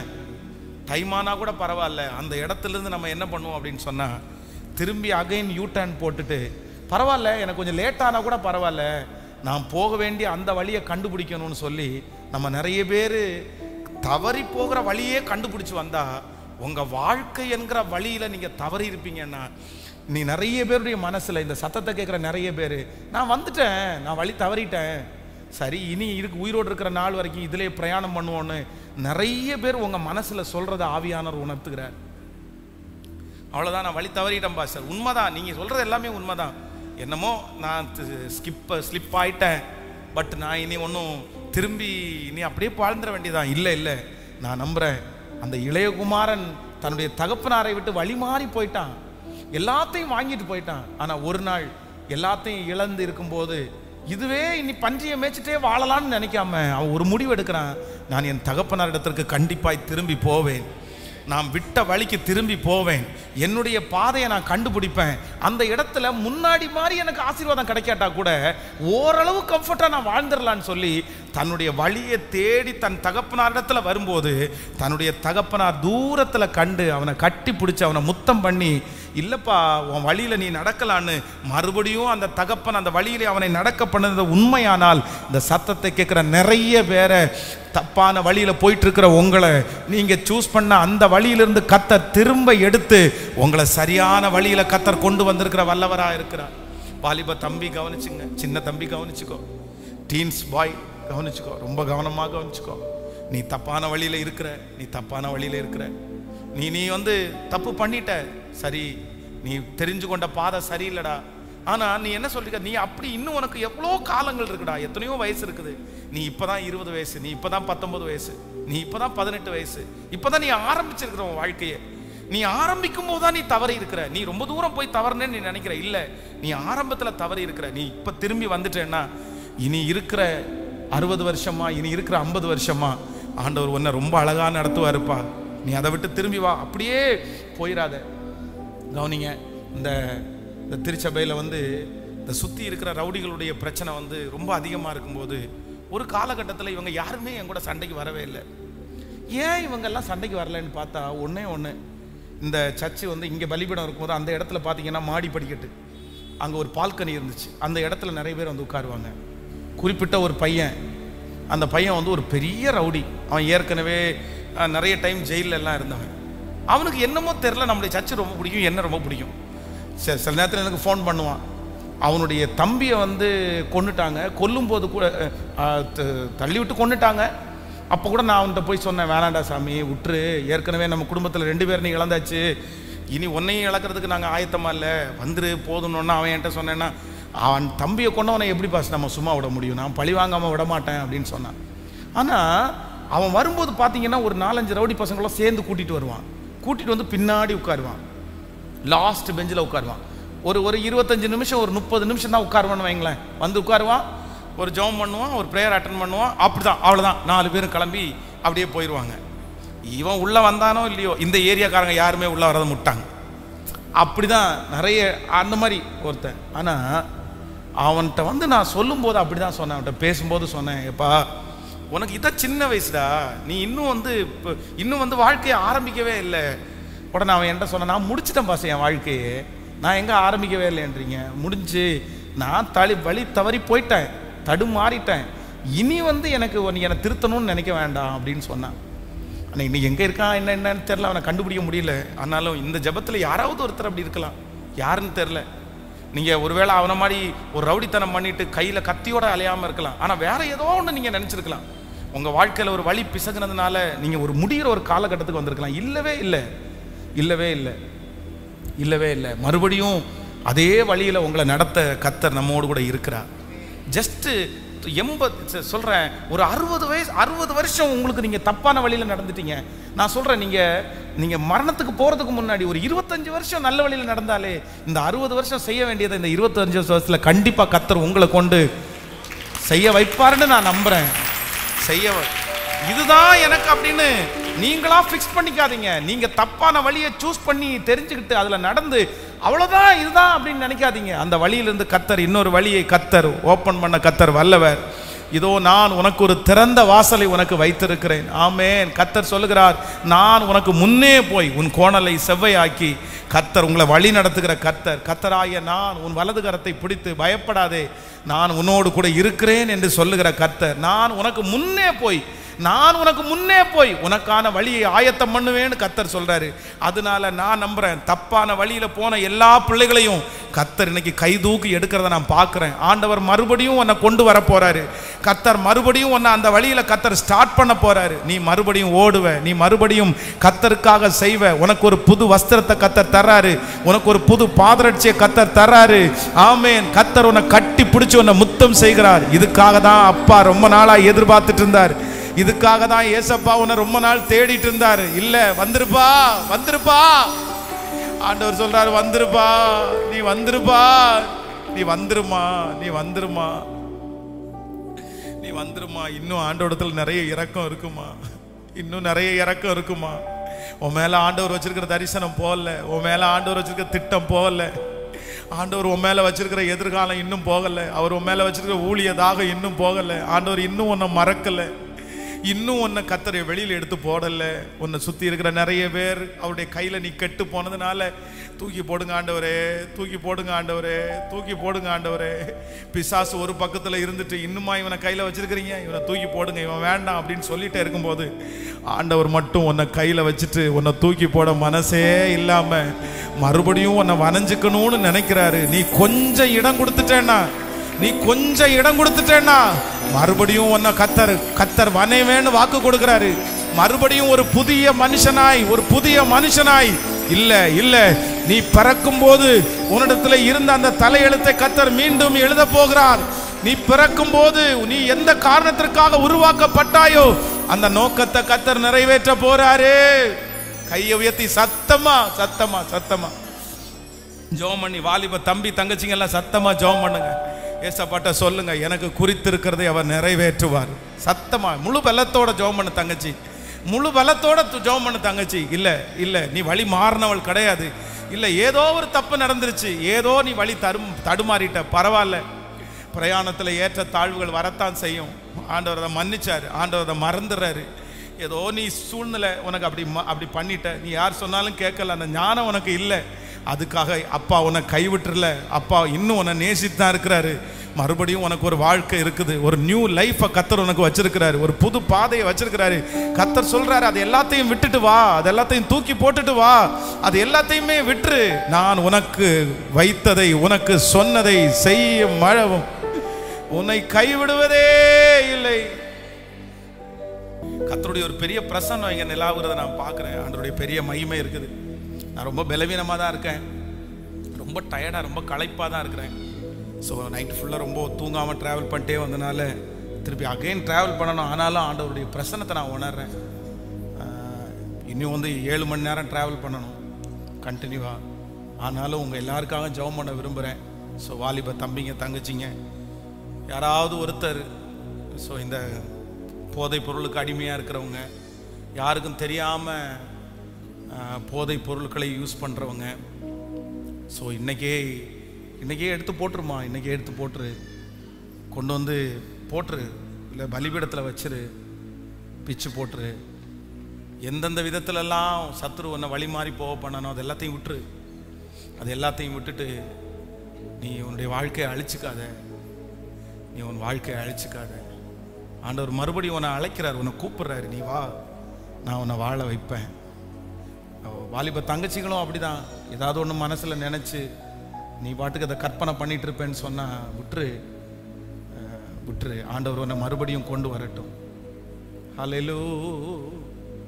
டைமானா கூட பரவாயில்ல, அந்த இடத்துல இருந்து நம்ம என்ன பண்ணுவோம் அப்படின்னு சொன்னா, திரும்பி அகைன் யூ டர்ன் போட்டுட்டு, பரவாயில்ல எனக்கு கொஞ்சம் லேட் ஆனா கூட பரவாயில்ல, நான் போக வேண்டிய அந்த வழியை கண்டுபிடிக்கணும்னு சொல்லி நம்ம நிறைய பேர் தவறி போகிற வழியே கண்டுபிடிச்சு வந்தா, உங்க வாழ்க்கை என்கிற வழியில நீங்க தவறி இருப்பீங்கன்னா, நீ நிறைய பேருடைய மனசுல இந்த சத்தத்தை கேட்குற நிறைய பேர், நான் வந்துட்டேன், நான் வழி தவறிட்டேன், சரி இனி இருக்கு உயிரோடு இருக்கிற நாள் வரைக்கும் இதிலே பிரயாணம் பண்ணுவோன்னு நிறைய பேர் உங்க மனசுல சொல்றத ஆவியானவர் உணர்த்துகிறார். அவ்வளவுதான், நான் வழி தவறிட்டேன் பாஸ்டர். உண்மைதான், நீங்க சொல்றது எல்லாமே உண்மைதான். என்னமோ நான் ஸ்கிப் ஸ்லிப் ஆயிட்டேன், பட் நான் இனி ஒன்றும் திரும்பி இனி அப்படியே வாழ்ந்துட வேண்டியதான். இல்லை இல்லை, நான் நம்புறேன், அந்த இளையகுமாரன் தன்னுடைய தகப்பனாரை விட்டு வழி மாறி போயிட்டான், எல்லாத்தையும் வாங்கிட்டு போயிட்டான். ஆனால் ஒரு நாள் எல்லாத்தையும் இழந்து இருக்கும்போது, இதுவே இனி பன்றியை மேய்ச்சிட்டே வாழலான்னு நினைக்காம அவன் ஒரு முடிவு எடுக்கிறான். நான் என் தகப்பனார் இடத்திற்கு கண்டிப்பாய் திரும்பி போவேன், நான் விட்ட வழிக்கு திரும்பி போவேன், என்னுடைய பாதையை நான் கண்டுபிடிப்பேன். அந்த இடத்துல முன்னாடி மாதிரி எனக்கு ஆசீர்வாதம் கிடைக்காட்டா கூட ஓரளவு கம்ஃபர்ட்டாக நான் வாழ்ந்துடலான்னு சொல்லி தன்னுடைய வழியை தேடி தன் தகப்பனார் இடத்துல வரும்போது, தன்னுடைய தகப்பனார் தூரத்தில் கண்டு அவனை கட்டி பிடிச்சி அவனை முத்தம் பண்ணி, இல்லைப்பா உன் வழியில் நீ நடக்கலான்னு மறுபடியும் அந்த தகப்பன் அந்த வழியிலே அவனை நடக்க பண்ணது உண்மையானால், இந்த சத்தத்தை கேட்குற நிறைய பேரை தப்பான வழியில் போயிட்டு இருக்கிற உங்களை நீங்கள் சூஸ் பண்ண அந்த வழியிலிருந்து கத்தர் திரும்ப எடுத்து உங்களை சரியான வழியில் கத்தர் கொண்டு வந்திருக்கிற வல்லவராக இருக்கிறார். வாலிப தம்பி கவனிச்சுங்க, சின்ன தம்பி கவனிச்சுக்கோ, டீன்ஸ் பாய் கவனிச்சுக்கோ, ரொம்ப கவனமாக கவனிச்சுக்கோ. நீ தப்பான வழியில் இருக்கிற, நீ தப்பான வழியில் இருக்கிற, நீ நீ வந்து தப்பு பண்ணிட்ட, சரி, நீ தெரிஞ்சு கொண்ட பாதை சரியில்லடா. ஆனால் நீ என்ன சொல்லிருக்க, நீ அப்படி இன்னும் உனக்கு எவ்வளோ காலங்கள் இருக்குடா, எத்தனையோ வயசு இருக்குது. நீ இப்போதான் இருபது வயசு, நீ இப்போதான் பத்தொன்பது வயசு, நீ இப்போதான் பதினெட்டு வயசு, இப்போதான் நீ ஆரம்பிச்சிருக்கிற உன் வாழ்க்கையை. நீ ஆரம்பிக்கும் போது தான் நீ தவறி இருக்கிற. நீ ரொம்ப தூரம் போய் தவறுனேன்னு நீ நினைக்கிற. இல்லை, நீ ஆரம்பத்தில் தவறி இருக்கிற. நீ இப்போ திரும்பி வந்துட்டேன்னா இனி இருக்கிற அறுபது வருஷமா, இனி இருக்கிற ஐம்பது வருஷமா ஆண்டவர் உன்னை ரொம்ப அழகாக நடத்துவாருப்பா. நீ அதை விட்டு திரும்பி வா, அப்படியே போயிடாத. கவனிங்க, இந்த இந்த திருச்சபையில் வந்து இந்த சுற்றி இருக்கிற ரவுடிகளுடைய பிரச்சனை வந்து ரொம்ப அதிகமாக இருக்கும்போது, ஒரு காலகட்டத்தில் இவங்க யாருமே என் கூட சண்டைக்கு வரவே இல்லை. ஏன் இவங்கெல்லாம் சண்டைக்கு வரலன்னு பார்த்தா, ஒன்றே ஒன்று, இந்த சர்ச்சு வந்து இங்கே பலிபீடம் இருக்கும்போது அந்த இடத்துல பார்த்தீங்கன்னா மாடி படிக்கட்டு, அங்கே ஒரு பால்கனி இருந்துச்சு. அந்த இடத்துல நிறைய பேர் வந்து உட்காருவாங்க. குறிப்பிட்ட ஒரு பையன், அந்த பையன் வந்து ஒரு பெரிய ரவுடி, அவன் ஏற்கனவே நிறைய டைம் ஜெயிலில் எல்லாம் இருந்தவன். அவனுக்கு என்னமோ தெரில, நம்மளுடைய சர்ச்சு ரொம்ப பிடிக்கும், என்ன ரொம்ப பிடிக்கும். சரி, சில நேரத்தில் எனக்கு ஃபோன் பண்ணுவான். அவனுடைய தம்பியை வந்து கொன்னுட்டாங்க, கொல்லும்போது கூட தள்ளி விட்டு கொன்னுட்டாங்க. அப்போ கூட நான் அவன்கிட்ட போய் சொன்னேன், வேணாண்டா சாமி விட்டுரு, ஏற்கனவே நம்ம குடும்பத்தில் ரெண்டு பேர் நீ இழந்தாச்சு, இனி ஒன்னையும் இழக்கிறதுக்கு நாங்கள் ஆயத்தமாக இல்லை, வந்துரு போதுன்னு அவன் என்கிட்ட சொன்னேன்னா, அவன் தம்பியை கொண்டவனை எப்படி பாஸ் நம்ம சும்மா விட முடியும், நான் பழி வாங்காமல் விட மாட்டேன் அப்படின்னு சொன்னான். ஆனால் அவன் வரும்போது பார்த்தீங்கன்னா ஒரு நாலஞ்சு ரவுடி பசங்களும் சேர்ந்து கூட்டிகிட்டு வருவான். கூட்டிகிட்டு வந்து பின்னாடி உட்காருவான், லாஸ்ட் பெஞ்சில் உட்காருவான். ஒரு ஒரு இருபத்தஞ்சு நிமிஷம் ஒரு முப்பது நிமிஷம் தான் உட்காருவான்னு வைங்களேன். வந்து உட்காருவான், ஒரு ஜெபம் பண்ணுவான், ஒரு ப்ரேயர் அட்டன் பண்ணுவான், அப்படிதான், அவ்வளோதான், நாலு பேரும் கிளம்பி அப்படியே போயிடுவாங்க. இவன் உள்ளே வந்தானோ இல்லையோ, இந்த ஏரியாக்காரங்க யாருமே உள்ளே வரதை முட்டாங்க. அப்படி தான் நிறைய அந்த மாதிரி ஒருத்தன். ஆனால் அவன்கிட்ட வந்து நான் சொல்லும்போது அப்படி தான் சொன்னேன், அவன்கிட்ட பேசும்போது சொன்னேன், எப்பா உனக்கு இதான் சின்ன வயசுடா, நீ இன்னும் வந்து இன்னும் வந்து வாழ்க்கையை ஆரம்பிக்கவே இல்லை. உடனே அவன் என்கிட்ட சொன்னான், நான் முடிச்சிட்டேன் பாச என் வாழ்க்கையே, நான் எங்கே ஆரம்பிக்கவே இல்லைன்றீங்க, முடிஞ்சு நான் தளி வழி தவறி போயிட்டேன், தடுமாறிட்டேன், இனி வந்து எனக்கு நீ என்னை திருத்தணும்னு நினைக்க வேண்டாம் அப்படின்னு சொன்னான். ஆனால் இன்னைக்கு எங்கே இருக்கான் என்ன என்னன்னு தெரில, அவனை கண்டுபிடிக்க முடியல. ஆனாலும் இந்த ஜபத்தில் யாராவது ஒருத்தர் அப்படி இருக்கலாம், யாருன்னு தெரில. நீங்கள் ஒருவேளை அவனை மாதிரி ஒரு ரவுடித்தனம் பண்ணிட்டு கையில் கத்தியோட அலையாமல் இருக்கலாம். ஆனால் வேற ஏதோ ஒன்று நீங்கள் நினச்சிருக்கலாம். உங்கள் வாழ்க்கையில் ஒரு வழி பிசகுனதுனால நீங்கள் ஒரு முடிகிற ஒரு காலகட்டத்துக்கு வந்திருக்கலாம். இல்லவே இல்லை, இல்லவே இல்லை, இல்லவே இல்லை. மறுபடியும் அதே வழியில் உங்களை நடத்த கர்த்தர் நம்மோடு கூட இருக்கிறார். ஜஸ்ட்டு எண்பது சொல்கிறேன், ஒரு அறுபது வயசு அறுபது வருஷம் உங்களுக்கு நீங்கள் தப்பான வழியில் நடந்துட்டீங்க. நான் சொல்கிறேன், நீங்கள் நீங்கள் மரணத்துக்கு போகிறதுக்கு முன்னாடி ஒரு இருபத்தஞ்சு வருஷம் நல்ல வழியில் நடந்தாலே இந்த அறுபது வருஷம் செய்ய வேண்டியதை இந்த இருபத்தஞ்சு வருஷத்தில் கண்டிப்பாக கர்த்தர் உங்களை கொண்டு செய்ய வைப்பாருன்னு நான் நம்புகிறேன். செய்ய இதுதான் எனக்கு அப்படின்னு நீங்களா ஃபிக்ஸ் பண்ணிக்காதீங்க. நீங்க தப்பான வழியை சூஸ் பண்ணி தெரிஞ்சுக்கிட்டு அதுல நடந்து அவ்வளவுதான் இதுதான் அப்படின்னு நினைக்காதீங்க. அந்த வழியிலிருந்து கர்த்தர் இன்னொரு வழியை கர்த்தர் ஓப்பன் பண்ண கர்த்தர் வல்லவர். இதோ நான் உனக்கு ஒரு திறந்த வாசலை உனக்கு வைத்திருக்கிறேன். ஆமென். கர்த்தர் சொல்லுகிறார், நான் உனக்கு முன்னே போய் உன் கோணலை செவ்வையாக்கி. கர்த்தர் உங்களை வழி நடத்துகிற கர்த்தர். கர்த்தராய நான் உன் வலது கரத்தை பிடித்து பயப்படாதே, நான் உன்னோடு கூட இருக்கிறேன் என்று சொல்லுகிற கர்த்தர். நான் உனக்கு முன்னே போய் நான் உனக்கு முன்னே போய் உனக்கான வழியை ஆயத்தம் பண்ணுவேன்னு கர்த்தர் சொல்றாரு. அதனால நான் நம்புறேன், தப்பான வழியில போன எல்லா பிள்ளைகளையும் கர்த்தர் இன்னைக்கு கை தூக்கி எடுக்கிறத நான் பார்க்கிறேன். ஆண்டவர் மறுபடியும் உன்னை கொண்டு வர போறாரு. கர்த்தர் மறுபடியும் உன்னை அந்த வழியில கர்த்தர் ஸ்டார்ட் பண்ண போறாரு. நீ மறுபடியும் ஓடுவ, நீ மறுபடியும் கர்த்தருக்காக செய்வ. உனக்கு ஒரு புது வஸ்திரத்தை கர்த்தர் தர்றாரு, உனக்கு ஒரு புது பாதரட்சியை கர்த்தர் தர்றாரு. ஆமென். கர்த்தர் உன்னை கட்டி பிடிச்சு உன்னை முத்தம் செய்கிறார். இதுக்காக தான் அப்பா ரொம்ப நாளா எதிர்பார்த்துட்டு இருந்தார். இதுக்காக தான் ஏசப்பா உன்னை ரொம்ப நாள் தேடிட்டு இருந்தாரு. இல்ல வந்திருப்பா வந்திருப்பா ஆண்டவர் சொல்றாரு, வந்திருப்பா நீ வந்திருப்பா நீ வந்துருமா நீ வந்துருமா நீ வந்துருமா. இன்னும் ஆண்டவரத்தில் நிறைய இரக்கம் இருக்குமா, இன்னும் நிறைய இரக்கம் இருக்குமா. உன் மேல ஆண்டவர் வச்சிருக்கிற தரிசனம் போகல, உன் மேல ஆண்டவர் வச்சிருக்கிற திட்டம் போகல, ஆண்டவர் உன் மேல வச்சிருக்கிற எதிர்காலம் இன்னும் போகல, அவர் உன் மேல வச்சிருக்கிற ஊழியதாக இன்னும் போகல. ஆண்டவர் இன்னும் உன்னை மறக்கல, இன்னும் உன்னை கர்த்தரை வெளியில் எடுத்து போடல. உன்னை சுத்தி இருக்கிற நிறைய பேர் அவருடைய கையில நீ கெட்டு போனதுனால தூக்கி போடுங்க ஆண்டவரே, தூக்கி போடுங்க ஆண்டவரே, தூக்கி போடுங்க ஆண்டவரே. பிசாசு ஒரு பக்கத்துல இருந்துட்டு இன்னுமா இவனை கையில வச்சிருக்கிறீங்க, இவனை தூக்கி போடுங்க, இவன் வேண்டாம் அப்படின்னு சொல்லிட்டே இருக்கும்போது ஆண்டவர் மட்டும் உன்னை கையில வச்சுட்டு உன்னை தூக்கி போட மனசே இல்லாம மறுபடியும் உன்னை வனைஞ்சுக்கணும்னு நினைக்கிறாரு. நீ கொஞ்சம் இடம் கொடுத்துட்டேன்னா நீ கொஞ்சம் இடம் கொடுத்துட்டேன்னா மறுபடியும் உன்னை கத்தர் கத்தர் வனைவேன்னு வாக்கு கொடுக்கிறாரு. மறுபடியும் ஒரு புதிய மனுஷனாய் ஒரு புதிய மனுஷனாய் இல்ல இல்ல நீ பிறக்கும் போது உன்னிடத்துல இருந்த அந்த தலையெழுத்தை கத்தர் மீண்டும் எழுத போகிறார். நீ பிறக்கும் போது நீ எந்த காரணத்திற்காக உருவாக்கப்பட்டாயோ அந்த நோக்கத்தை கத்தர் நிறைவேற்ற போறாரு. கையை உயர்த்தி சத்தமா சத்தமா சத்தமா ஜெபம் பண்ணி வாலிப தம்பி தங்கச்சிங்க எல்லாம் சத்தமா ஜெபம் பண்ணுங்க. ஏசப்பாட்ட சொல்லுங்க, எனக்கு குறித்திருக்கிறதை அவர் நிறைவேற்றுவார். சத்தமா முழு பலத்தோட ஜெபம் பண்ணு தங்கச்சி, முழு பலத்தோட ஜெபம் பண்ணு தங்கச்சி. இல்ல இல்ல நீ வழி மாறினவள் கிடையாது. இல்ல ஏதோ ஒரு தப்பு நடந்துருச்சு, ஏதோ நீ வழி தரும் தடுமாறிட்ட, பரவாயில்ல. பிரயாணத்தில் ஏற்ற தாழ்வுகள் வரத்தான் செய்யும். ஆண்டவர் அதை மன்னிச்சாரு, ஆண்டவர் அதை மறந்துடுறாரு. ஏதோ நீ சூழ்நிலை உனக்கு அப்படி அப்படி பண்ணிட்ட, நீ யார் சொன்னாலும் கேட்கல, அந்த ஞானம் உனக்கு இல்லை. அதுக்காக அப்பா உன்னை கைவிட்டுறல, அப்பா இன்னும் உன்னை நேசித்து தான் இருக்கிறாரு. மறுபடியும் உனக்கு ஒரு வாழ்க்கை இருக்குது, ஒரு நியூ லைஃபை கத்தர் உனக்கு வச்சிருக்கிறாரு, ஒரு புது பாதையை வச்சிருக்கிறாரு. கத்தர் சொல்றாரு, அது எல்லாத்தையும் விட்டுட்டு வா, அது எல்லாத்தையும் தூக்கி போட்டுட்டு வா, அது எல்லாத்தையுமே விட்டுரு. நான் உனக்கு வைத்ததை உனக்கு சொன்னதை செய்ய மழவும் உன்னை கைவிடுவதே இல்லை. கத்தருடைய ஒரு பெரிய பிரசன்னம் இங்க நிலாவுறதை நான் பார்க்கிறேன். ஆண்டவருடைய பெரிய மகிமை இருக்குது. நான் ரொம்ப பலவீனமாக தான் இருக்கேன், ரொம்ப டயர்டாக ரொம்ப களைப்பாக தான் இருக்கிறேன். ஸோ நைட்டு ஃபுல்லாக ரொம்ப தூங்காமல் ட்ராவல் பண்ணிட்டே வந்தனால திருப்பி அகைன் ட்ராவல் பண்ணணும். ஆனாலும் ஆண்டவருடைய பிரசன்னத்தை நான் உணர்றேன். இன்னும் வந்து ஏழு மணி நேரம் ட்ராவல் பண்ணணும் கண்டினியூவாக. ஆனாலும் உங்கள் எல்லாருக்காக ஜெபம் பண்ண விரும்புகிறேன். ஸோ வாலிப தம்பிங்க தங்கச்சிங்க யாராவது ஒருத்தர் ஸோ இந்த போதைப் பொருளுக்கு அடிமையாக இருக்கிறவங்க, யாருக்கும் தெரியாமல் போதை பொருட்களை யூஸ் பண்ணுறவங்க, ஸோ இன்றைக்கே இன்றைக்கே எடுத்து போட்டுருமா, இன்றைக்கே எடுத்து போட்டுரு, கொண்டு வந்து போட்டுரு, இல்லை பலிபீடத்தில் வச்சிரு, பிச்சு போட்டுரு. எந்தெந்த விதத்துலலாம் சத்துரு ஒன்றை வழி மாறி போக பண்ணணும் அது எல்லாத்தையும் விட்டுரு. அது எல்லாத்தையும் விட்டுட்டு நீ உன்னுடைய வாழ்க்கையை அழிச்சிக்காத, நீ உன் வாழ்க்கையை அழிச்சிக்காத. ஆண்டவர் மறுபடியும் உன்னை அழைக்கிறார், உன்னை கூப்பிடுறாரு, நீ வா, நான் உன்னை வாழ வைப்பேன். வாலிப தங்கச்சிகளும் அப்படிதான், ஏதாவது ஒன்று மனசில் நினச்சி நீ பாட்டுக்கு அதை கற்பனை பண்ணிட்டு இருப்பேன்னு சொன்னால் விட்டுரு விட்டுரு. ஆண்டவர் உன்னை மறுபடியும் கொண்டு வரட்டும். ஹல்லேலூயா.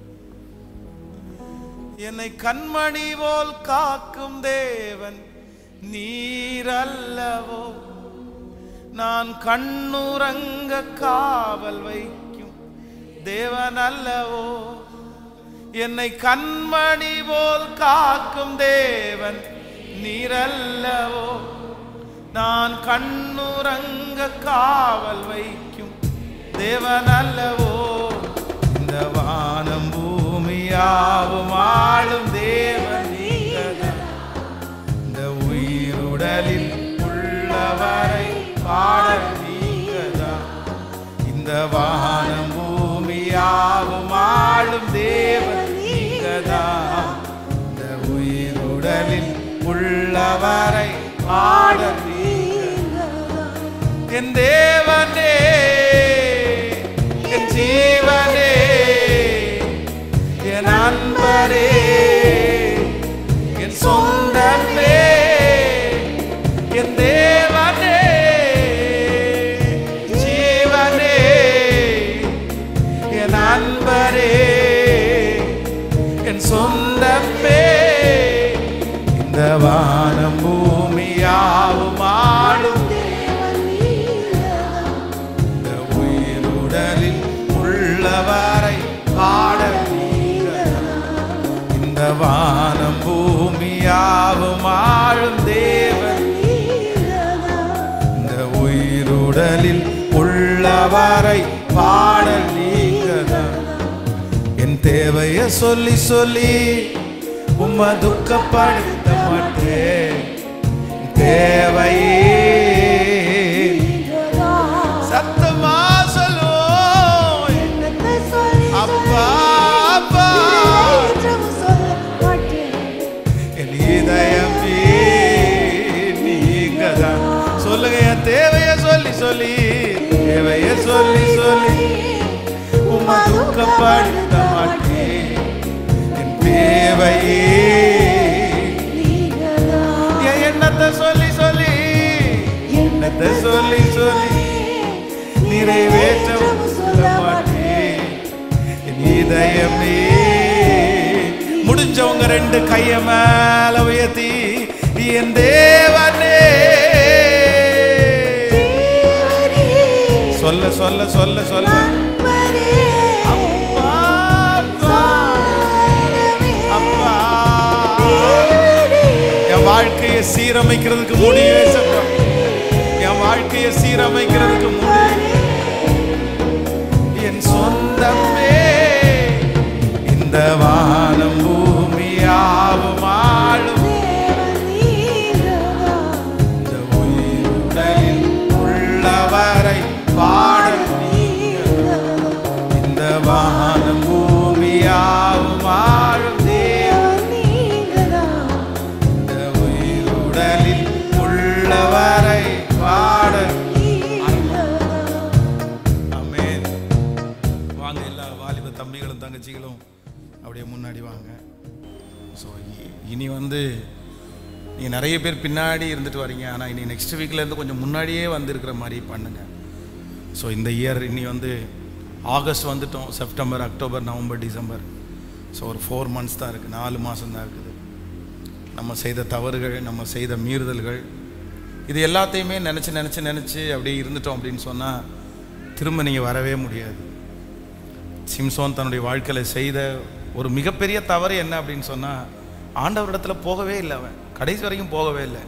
என்னை கண்மணி போல் காக்கும் தேவன் நீரல்லவோ நான் கண்ணுறங்க காவல் வைக்கும் தேவன் அல்லவோ என்னை கண்மணி போல் காக்கும் தேவன் நீரல்லவோ நான் கண்ணுறங்க காவல் வைக்கும் தேவன் அல்லவோ இந்த வானம் பூமியாவும் ஆளும் தேவன் நீங்கதான் இந்த உயிருடலில் உள்ளவரை பாடல் நீங்கதான் இந்த வானம் பூமியாவும் ஆளும் தேவன் நீங்கதான் இந்த உயிருடலில் உள்ளவரை பாடல் என் தேவனே என் ஜீவனே என் அன்பரே என் சொந்தமே என் தேவனே ஜீவனே என் அன்பரே என் சொந்தமே இந்த வானம் பூமியாவும் ஆளும் இந்த உயிருடலில் உள்ளவரை பாடல் இந்த வானம் பூமியாவும் ஆளும் தேவன் இந்த உயிருடலில் உள்ளவரை பாடல் நீங்கதான் என் தேவைய சொல்லி சொல்லி உம்மை துக்கப்படுத்த மாட்டேன் தேவையே சத்தமா சொல்லுவோம் அப்பா அப்பா என் இதயமே நீங்கதான் சொல்லுங்க என் தேவைய சொல்லி சொல்லி தேவைய சொல்லி சொல்லி உம்மை துக்கப்படுத்த மாட்டேன் என் தேவையே என்னத்தை சொல்லி சொல்லி என்னத்தை சொல்லி சொல்லி நிறைவேற்ற மாட்டேன் என் இதயமே முடிஞ்சவங்க ரெண்டு கைய மேல உயர்த்தி என் தேவனே சொல்ல சொல்ல சொல்ல சொல்ல அப்பா அப்பா என் வாழ்க்கையை சீரமைக்கிறதுக்கு முடிவே சத்தம் என் வாழ்க்கையை சீரமைக்கிறதுக்கு முடிவு என் சொந்தமே இந்த வானம் பூமியாவும் ஆளும் இந்த உயிருடலில் உள்ளவரை பாடல் இந்த வானம் பூமியாவும் ஆளும் தேவன் இந்த உயிருடலில் உள்ளவரை பாடல் ஆமென். வாங்க எல்லா வாலிப தம்பிகளும் தங்கச்சிகளும் அப்படியே முன்னாடி வாங்க. ஸோ இனி வந்து நீங்கள் நிறைய பேர் பின்னாடி இருந்துட்டு வரீங்க, ஆனால் இனி நெக்ஸ்ட் வீக்லேருந்து கொஞ்சம் முன்னாடியே வந்துருக்கிற மாதிரி பண்ணுங்க. ஸோ இந்த இயர் இனி வந்து ஆகஸ்ட் வந்துட்டோம், September October November December. So ஒரு ஃபோர் மந்த்ஸ் தான் இருக்குது, நாலு மாதம் தான் இருக்குது. நம்ம செய்த தவறுகள், நம்ம செய்த மீறுதல்கள், இது எல்லாத்தையுமே நினச்சி நினச்சி நினச்சி அப்படியே இருந்துட்டோம் அப்படின்னு சொன்னால் திரும்ப நீங்கள் வரவே முடியாது. சிம்சோன் தன்னுடைய வாழ்க்கையில் செய்த ஒரு மிகப்பெரிய தவறு என்ன அப்படின்னு சொன்னால், ஆண்டவரிடத்தில் போகவே இல்லை. அவன் கடைசி வரைக்கும் போகவே இல்லை.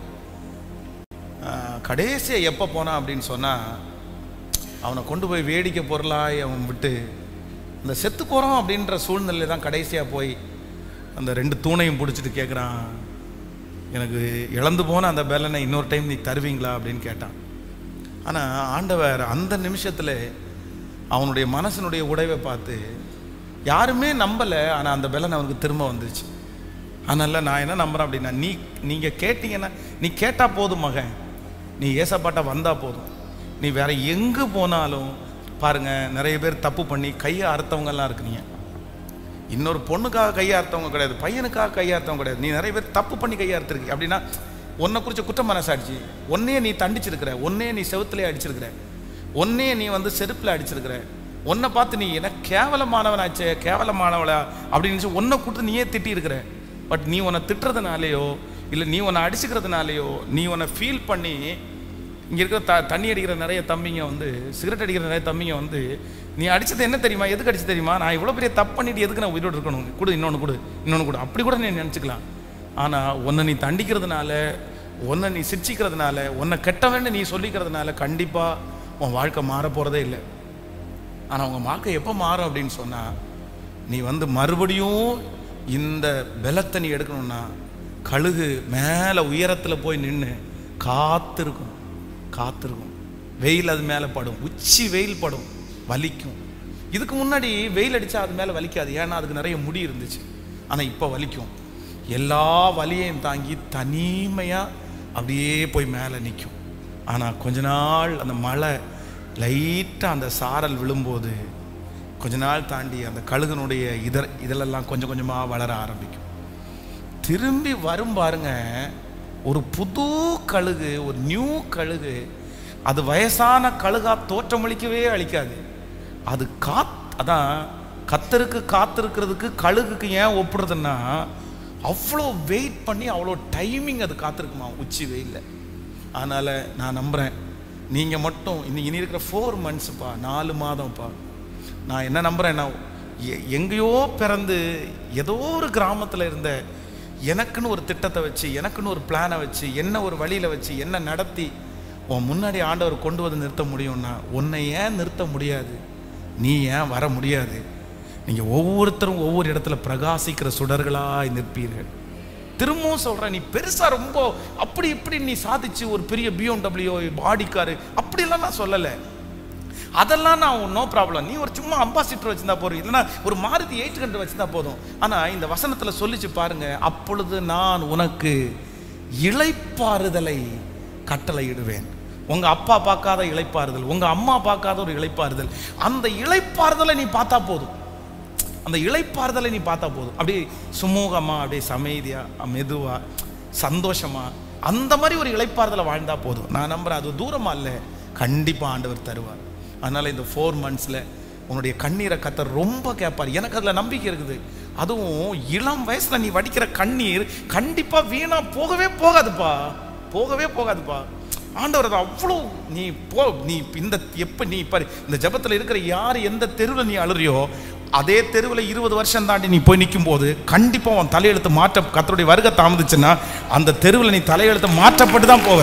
கடைசியை எப்போ போனான் அப்படின்னு சொன்னால், அவனை கொண்டு போய் வேடிக்கை பொருளாய் அவன் விட்டு அந்த செத்து போகிறோம் அப்படின்ற சூழ்நிலை தான் கடைசியாக போய் அந்த ரெண்டு தூணையும் பிடிச்சிட்டு கேட்குறான், எனக்கு இழந்து போன அந்த பேலனை இன்னொரு டைம் நீ தருவீங்களா அப்படின்னு கேட்டான். ஆனால் ஆண்டவர் அந்த நிமிஷத்தில் அவனுடைய மனசனுடைய உடைவை பார்த்து யாருமே நம்பலை, ஆனால் அந்த பேலன் அவனுக்கு திரும்ப வந்துச்சு. அதனால் நான் என்ன நம்புகிறேன் அப்படின்னா, நீ நீங்கள் கேட்டீங்கன்னா, நீ கேட்டால் போதும் மகன், நீ ஏசப்பாட்ட வந்தால் போதும். நீ வேற எங்கே போனாலும் பாருங்கள், நிறைய பேர் தப்பு பண்ணி கையை அறுத்தவங்கெல்லாம் இருக்கிறீங்க. இன்னொரு பொண்ணுக்காக கையை அறுத்தவங்க கிடையாது, பையனுக்காக கையை அறுத்தவங்க கிடையாது. நீ நிறைய பேர் தப்பு பண்ணி கையை அறுத்துருக்கு அப்படின்னா உன்னை குறித்த குற்ற மனசாட்சி, ஒன்னே நீ தண்டிச்சிருக்கிற, ஒன்னே நீ செவுத்துலேயே அடிச்சிருக்கிற, ஒன்னே நீ வந்து செருப்பில் அடிச்சிருக்கிற, உன்னை பார்த்து நீ என்ன கேவலமானவனாச்சே கேவலமானவளா அப்படின்னு ஒன்றை கூட்டு நீயே திட்டி இருக்கிற. பட் நீ உன்னை திட்டுறதுனாலேயோ இல்லை நீ உன்னை அடிச்சுக்கிறதுனாலையோ, நீ உன்னை ஃபீல் பண்ணி, இங்கே இருக்கிற த தண்ணி அடிக்கிற நிறைய தம்பிங்க வந்து, சிகரெட் அடிக்கிற நிறைய தம்பிங்க வந்து, நீ அடித்தது என்ன தெரியுமா, எதுக்கு அடிச்சு தெரியுமா, நான் இவ்வளோ பெரிய தப்பு பண்ணிட்டு எதுக்கு நான் உயிரோடு இருக்கணும், கொடு இன்னொன்று கொடு இன்னொன்று கொடு, அப்படி கூட நீ நினச்சிக்கலாம். ஆனால் உன்னை நீ தண்டிக்கிறதுனால, உன்னை நீ சிரிச்சிக்கிறதுனால, உன்னை கெட்டவன்னு நீ சொல்லிக்கிறதுனால கண்டிப்பாக உன் வாழ்க்கை மாற போகிறதே இல்லை. ஆனால் உங்கள் வாழ்க்கை எப்போ மாறும் அப்படின்னு சொன்னால், நீ வந்து மறுபடியும் இந்த பலத்தை நீ எடுக்கணும்னா, கழுகு மேலே உயரத்தில் போய் நின்று காத்திருக்கும். காத்திருக்கும் வெயில் அது மேலே படும், உச்சி வெயில் படும், வலிக்கும். இதுக்கு முன்னாடி வெயில் அடித்தா அது மேலே வலிக்காது, ஏன்னா அதுக்கு நிறைய முடி இருந்துச்சு. ஆனால் இப்போ வலிக்கும். எல்லா வலியையும் தாங்கி தனிமையாக அப்படியே போய் மேலே நிற்கும். ஆனால் கொஞ்ச நாள் அந்த மழை லைட்டாக அந்த சாரல் விழும்போது கொஞ்ச நாள் தாண்டி அந்த கழுகனுடைய இதழ் இதழெல்லாம் கொஞ்சம் கொஞ்சமாக வளர ஆரம்பிக்கும். திரும்பி வரும் பாருங்க, ஒரு புது கழுகு, ஒரு நியூ கழுகு. அது வயசான கழுகா தோற்றமளிக்கவே அளிக்காது. அது காத் அதான் கத்தருக்கு காத்திருக்கிறதுக்கு கழுகுக்கு ஏன் ஒப்புறதுன்னா, அவ்வளோ வெயிட் பண்ணி அவ்வளோ டைமிங் அது காத்திருக்குமா உச்சி வெயிலில். அதனால் நான் நம்புகிறேன், நீங்கள் மட்டும் இன்னும் இனி இருக்கிற ஃபோர் மந்த்ஸுப்பா, நாலு மாதம்ப்பா, நான் என்ன நம்புகிறேன்னா, எங்கேயோ பிறந்து ஏதோ ஒரு கிராமத்தில் இருந்த எனக்குன்னு ஒரு திட்டத்தை வச்சு, எனக்குன்னு ஒரு பிளானை வச்சு, என்ன ஒரு வழியில் வச்சு, என்ன நடத்தி உன் முன்னாடி ஆண்டவர் கொண்டு வந்து நிறுத்த முடியும்னா, உன்னை ஏன் நிறுத்த முடியாது, நீ ஏன் வர முடியாது? நீங்கள் ஒவ்வொருத்தரும் ஒவ்வொரு இடத்துல பிரகாசிக்கிற சுடர்களாய் நிற்பீர்கள். திரும்பவும் சொல்கிறேன், நீ பெருசாக ரொம்ப அப்படி இப்படி நீ சாதிச்சு ஒரு பெரிய பிஎம்டபிள்யூ பாடிக்காரு அப்படிலாம் நான் சொல்லலை. அதெல்லாம் நான் நோ ப்ராப்ளம். நீ ஒரு சும்மா அம்பாசிடர் வச்சுருந்தா போதும், இல்லைன்னா ஒரு மாருதி எயிட் ஹண்ட்ரட் வச்சுருந்தா போதும். ஆனால் இந்த வசனத்தில் சொல்லிச்சு பாருங்க, அப்பொழுது நான் உனக்கு இளைப்பாறுதலை கட்டளையிடுவேன். உங்கள் அப்பா பார்க்காத இளைப்பாறுதல், உங்கள் அம்மா பார்க்காத ஒரு இளைப்பாறுதல், அந்த இளைப்பாறுதலை நீ பார்த்தா போதும். அந்த இளைப்பாறுதலை நீ பார்த்தா போதும். அப்படியே சுமூகமாக, அப்படியே சமைதியாக, மெதுவாக, சந்தோஷமாக, அந்த மாதிரி ஒரு இளைப்பாறுதலை வாழ்ந்தா போதும். நான் நம்புகிறேன், அது தூரமாக இல்லை, கண்டிப்பாக ஆண்டவர் தருவார். அதனால் இந்த ஃபோர் மந்த்ஸில் உன்னுடைய கண்ணீரை கத்தர் ரொம்ப கேட்பார். எனக்கு அதில் நம்பிக்கை இருக்குது. அதுவும் இளம் வயசில் நீ வடிக்கிற கண்ணீர் கண்டிப்பாக வீணாக போகவே போகாதுப்பா, போகவே போகாதுப்பா. ஆண்டவர் அது அவ்வளோ நீ போ நீ இந்த எப்போ நீ பாரு, இந்த ஜபத்தில் இருக்கிற யார் எந்த தெருவில் நீ அழுறியோ, அதே தெருவில் இருபது வருஷம் தாண்டி நீ போய் நிற்கும் போது கண்டிப்பாக உன் தலையெழுத்து மாற்ற, கர்த்தருடைய வருகை தாமதிச்சுன்னா அந்த தெருவில் நீ தலையெழுத்து மாற்றப்பட்டு தான் போவ.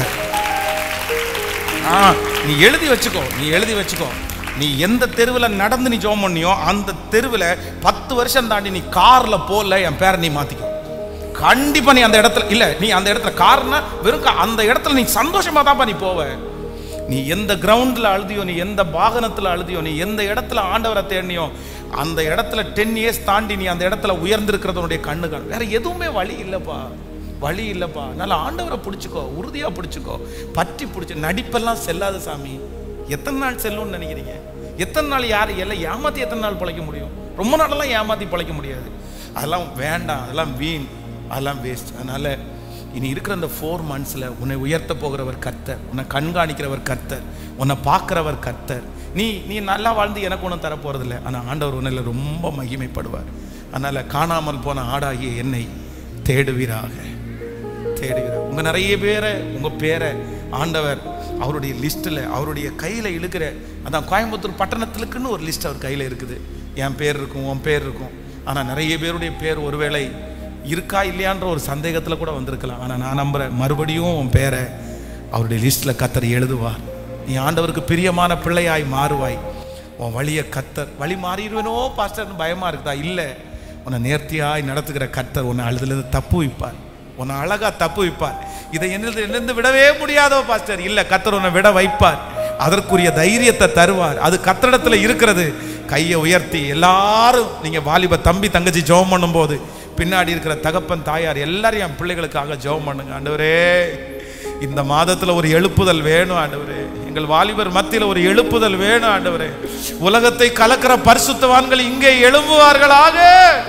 ஆ நீ எழுதி வச்சுக்கோ, நீ எழுதி வச்சுக்கோ. நீ எந்த தெருவில் நடந்து நீ ஜெபம் பண்ணியோ அந்த தெருவில் பத்து வருஷம் தாண்டி நீ காரில் போகல, என் பேரை நீ மாற்றிக்கோ. கண்டிப்பாக நீ அந்த இடத்துல இல்லை, நீ அந்த இடத்துல கார்னா வெறும் அந்த இடத்துல நீ சந்தோஷமாக தான்ப்பா நீ போவ. நீ எந்த கிரவுண்டில் அழுதியோ, நீ எந்த வாகனத்தில் அழுதியோ, நீ எந்த இடத்துல ஆண்டவரை தேடினியோ, அந்த இடத்துல டென் இயர்ஸ் தாண்டி நீ அந்த இடத்துல உயர்ந்திருக்கிறதுனுடைய கண்ணு காணும். வேற எதுவுமே வழி இல்லைப்பா, வழி இல்லைப்பா. அதனால ஆண்டவரை பிடிச்சிக்கோ, உறுதியாக பிடிச்சிக்கோ, பற்றி பிடிச்சி. நடிப்பெல்லாம் செல்லாது சாமி. எத்தனை நாள் செல்லும்னு நினைக்கிறீங்க? எத்தனை நாள் யார் எல்லாம் ஏமாற்றி எத்தனை நாள் பிழைக்க முடியும்? ரொம்ப நாளெல்லாம் ஏமாற்றி பிழைக்க முடியாது. அதெல்லாம் வேண்டாம், அதெல்லாம் வீண், அதெல்லாம் வேஸ்ட். அதனால் இனி இருக்கிற அந்த ஃபோர் மந்த்ஸில் உன்னை உயர்த்த போகிறவர் கர்த்தர், உன்னை கண்காணிக்கிறவர் கர்த்தர், உன்னை பார்க்குறவர் கர்த்தர். நீ நீ நல்லா வாழ்ந்து எனக்கு ஒன்றும் தரப்போகிறதில்ல, ஆனால் ஆண்டவர் உன்னில் ரொம்ப மகிமைப்படுவார். அதனால் காணாமல் போன ஆடாகிய என்னை தேடுவீராக, தேடுவீராக. உங்கள் நிறைய பேரை, உங்கள் பேரை ஆண்டவர் அவருடைய லிஸ்ட்டில், அவருடைய கையில் இழுக்கிற, அதான் கோயம்புத்தூர் பட்டணத்திலுக்குன்னு ஒரு லிஸ்ட் அவர் கையில் இருக்குது. என் பேர் இருக்கும், உன் பேர் இருக்கும். ஆனால் நிறைய பேருடைய பேர் ஒருவேளை இருக்கா இல்லையான்ற ஒரு சந்தேகத்தில் கூட வந்திருக்கலாம். ஆனால் நான் நம்புகிறேன், மறுபடியும் உன் பேரை அவருடைய லிஸ்ட்டில் கத்தர் எழுதுவார். நீ ஆண்டவருக்கு பிரியமான பிள்ளையாய் மாறுவாய். உன் வழியை கத்தர், வழி மாறிடுவேனோ பாஸ்டர்னு பயமாக இருக்குதா? இல்லை, உன்னை நேர்த்தியாய் நடத்துகிற கத்தர் உன்னை அழுதுலேருந்து தப்பு வைப்பார், உன்னை அழகாக தப்பு வைப்பார். இதை என்னது என்னது விடவே முடியாதோ பாஸ்டர்? இல்லை, கத்தர் உன்னை விட வைப்பார். அதற்குரிய தைரியத்தை தருவார். அது கத்தரிடத்தில் இருக்கிறது. கையை உயர்த்தி எல்லாரும், நீங்கள் வாலிப தம்பி தங்கச்சி ஜெபம் பண்ணும்போது பின்னாடி இருக்கிற தகப்பன் தாயார் எல்லாரும் என் பிள்ளைகளுக்காக ஜெபம் பண்ணுங்க. ஆண்டவரே, இந்த மாதத்துல ஒரு எழுப்புதல் வேணும் ஆண்டவரே. எங்கள் வாலிபர் மத்தியில் ஒரு எழுப்புதல் வேணும் ஆண்டவரே. உலகத்தை கலக்கிற பரிசுத்தவான்கள் இங்கே எழும்புவார்களாக.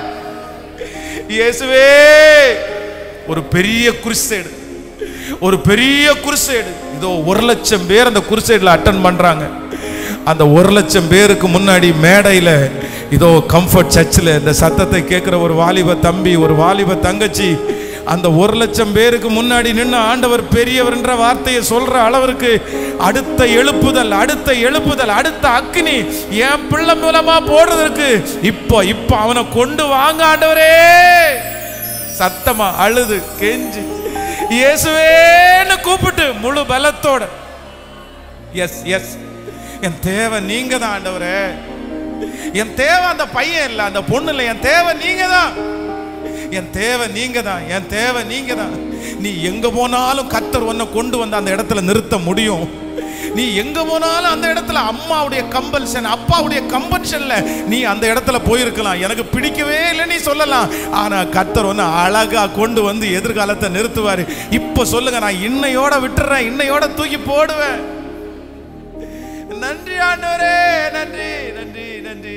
இயேசுவே, ஒரு பெரிய குருசேடு, ஒரு பெரிய குருசேடு. இதோ ஒரு லட்சம் பேர் அந்த குருசேடில் அட்டன் பண்றாங்க. அந்த ஒரு லட்சம் பேருக்கு முன்னாடி மேடையில் இதோ கம்ஃபர்ட் சர்ச்சில் இந்த சத்தத்தை கேட்குற ஒரு வாலிப தம்பி, ஒரு வாலிப தங்கச்சி அந்த ஒரு லட்சம் பேருக்கு முன்னாடி நின்று ஆண்டவர் பெரியவர் என்ற வார்த்தையை சொல்ற அளவிற்கு அடுத்த எழுப்புதல் அடுத்த எழுப்புதல் அடுத்த அக்கினி என் பிள்ளை மூலமா போடுறதுக்கு இப்போ இப்போ அவனை கொண்டு வாங்க ஆண்டவரே. சத்தமா அழுது கெஞ்சி இயேசுவேன்னு கூப்பிட்டு முழு பலத்தோட, எஸ் எஸ் என் தேவை நீங்க தான் ஆண்டவரே. என் தேவை அந்த பையன் இல்லை, அந்த பொண்ணு இல்லை, என் தேவை நீங்க தான். என் தேவை நீங்க தான், என் தேவை நீங்க தான். நீ எங்க போனாலும் கர்த்தர் உன்னை கொண்டு வந்து அந்த இடத்துல நிறுத்த முடியும். நீ எங்க போனாலும் அந்த இடத்துல அம்மாவுடைய கம்பல்ஷன் அப்பாவுடைய கம்பல்ஷன்ல நீ அந்த இடத்துல போயிருக்கலாம். எனக்கு பிடிக்கவே இல்லை நீ சொல்லலாம். ஆனா கர்த்தர் ஒன்னு அழகா கொண்டு வந்து எதிர்காலத்தை நிறுத்துவாரு. இப்ப சொல்லுங்க, நான் இன்னையோட விட்டுறேன், இன்னையோட தூக்கி போடுவேன். நன்றி ஆண்டவரே, நன்றி நன்றி நன்றி.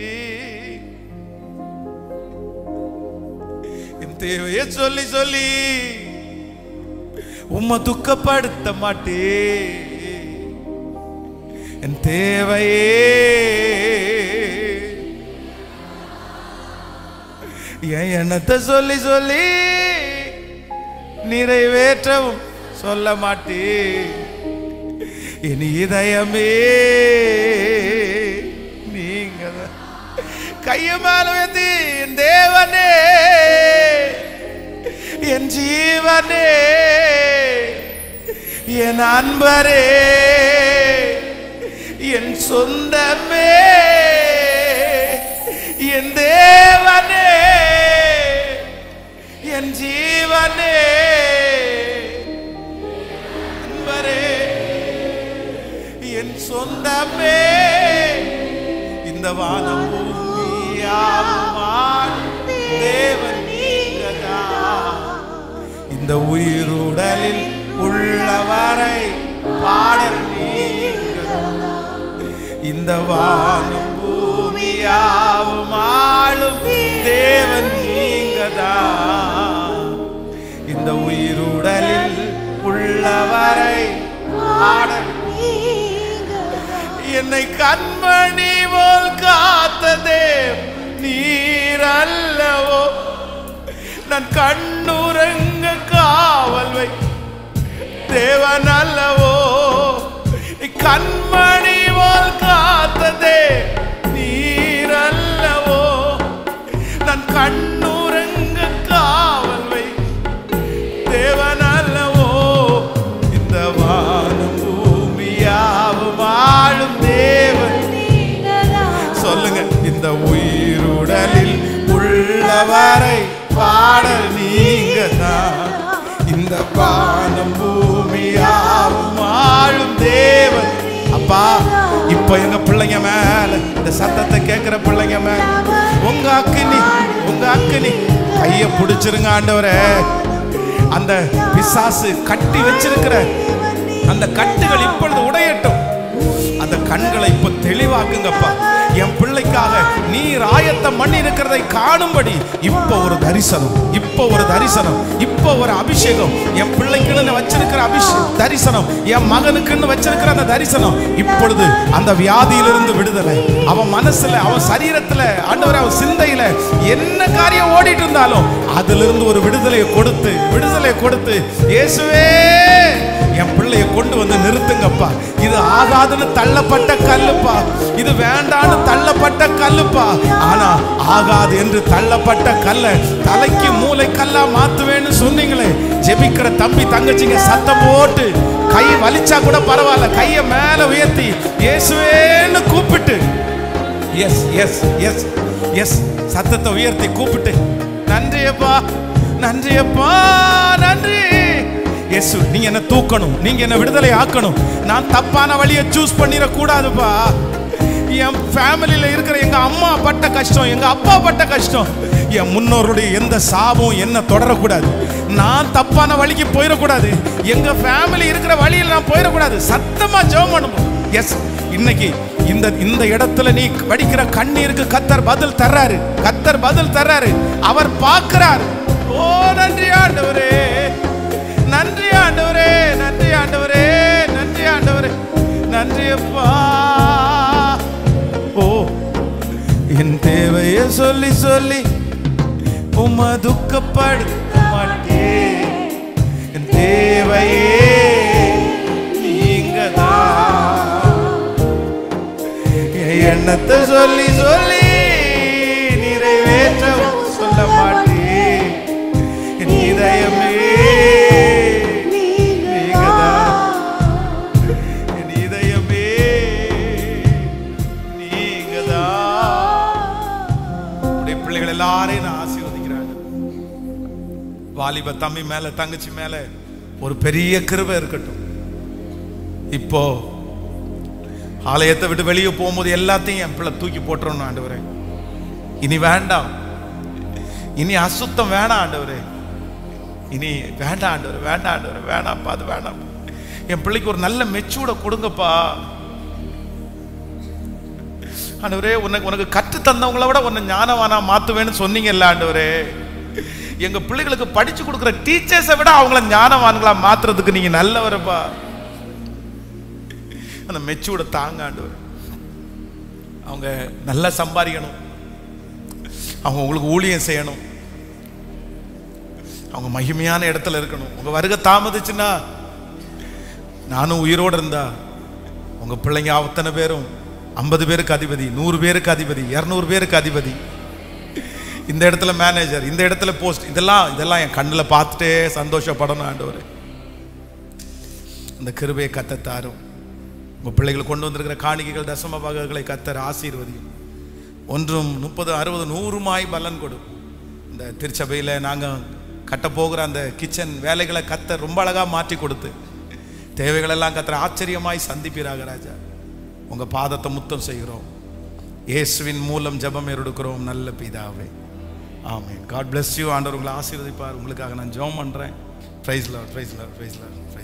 என் தேவையை சொல்லி சொல்லி உம்மை துக்கப்படுத்த மாட்டே. என் தேவையே என் எண்ணத்தை சொல்லி சொல்லி நிறைவேற்றவும் சொல்ல மாட்டே. என் இதயமே நீங்க கைய மேல வைத்து என் தேவனே, என் ஜீவனே, என் அன்பரே, என் சொந்தமே, என் தேவனே, என் ஜீவனே, அன்பரே, என் சொந்தமே. இந்த வானம் பூமியாம் தேவன் நீங்கதான். இந்த உயிருடலில் உள்ளவரை பாடல் நீங்கதான். இந்த வானம் பூமியாவும் ஆளும் தேவன் நீங்கதான். இந்த உயிருடலில் உள்ளவரை பாடல். என்னை கண்மணி போல் காத்ததே நீர் அல்லவோ. நான் கண்ணுறங்க காவல் வை தேவன் அல்லவோ. கண்மணி போல் காத்ததே நீர் அல்லவோ. நான் கண்ணுறங்க காவல் வை தேவன் அல்லவோ. இந்த வானம் பூமியாவும் வாழும் தேவன் சொல்லுங்க. இந்த உயிருடலில் உள்ளவரை பாடல் நீங்க தான். இந்த வானம் பூமியாவும் வாழும் தேவன். அப்பா இப்ப எங்க பிள்ளைங்க மேல இந்த சத்தத்தை கேட்கிற பிள்ளைங்க மேல உங்க அக்கினி உங்க அக்கினி கைய பிடிச்சிருங்க ஆண்டவரே. அந்த பிசாசு கட்டி வச்சிருக்கிற அந்த கட்டுகள் இப்பொழுது உடையட்டும். அந்த கண்களை இப்ப தெளிவாக்குங்கப்பா. என் பிள்ளைக்காக நீர் ஆயத்தம் பண்ணி இருக்கிறதை காணும்படி இப்ப ஒரு தரிசனம், இப்ப ஒரு தரிசனம், இப்ப ஒரு அபிஷேகம். என் பிள்ளைக்குன்னு வச்சிருக்கிற அபிஷேகம் தரிசனம், என் மகனுக்குன்னு வச்சிருக்கிற அந்த தரிசனம் இப்பொழுது அந்த வியாதியிலிருந்து விடுதலை. அவன் மனசுல அவன் சரீரத்துல ஆண்டவரே அவன் சிந்தையில என்ன காரியம் ஓடிட்டு இருந்தாலும் அதிலிருந்து ஒரு விடுதலையை கொடுத்து விடுதலையை கொடுத்து இயேசுவே என் பிள்ளைய கொண்டு வந்து நிறுத்துங்கப்பா. இது ஆகாதுன்னு தள்ளப்பட்ட கல்லுப்பா, இது வேண்டான்னு தள்ளப்பட்ட கல்லுப்பா. ஆனா ஆகாது என்று தள்ளப்பட்ட கல்ல தலைக்கு மூளை கல்லா மாத்துவேன்னு சொன்னீங்களே. ஜெபிக்கிற தம்பி தங்கச்சிங்க சத்தம் போட்டு கை வலிச்சா கூட பரவாயில்ல, கைய மேல உயர்த்தி இயேசுவேன்னு கூப்பிட்டு எஸ் எஸ் எஸ் எஸ் சத்தத்தை உயர்த்தி கூப்பிட்டு நன்றியப்பா நன்றியப்பா நன்றி இயேசு. நீங்க என்ன தூக்கணும், நீங்க என்ன விடுதலை ஆக்கணும். நான் தப்பான வழியை சூஸ் பண்ணிட கூடாதுப்பா. என் ஃபேமிலியில இருக்கிற எங்க அம்மா பட்ட கஷ்டம், எங்க அப்பா பட்ட கஷ்டம், என் முன்னோருடைய எந்த சாபம் என்ன தொடரக்கூடாது. நான் தப்பான வழிக்கு போயிடக்கூடாது. எங்க ஃபேமிலி இருக்கிற வழியில் நான் போயிடக்கூடாது. சத்தமா ஜெபம் பண்ணுவோம். எஸ் இன்னைக்கு இந்த இந்த இடத்துல நீ வடிக்கிற கண்ணீருக்கு கர்த்தர் பதில் தர்றாரு. கர்த்தர் பதில் தர்றாரு. அவர் பார்க்கிறார். ஓ நன்றி ஆண்டவரே, நன்றி ஆண்டவரே, நன்றி ஆண்டவரே, நன்றி ஆண்டவரே, நன்றி அப்பா. ஓ என் தேவையை சொல்லி சொல்லி உம்மை துக்கப்படுத்த மாட்டேன். தேவையே நீங்கதான். என் எண்ணத்தை சொல்லி சொல்லி நிறைவேற்ற சொல்ல மாட்டேன். என் இதயமே நீங்கதான். என் இதயமே நீங்கதான். உடைய பிள்ளைகள் எல்லாரையும் நான் ஆசீர்வதிக்கிறாங்க. வாலிப தம்பி மேல தங்கச்சி மேல ஒரு பெரிய கிருபை இருக்கட்டும். இப்போ ஆலயத்தை விட்டு வெளியே போகும்போது எல்லாத்தையும் என் பிள்ளை தூக்கி போட்டுறணும் ஆண்டவரே. இனி வேண்டாம், இனி அசுத்தம் வேணாம் ஆண்டவரே, இனி வேண்டாம் ஆண்டவரே, வேண்டாம் ஆண்டவரே, வேணாம்ப்பா, அது வேணாம். என் பிள்ளைக்கு ஒரு நல்ல மெச்சூர்ட கொடுங்கப்பா ஆண்டவரே. உனக்கு உனக்கு கற்று தந்தவங்கள விட உன்னை ஞானவானா மாத்துவேன்னு சொன்னீங்கல்ல ஆண்டவரே. எங்க பிள்ளைகளுக்கு படிச்சு கொடுக்குற டீச்சர்ஸை விட அவங்கள ஞானவான்களா மாத்துறதுக்கு நீங்க நல்லவரப்பா. அந்த மெச்சூர்ட தாங்க ஆண்டவரே. அவங்க நல்லா சம்பாதிக்கணும், அவங்க உங்களுக்கு ஊழியம் செய்யணும், அவங்க மகிமையான இடத்துல இருக்கணும். உங்க வருகை தாமதிச்சுன்னா நானும் உயிரோடு இருந்தா உங்க பிள்ளைங்க அத்தனை பேரும் ஐம்பது பேருக்கு அதிபதி, நூறு பேருக்கு அதிபதி, இருநூறு பேருக்கு அதிபதி, இந்த இடத்துல மேனேஜர், இந்த இடத்துல போஸ்ட், இதெல்லாம் இதெல்லாம் என் கண்ணில் பார்த்துட்டே சந்தோஷப்படணும் ஆண்டவரே. அந்த கிருபையை கத்தத்தாரும். உங்க பிள்ளைகள் கொண்டு வந்திருக்கிற காணிக்கைகள் தசம பாகங்களை கத்தர் ஆசீர்வதியும். ஒன்றும் முப்பது அறுபது நூறுமாய் பலன் கொடு. இந்த திருச்சபையில் நாங்கள் கட்டப்போகிற அந்த கிச்சன் வேலைகளை கத்தர் ரொம்ப அழகாக மாற்றி கொடுத்து தேவைகளெல்லாம் கத்தர் ஆச்சரியமாய் சந்திப்பீராக ராஜா. உங்க பாதத்தை முத்தம் செய்கிறோம். இயேசுவின் மூலம் ஜெபம் எடுக்கிறோம் நல்ல பிதாவே, ஆமென். God bless you. ஆண்டவர் உங்களை ஆசீர்வதிப்பார். உங்களுக்காக நான் ஜெபம் பண்றேன். Praise Lord, praise Lord, praise Lord.